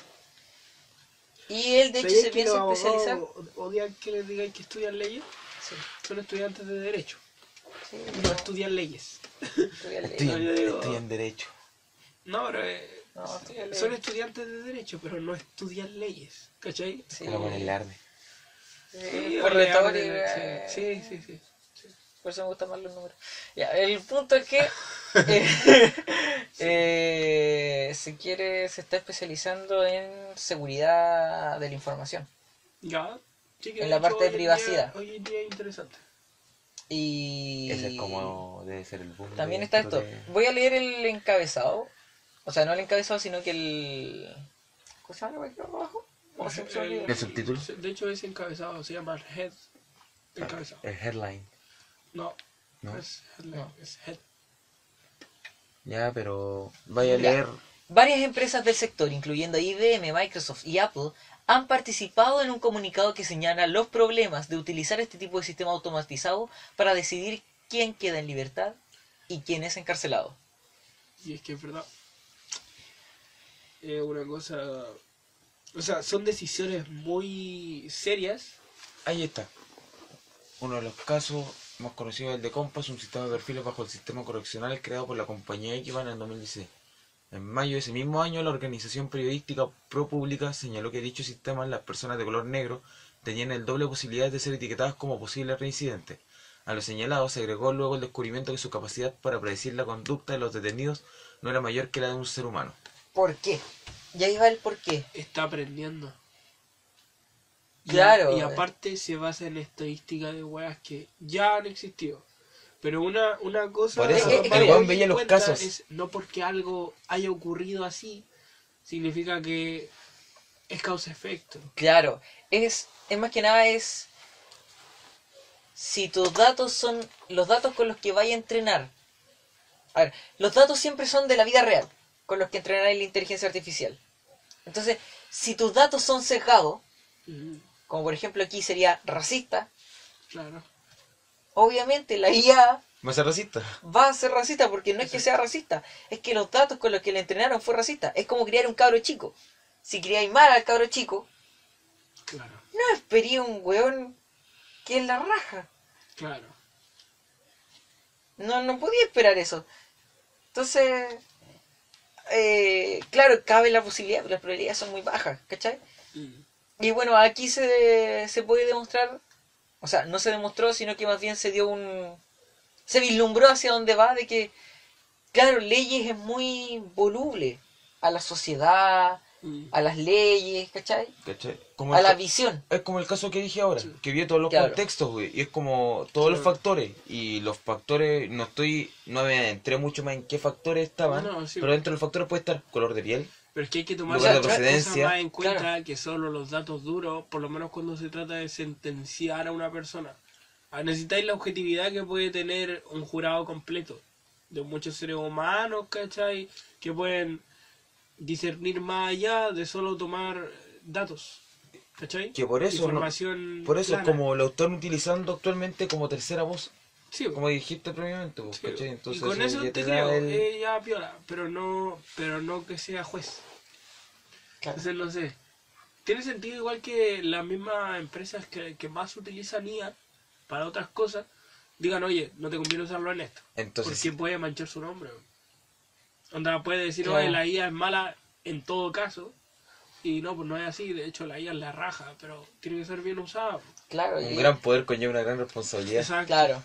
y él de hecho ¿Sabías se que piensa los especializar. abogados odian que les digan que estudian leyes? Sí, Son estudiantes de derecho, sí, no estudian leyes. estudia leyes. Estoy, No, en, yo digo- estoy en derecho. No, pero eh, No, estudia leyes. son estudiantes de derecho, pero no estudian leyes. ¿Cachai? Sí, Que lo ponen larde. sí, o por le retórica. hablan- Sí, sí, sí. sí. Por eso me gustan más los números. Ya, el punto es que eh, eh, se quiere, se está especializando en seguridad de la información. Ya. Sí, que En de la hecho, parte de hoy en privacidad. día- Hoy en día es interesante. Y Ese es como debe ser el boom. también de está esto. de- Voy a leer el encabezado. O sea, no el encabezado, sino que el... ¿Cómo se llama lo que quedó abajo? ¿Cómo se llama? El- ¿El subtítulo? De hecho es encabezado, se llama Head. Encabezado. El headline. No, ¿No? es headline, No. es Head. Ya, pero vaya a Ya. leer. Varias empresas del sector, incluyendo I B M, Microsoft y Apple, han participado en un comunicado que señala los problemas de utilizar este tipo de sistema automatizado para decidir quién queda en libertad y quién es encarcelado. Y es que es verdad. Es una cosa. O sea, son decisiones muy serias. Ahí está. Uno de los casos más conocidos es el de Compass, un sistema de perfiles bajo el sistema correccional creado por la compañía Equivan en dos mil dieciséis. En mayo de ese mismo año, la organización periodística ProPublica señaló que dicho sistema, las personas de color negro tenían el doble posibilidad de ser etiquetadas como posibles reincidentes. A lo señalado se agregó luego el descubrimiento que su capacidad para predecir la conducta de los detenidos no era mayor que la de un ser humano. ¿Por qué? Ya iba el por qué. Está aprendiendo. Y a- Claro. Y, aparte se basa en estadísticas de weas que ya han existido. Pero una, una cosa Por eso, a el tomar weón muy veía en los cuenta casos. es no porque algo haya ocurrido así, significa que es causa-efecto. Claro, es, es más que nada es si tus datos son los datos con los que vaya a entrenar. A ver, los datos siempre son de la vida real, con los que entrenará la inteligencia artificial. Entonces, si tus datos son sesgados, Mm, como por ejemplo aquí sería racista, claro. obviamente la I A ¿Va a ser racista? va a ser racista porque no es que sea racista, es que los datos con los que le entrenaron fue racista. Es como criar un cabro chico. Si criáis mal al cabro chico, Claro, no esperé un weón que es la raja. claro. No, no podía esperar eso. Entonces, eh, claro, cabe la posibilidad, pero las probabilidades son muy bajas, ¿cachai? Mm, Y bueno, aquí se, se puede demostrar, o sea, no se demostró, sino que más bien se dio un... se vislumbró hacia dónde va, de que, claro, leyes es muy voluble a la sociedad, mm. a las leyes, ¿cachai? ¿Cachai? Como A el la ca- visión. Es como el caso que dije ahora, Sí. que vi todos los Claro. contextos, güey, y es como todos los Claro. factores, y los factores, no estoy, no me entré mucho más en qué factores estaban, No, no, sí. pero dentro de los factores puede estar color de piel, Pero es que hay que tomar Lugar de otras cosas procedencia. más en cuenta Claro. que solo los datos duros, por lo menos cuando se trata de sentenciar a una persona. Ah, necesitáis la objetividad que puede tener un jurado completo de muchos seres humanos, ¿cachai? Que pueden discernir más allá de solo tomar datos, ¿cachai? que por eso, no- Información por eso es plana. como lo están utilizando actualmente como tercera voz, Sí, como dijiste previamente, pues, sí, ¿cachai? Entonces y con eso ya te da creo, el- eh, ya piola, pero no, pero no que sea juez. Claro. Entonces, no sé. Tiene sentido igual que las mismas empresas que, que más utilizan I A para otras cosas, digan, oye, no te conviene usarlo en esto. Entonces, Porque puede manchar su nombre. Onda, puede decir, Claro. oye, la I A es mala en todo caso, Y no, pues no es así, de hecho la I A es la raja, pero tiene que ser bien usada. pues. Claro, Un y- gran poder conlleva una gran responsabilidad. Exacto. claro.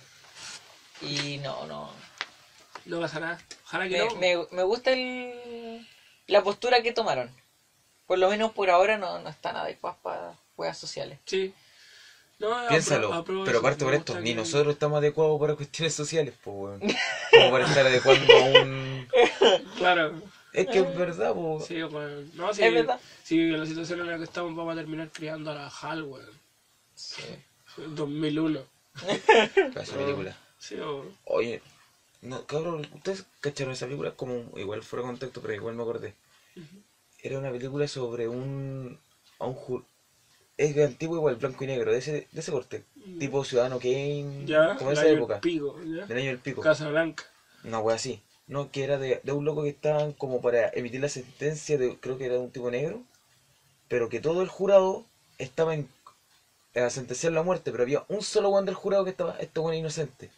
Y no, no. No pasa nada. Ojalá que Me, no. me, me gusta el, la postura que tomaron. Por lo menos por ahora no, no están adecuadas para juegos sociales. Sí. No, apro- Piénsalo, apruebo pero eso, aparte me por esto, gusta ni que- nosotros estamos adecuados para cuestiones sociales, pues, weón. Como para estar adecuando a un... Claro. Es que es verdad, pues. Sí, weón. No, sí, Es verdad. sí, en la situación en la que estamos vamos a terminar criando a la Hal, weón. Sí, dos mil uno. esa película. Sí, weón. Oye, no, cabrón, ¿ustedes cacharon esa película? Como igual fuera de contexto, pero igual me acordé. Era una película sobre un... A un ju- es antiguo igual, blanco y negro, de ese, de ese corte. Tipo Ciudadano Kane, Ya, como de el esa año época. del pico, ya. Del año del pico. Casa Blanca. Una wea así. No, que era de, de un loco que estaban como para emitir la sentencia de, creo que era de un tipo negro, pero que todo el jurado estaba en, a sentenciar la muerte, pero había un solo weón del jurado que estaba, este weón inocente.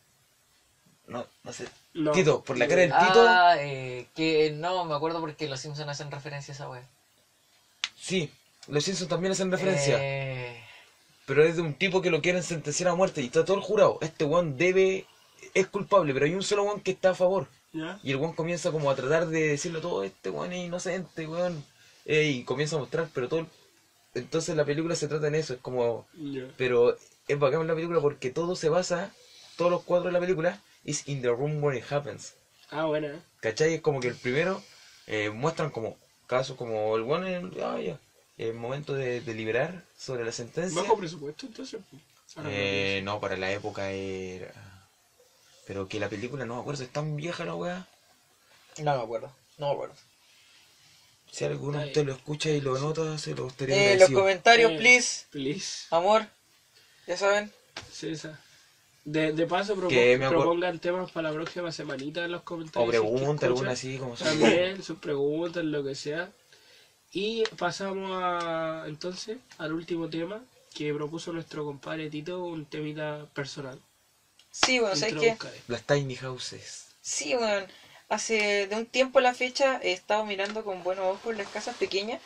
No, no sé. No. Tito, por la cara del Tito, Ah, eh, que no, me acuerdo porque los Simpsons hacen referencia a esa wea. sí, los Simpsons también hacen referencia, Eh, pero es de un tipo que lo quieren sentenciar a muerte y está todo el jurado. Este weón debe, es culpable, pero hay un solo weón que está a favor. ¿Ya? Y el weón comienza como a tratar de decirle todo, este weón es inocente, weón. Eh, y comienza a mostrar, pero todo... el- Entonces la película se trata en eso, es como... Ya. Pero es bacán la película porque todo se basa, todos los cuadros de la película, is in the room where it happens. Ah, buena, ¿eh? ¿Cachai? Es como que el primero eh, muestran como casos como el weón en el, ah, ya, el momento de deliberar sobre la sentencia. Bajo presupuesto, entonces. pues. Ahora Eh, no, para la época era... Pero que la película, no me acuerdo, es tan vieja la weá. no me acuerdo, no me acuerdo. Si alguno de Ahí. ustedes lo escucha y lo anota, se lo estaría Eh, los agradecido. comentarios, Eh, please. Please. Amor, ya saben. César. De, de paso, propo- Que me acuer- propongan temas para la próxima semanita en los comentarios. O si es que pregunta, alguna escuchan. así, como se También, sus preguntas, lo que sea. Y pasamos a, entonces al último tema que propuso nuestro compadre Tito, un temita personal. Sí, bueno, ¿sabes qué? Introduzca. Las tiny houses. Sí, bueno, hace de un tiempo a la fecha he estado mirando con buenos ojos las casas pequeñas,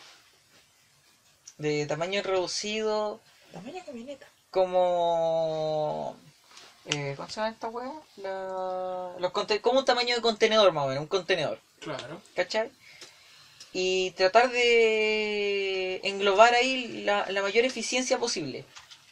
de tamaño reducido, tamaño camioneta, como... Eh, ¿Cómo se llama esta weá? La... Los conte- como un tamaño de contenedor más o menos, un contenedor, Claro. ¿cachai? Y tratar de englobar ahí la, la mayor eficiencia posible.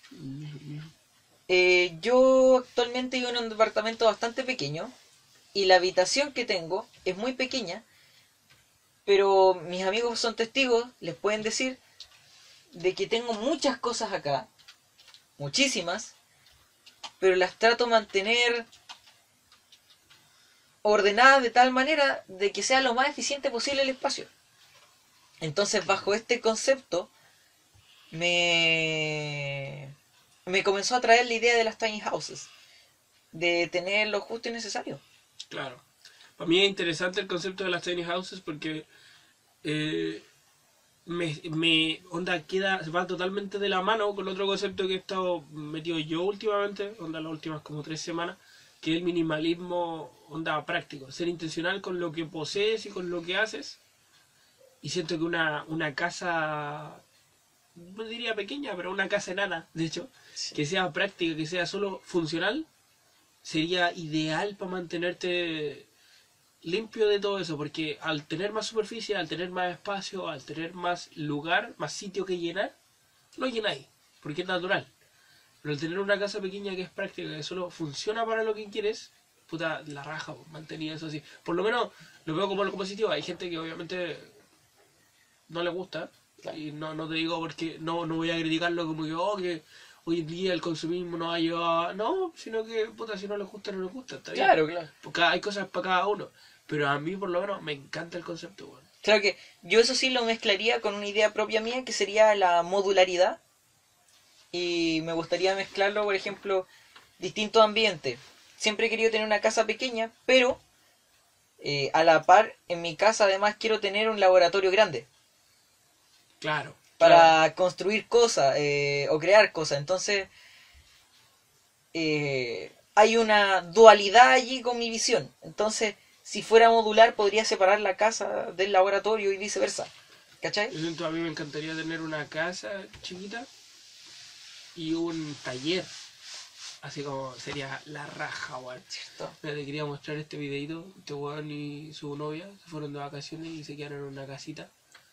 Eh, yo actualmente vivo en un departamento bastante pequeño y la habitación que tengo es muy pequeña, pero mis amigos son testigos, les pueden decir de que tengo muchas cosas acá, muchísimas, pero las trato de mantener ordenadas de tal manera de que sea lo más eficiente posible el espacio. Entonces, bajo este concepto, me, me comenzó a atraer la idea de las tiny houses, de tener lo justo y necesario. Claro. Para mí es interesante el concepto de las tiny houses porque eh, me, me onda queda va totalmente de la mano con otro concepto que he estado metido yo últimamente, onda las últimas como tres semanas, que es el minimalismo onda práctico, ser intencional con lo que posees y con lo que haces. Y siento que una, una casa, no diría pequeña, pero una casa enana, de hecho, que sea práctica, que sea solo funcional, sería ideal para mantenerte limpio de todo eso, porque al tener más superficie, al tener más espacio, al tener más lugar, más sitio que llenar, no llenáis, porque es natural. Pero al tener una casa pequeña que es práctica, que solo funciona para lo que quieres, puta, la raja, pues, mantenía eso así. Por lo menos lo veo como algo positivo. Hay gente que obviamente no le gusta, y no, no te digo porque no, no voy a criticarlo como que, oh, que hoy en día el consumismo no ha llevado a... No, sino que, puta, si no les gusta, no les gusta, está bien. Claro, claro. Porque hay cosas para cada uno. Pero a mí, por lo menos, me encanta el concepto, weón. Claro que yo eso sí lo mezclaría con una idea propia mía que sería la modularidad. Y me gustaría mezclarlo, por ejemplo, distintos ambientes. Siempre he querido tener una casa pequeña, pero eh, a la par, en mi casa además quiero tener un laboratorio grande Claro. para claro. construir cosas eh, o crear cosas. Entonces, eh, hay una dualidad allí con mi visión. Entonces, si fuera modular, podría separar la casa del laboratorio y viceversa. ¿Cachai? Yo siento, a mí me encantaría tener una casa chiquita y un taller. Así como sería la raja, weón. ¿Cierto? Mira, te quería mostrar este videito. Este weón y su novia se fueron de vacaciones y se quedaron en una casita.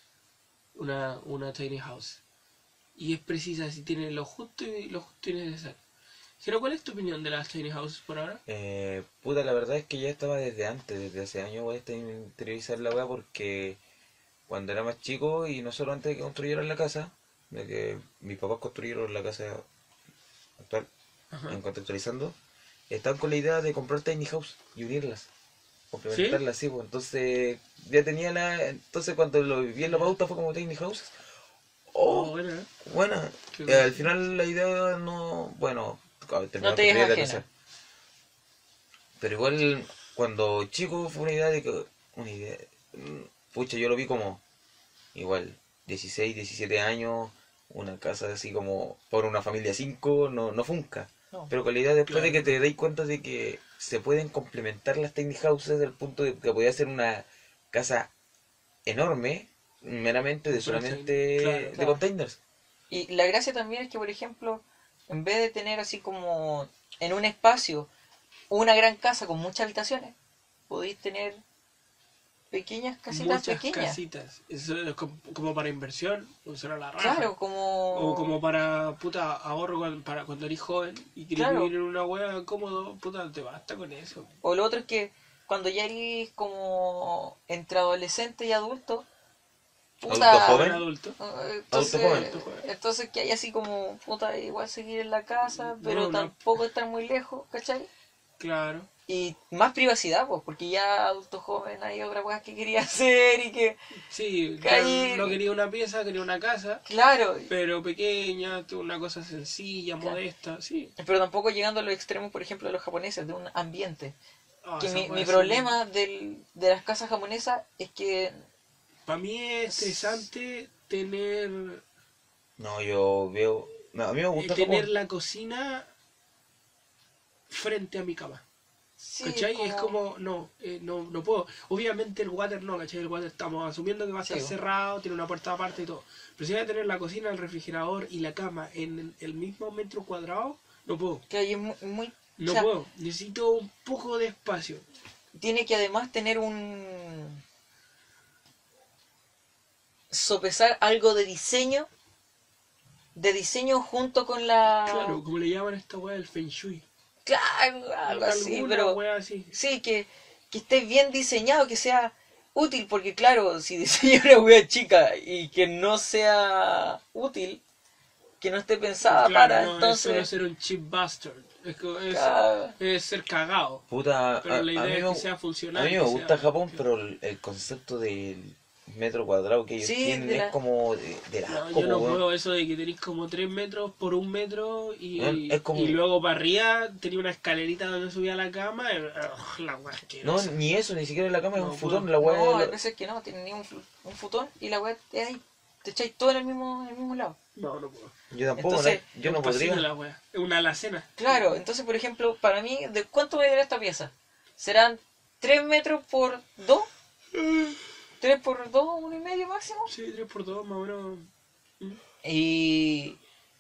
Una, una tiny house. Y es precisa, si tiene lo justo y lo justo y necesario. Pero, ¿cuál es tu opinión de las tiny houses por ahora? Eh, puta, la verdad es que ya estaba desde antes, desde hace años voy a interiorizar la weá porque cuando era más chico y nosotros antes de que construyeran la casa, de que mis papás construyeron la casa actual, Ajá. en contextualizando, estaban con la idea de comprar tiny house y unirlas, complementarlas, sí, pues entonces ya tenía la, entonces cuando lo vi en la pauta fue como tiny house. Oh, Oh, bueno, ¿eh? buena. Qué Eh, bueno. al final la idea no, bueno, No te es de ajena. crecer. Pero igual cuando chico fue una idea de que, una idea, mm, pucha, yo lo vi como igual, dieciséis, diecisiete años, una casa así como por una familia cinco, no, no funca. No. Pero con la idea después de Claro. que te dais cuenta de que se pueden complementar las tiny houses del punto de que podía ser una casa enorme, meramente de Solo solamente tiny, claro, de claro. containers. Y la gracia también es que, por ejemplo, en vez de tener así como en un espacio una gran casa con muchas habitaciones, podéis tener pequeñas casitas Muchas pequeñas. casitas. Eso es como, como para inversión, funciona la raja. Claro, como... O como para, puta, ahorro cuando, para cuando eres joven y quieres Claro. vivir en una wea cómodo, puta, te basta con eso. O lo otro es que cuando ya eres como entre adolescente y adulto, puta, Adulto joven. Un adulto. eh, entonces, joven. Adulto joven. entonces que hay así como, puta, igual seguir en la casa, pero No, no. tampoco estar muy lejos, ¿cachai? Claro. Y más privacidad, pues, porque ya adulto joven hay otras cosas que quería hacer y que, Sí, Que claro, ahí- no quería una pieza, quería una casa, claro, pero pequeña, una cosa sencilla, Claro. modesta, sí. pero tampoco llegando a los extremos, por ejemplo, de los japoneses, de un ambiente. Ah, que esa mi, wea mi es problema del, de las casas japonesas es que, Para mí es estresante tener, No, yo veo, no, a mí me eh, gusta tener Japón. la cocina frente a mi cama. sí, ¿Cachai? Es como, no, eh, no, no puedo. Obviamente el water no, ¿cachai? El water estamos asumiendo que va a estar Sí. cerrado, tiene una puerta aparte y todo. Pero si voy a tener la cocina, el refrigerador y la cama en el mismo metro cuadrado, no puedo. que ahí es muy, muy- No o sea, puedo. Necesito un poco de espacio. tiene que además tener un sopesar algo de diseño, de diseño junto con la... Claro, como le llaman a esta weá el feng shui. Claro, algo así, Alguna pero weá así. sí, que, que esté bien diseñado, que sea útil, porque claro, si diseño una wea chica y que no sea útil, que no esté pensada Claro, para, no, es solo entonces... ser un chip bastard. Es, co- es, Claro. es ser cagado. Puta, Pero a, la a idea mí es me, que sea funcional. a mí me que gusta sea- Japón, pero el, el concepto del metro cuadrado que ellos Sí, tienen de es la- como de, de la No, asco, yo no po, weón. puedo eso de que tenéis como tres metros por un metro y, Weón, es como- y luego para arriba tenía una escalerita donde subía a la cama. y, ugh, la weá No, asquerosa. ni eso, ni siquiera la cama es No un futón, puedo. la weá No, es hay la- veces que no, tiene ni un, fu- un futón y la wea es ahí, te echáis todo en el mismo, en el mismo lado. No, no puedo. Yo tampoco, Entonces, ¿no? Yo no Un pasillo podría. la weá. Es una alacena. Claro, entonces por ejemplo, para mí, ¿de cuánto medirá esta pieza? ¿Serán tres metros por dos? ¿tres por dos, uno y medio máximo? Sí, tres por dos más o menos. Mm. Y...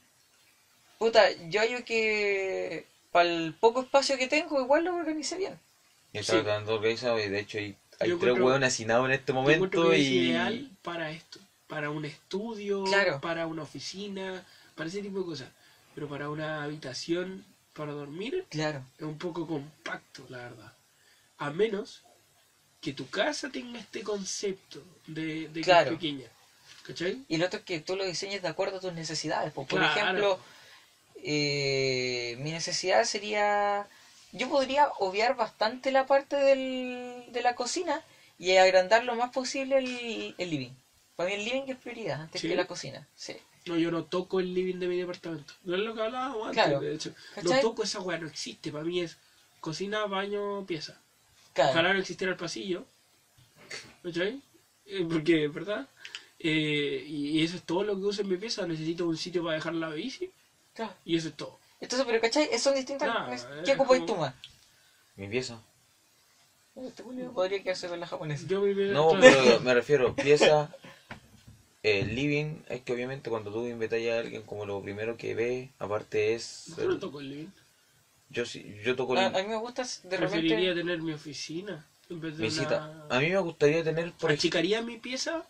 Puta, yo hallo que para el poco espacio que tengo igual lo organicé bien. Yo estaba Sí. tratando de organizar y de hecho hay, hay Yo tres encuentro- hueones hacinados en este Yo encuentro momento que es y... ideal para esto. Para un estudio, Claro. para una oficina, para ese tipo de cosas. Pero para una habitación para dormir Claro. es un poco compacto, la verdad. A menos que tu casa tenga este concepto de, de que Claro. es pequeña. ¿Cachai? Y lo otro es que tú lo diseñes de acuerdo a tus necesidades. Pues, por Claro. ejemplo, eh, mi necesidad sería... Yo podría obviar bastante la parte del, de la cocina y agrandar lo más posible el, el living. Para mí el living es prioridad antes ¿Sí? que la cocina. Sí. No, yo no toco el living de mi departamento. No es lo que hablábamos antes, Claro. de hecho. No ¿Cachai? toco esa weá, no existe. Para mí es cocina, baño, pieza. Claro. Ojalá no existiera el pasillo. ¿Cachai? Eh, Porque, ¿verdad? Eh, y eso es todo lo que uso en mi pieza. Necesito un sitio para dejar la bici. Claro. Y eso es todo. Entonces, pero ¿cachai? Son distintas. Claro, es- es ¿Qué ocupáis como- tú más? Mi pieza. Este Julio podría quedarse con la japonesa. Yo mi No, claro. pero me refiero, pieza, el living es que obviamente cuando tú invitas a alguien, como lo primero que ve, aparte es... Yo no toco el living. Yo sí, yo toco A, el... a mí me gusta de Preferiría repente... tener mi oficina en vez de visita. una... A mí me gustaría tener, por ejemplo... Achicaría mi pieza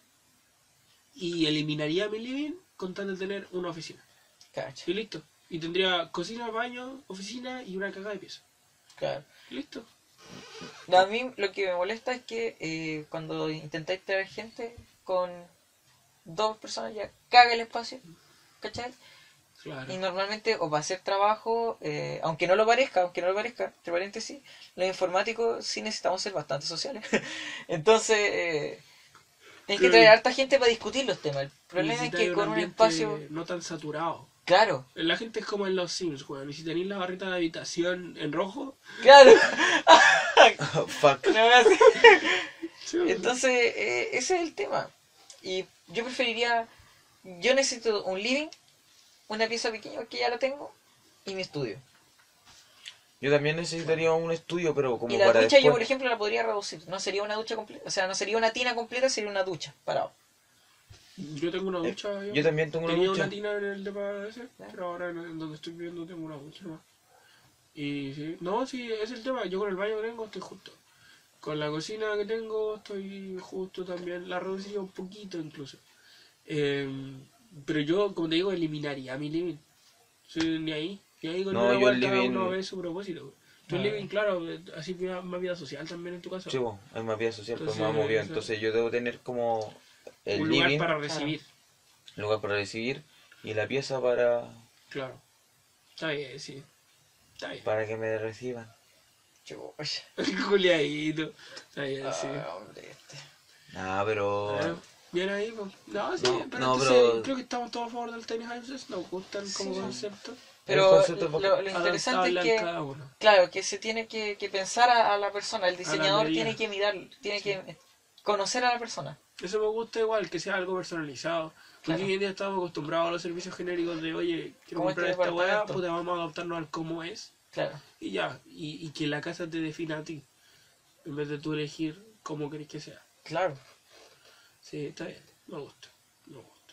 y eliminaría mi living con tal de tener una oficina. Cacha, Y listo. Y tendría cocina, baño, oficina y una cagada de pieza. claro. Listo. A mí lo que me molesta es que eh, cuando intentáis traer gente con dos personas ya caga el espacio, ¿cachai? Claro. Y normalmente, o para hacer trabajo, eh, aunque no lo parezca, aunque no lo parezca, entre paréntesis, los informáticos sí necesitamos ser bastante sociales. Entonces, eh, hay que traer harta gente para discutir los temas. El problema es Necesitáis que con un ambiente espacio... no tan saturado. Claro, La gente es como en los Sims, weón. Y si tenéis la barrita de habitación en rojo, claro. Fuck. No me hace- sí, weón. Entonces, eh, ese es el tema. Y yo preferiría... Yo necesito un living, una pieza pequeña que ya la tengo, y mi estudio. Yo también necesitaría un estudio, pero como Y la para ducha yo, después. por ejemplo, la podría reducir. No sería una ducha completa, o sea, no sería una tina completa, sería una ducha, parado. Yo tengo una ducha. Yo también tengo una Tenía ducha. una tina en el depa ese, pero ahora en en donde estoy viviendo tengo una ducha nomás. Y sí, no, sí, es el tema. Yo con el baño que tengo estoy justo. Con la cocina que tengo estoy justo también. La reduciría un poquito incluso. Eh, pero yo, como te digo, eliminaría mi living. Sí, ni ahí. Ni ahí con No, una yo weá, el cada living- uno ve su propósito. Tu Ah. living, claro, eh, así que más vida social también en tu casa. Sí, bo, hay más vida social, pues Entonces, más movido. eso- Entonces yo debo tener como el un lugar living, para recibir. lugar para recibir, y la pieza para, Claro. Está bien, sí. Está bien. para que me reciban. Chucha. Juliadito. Está bien, sí. Ah, hombre, este. Ah, pero... Bueno, bien ahí, pues. No, sí, No, pero no, entonces pero- creo que estamos todos a favor del tiny houses. Nos gustan como Sí. concepto. Pero concepto es lo, bacán. lo interesante Adaptable es a que, cada uno. claro, que se tiene que, que pensar a, a la persona. El diseñador medida. tiene que mirar, tiene que conocer a la persona. Eso me gusta igual, que sea algo personalizado. Porque Claro. hoy en día estamos acostumbrados a los servicios genéricos de, oye, quiero ¿Cómo comprar este esta weá, departamento? pues vamos a adaptarnos al cómo es. Claro. Y ya, y, y que la casa te defina a ti. En vez de tú elegir cómo querés que sea. Claro. Sí, está bien. Me gusta. Me gusta.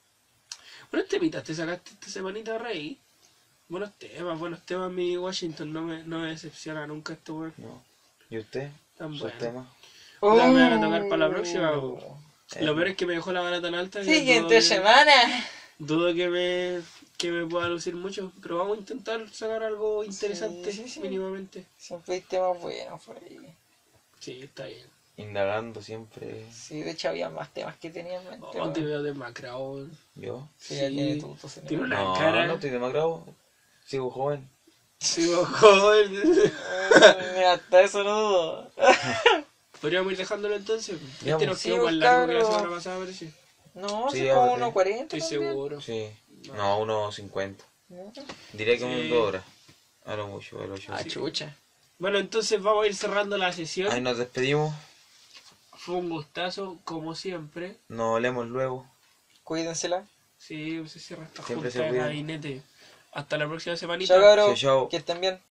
Buenos temitas, te sacaste esta semanita, Rey. Buenos temas, buenos temas, mi Washington. No me, no me decepciona nunca esto, weón. No. ¿Y usted? Tan ¿Sus bueno. temas? Puta, me van a tocar para la próxima, Oh. weón. Lo peor es que me dejó la vara tan alta que Siguiente dudo que- semana. dudo que me, que me pueda lucir mucho. Pero vamos a intentar sacar algo interesante, sí, sí. mínimamente. Siempre hay temas buenos por ahí. Sí, está bien. Indagando siempre. Sí, de hecho había más temas que tenía en mente. Oh, te weón. veo demacrado, weón. ¿Yo? Sí, ya Sí. tiene tuto, se Tiene nota. una No, cara. no estoy demacrado. Sigo joven. Sí, joven. Mira, hasta eso no dudo. Podríamos ir dejándolo entonces. Ya, Este nos sí, quedó más pues, largo que la cabro. semana pasada, parece. No, Sí, sí, como ábrete. uno cuarenta. Estoy seguro. Sí. No, unos cincuenta. Diría que Sí. unos dos horas. A lo mucho, a lo mucho. Ah, chucha. Bueno, entonces vamos a ir cerrando la sesión. Ahí nos despedimos. Fue un gustazo, como siempre. Nos leemos luego. Cuídensela. Sí, se cierra esta Siempre junta se de cuidan. gabinete. Hasta la próxima semanita. Chao, cabros. Chao, chao. Que estén bien.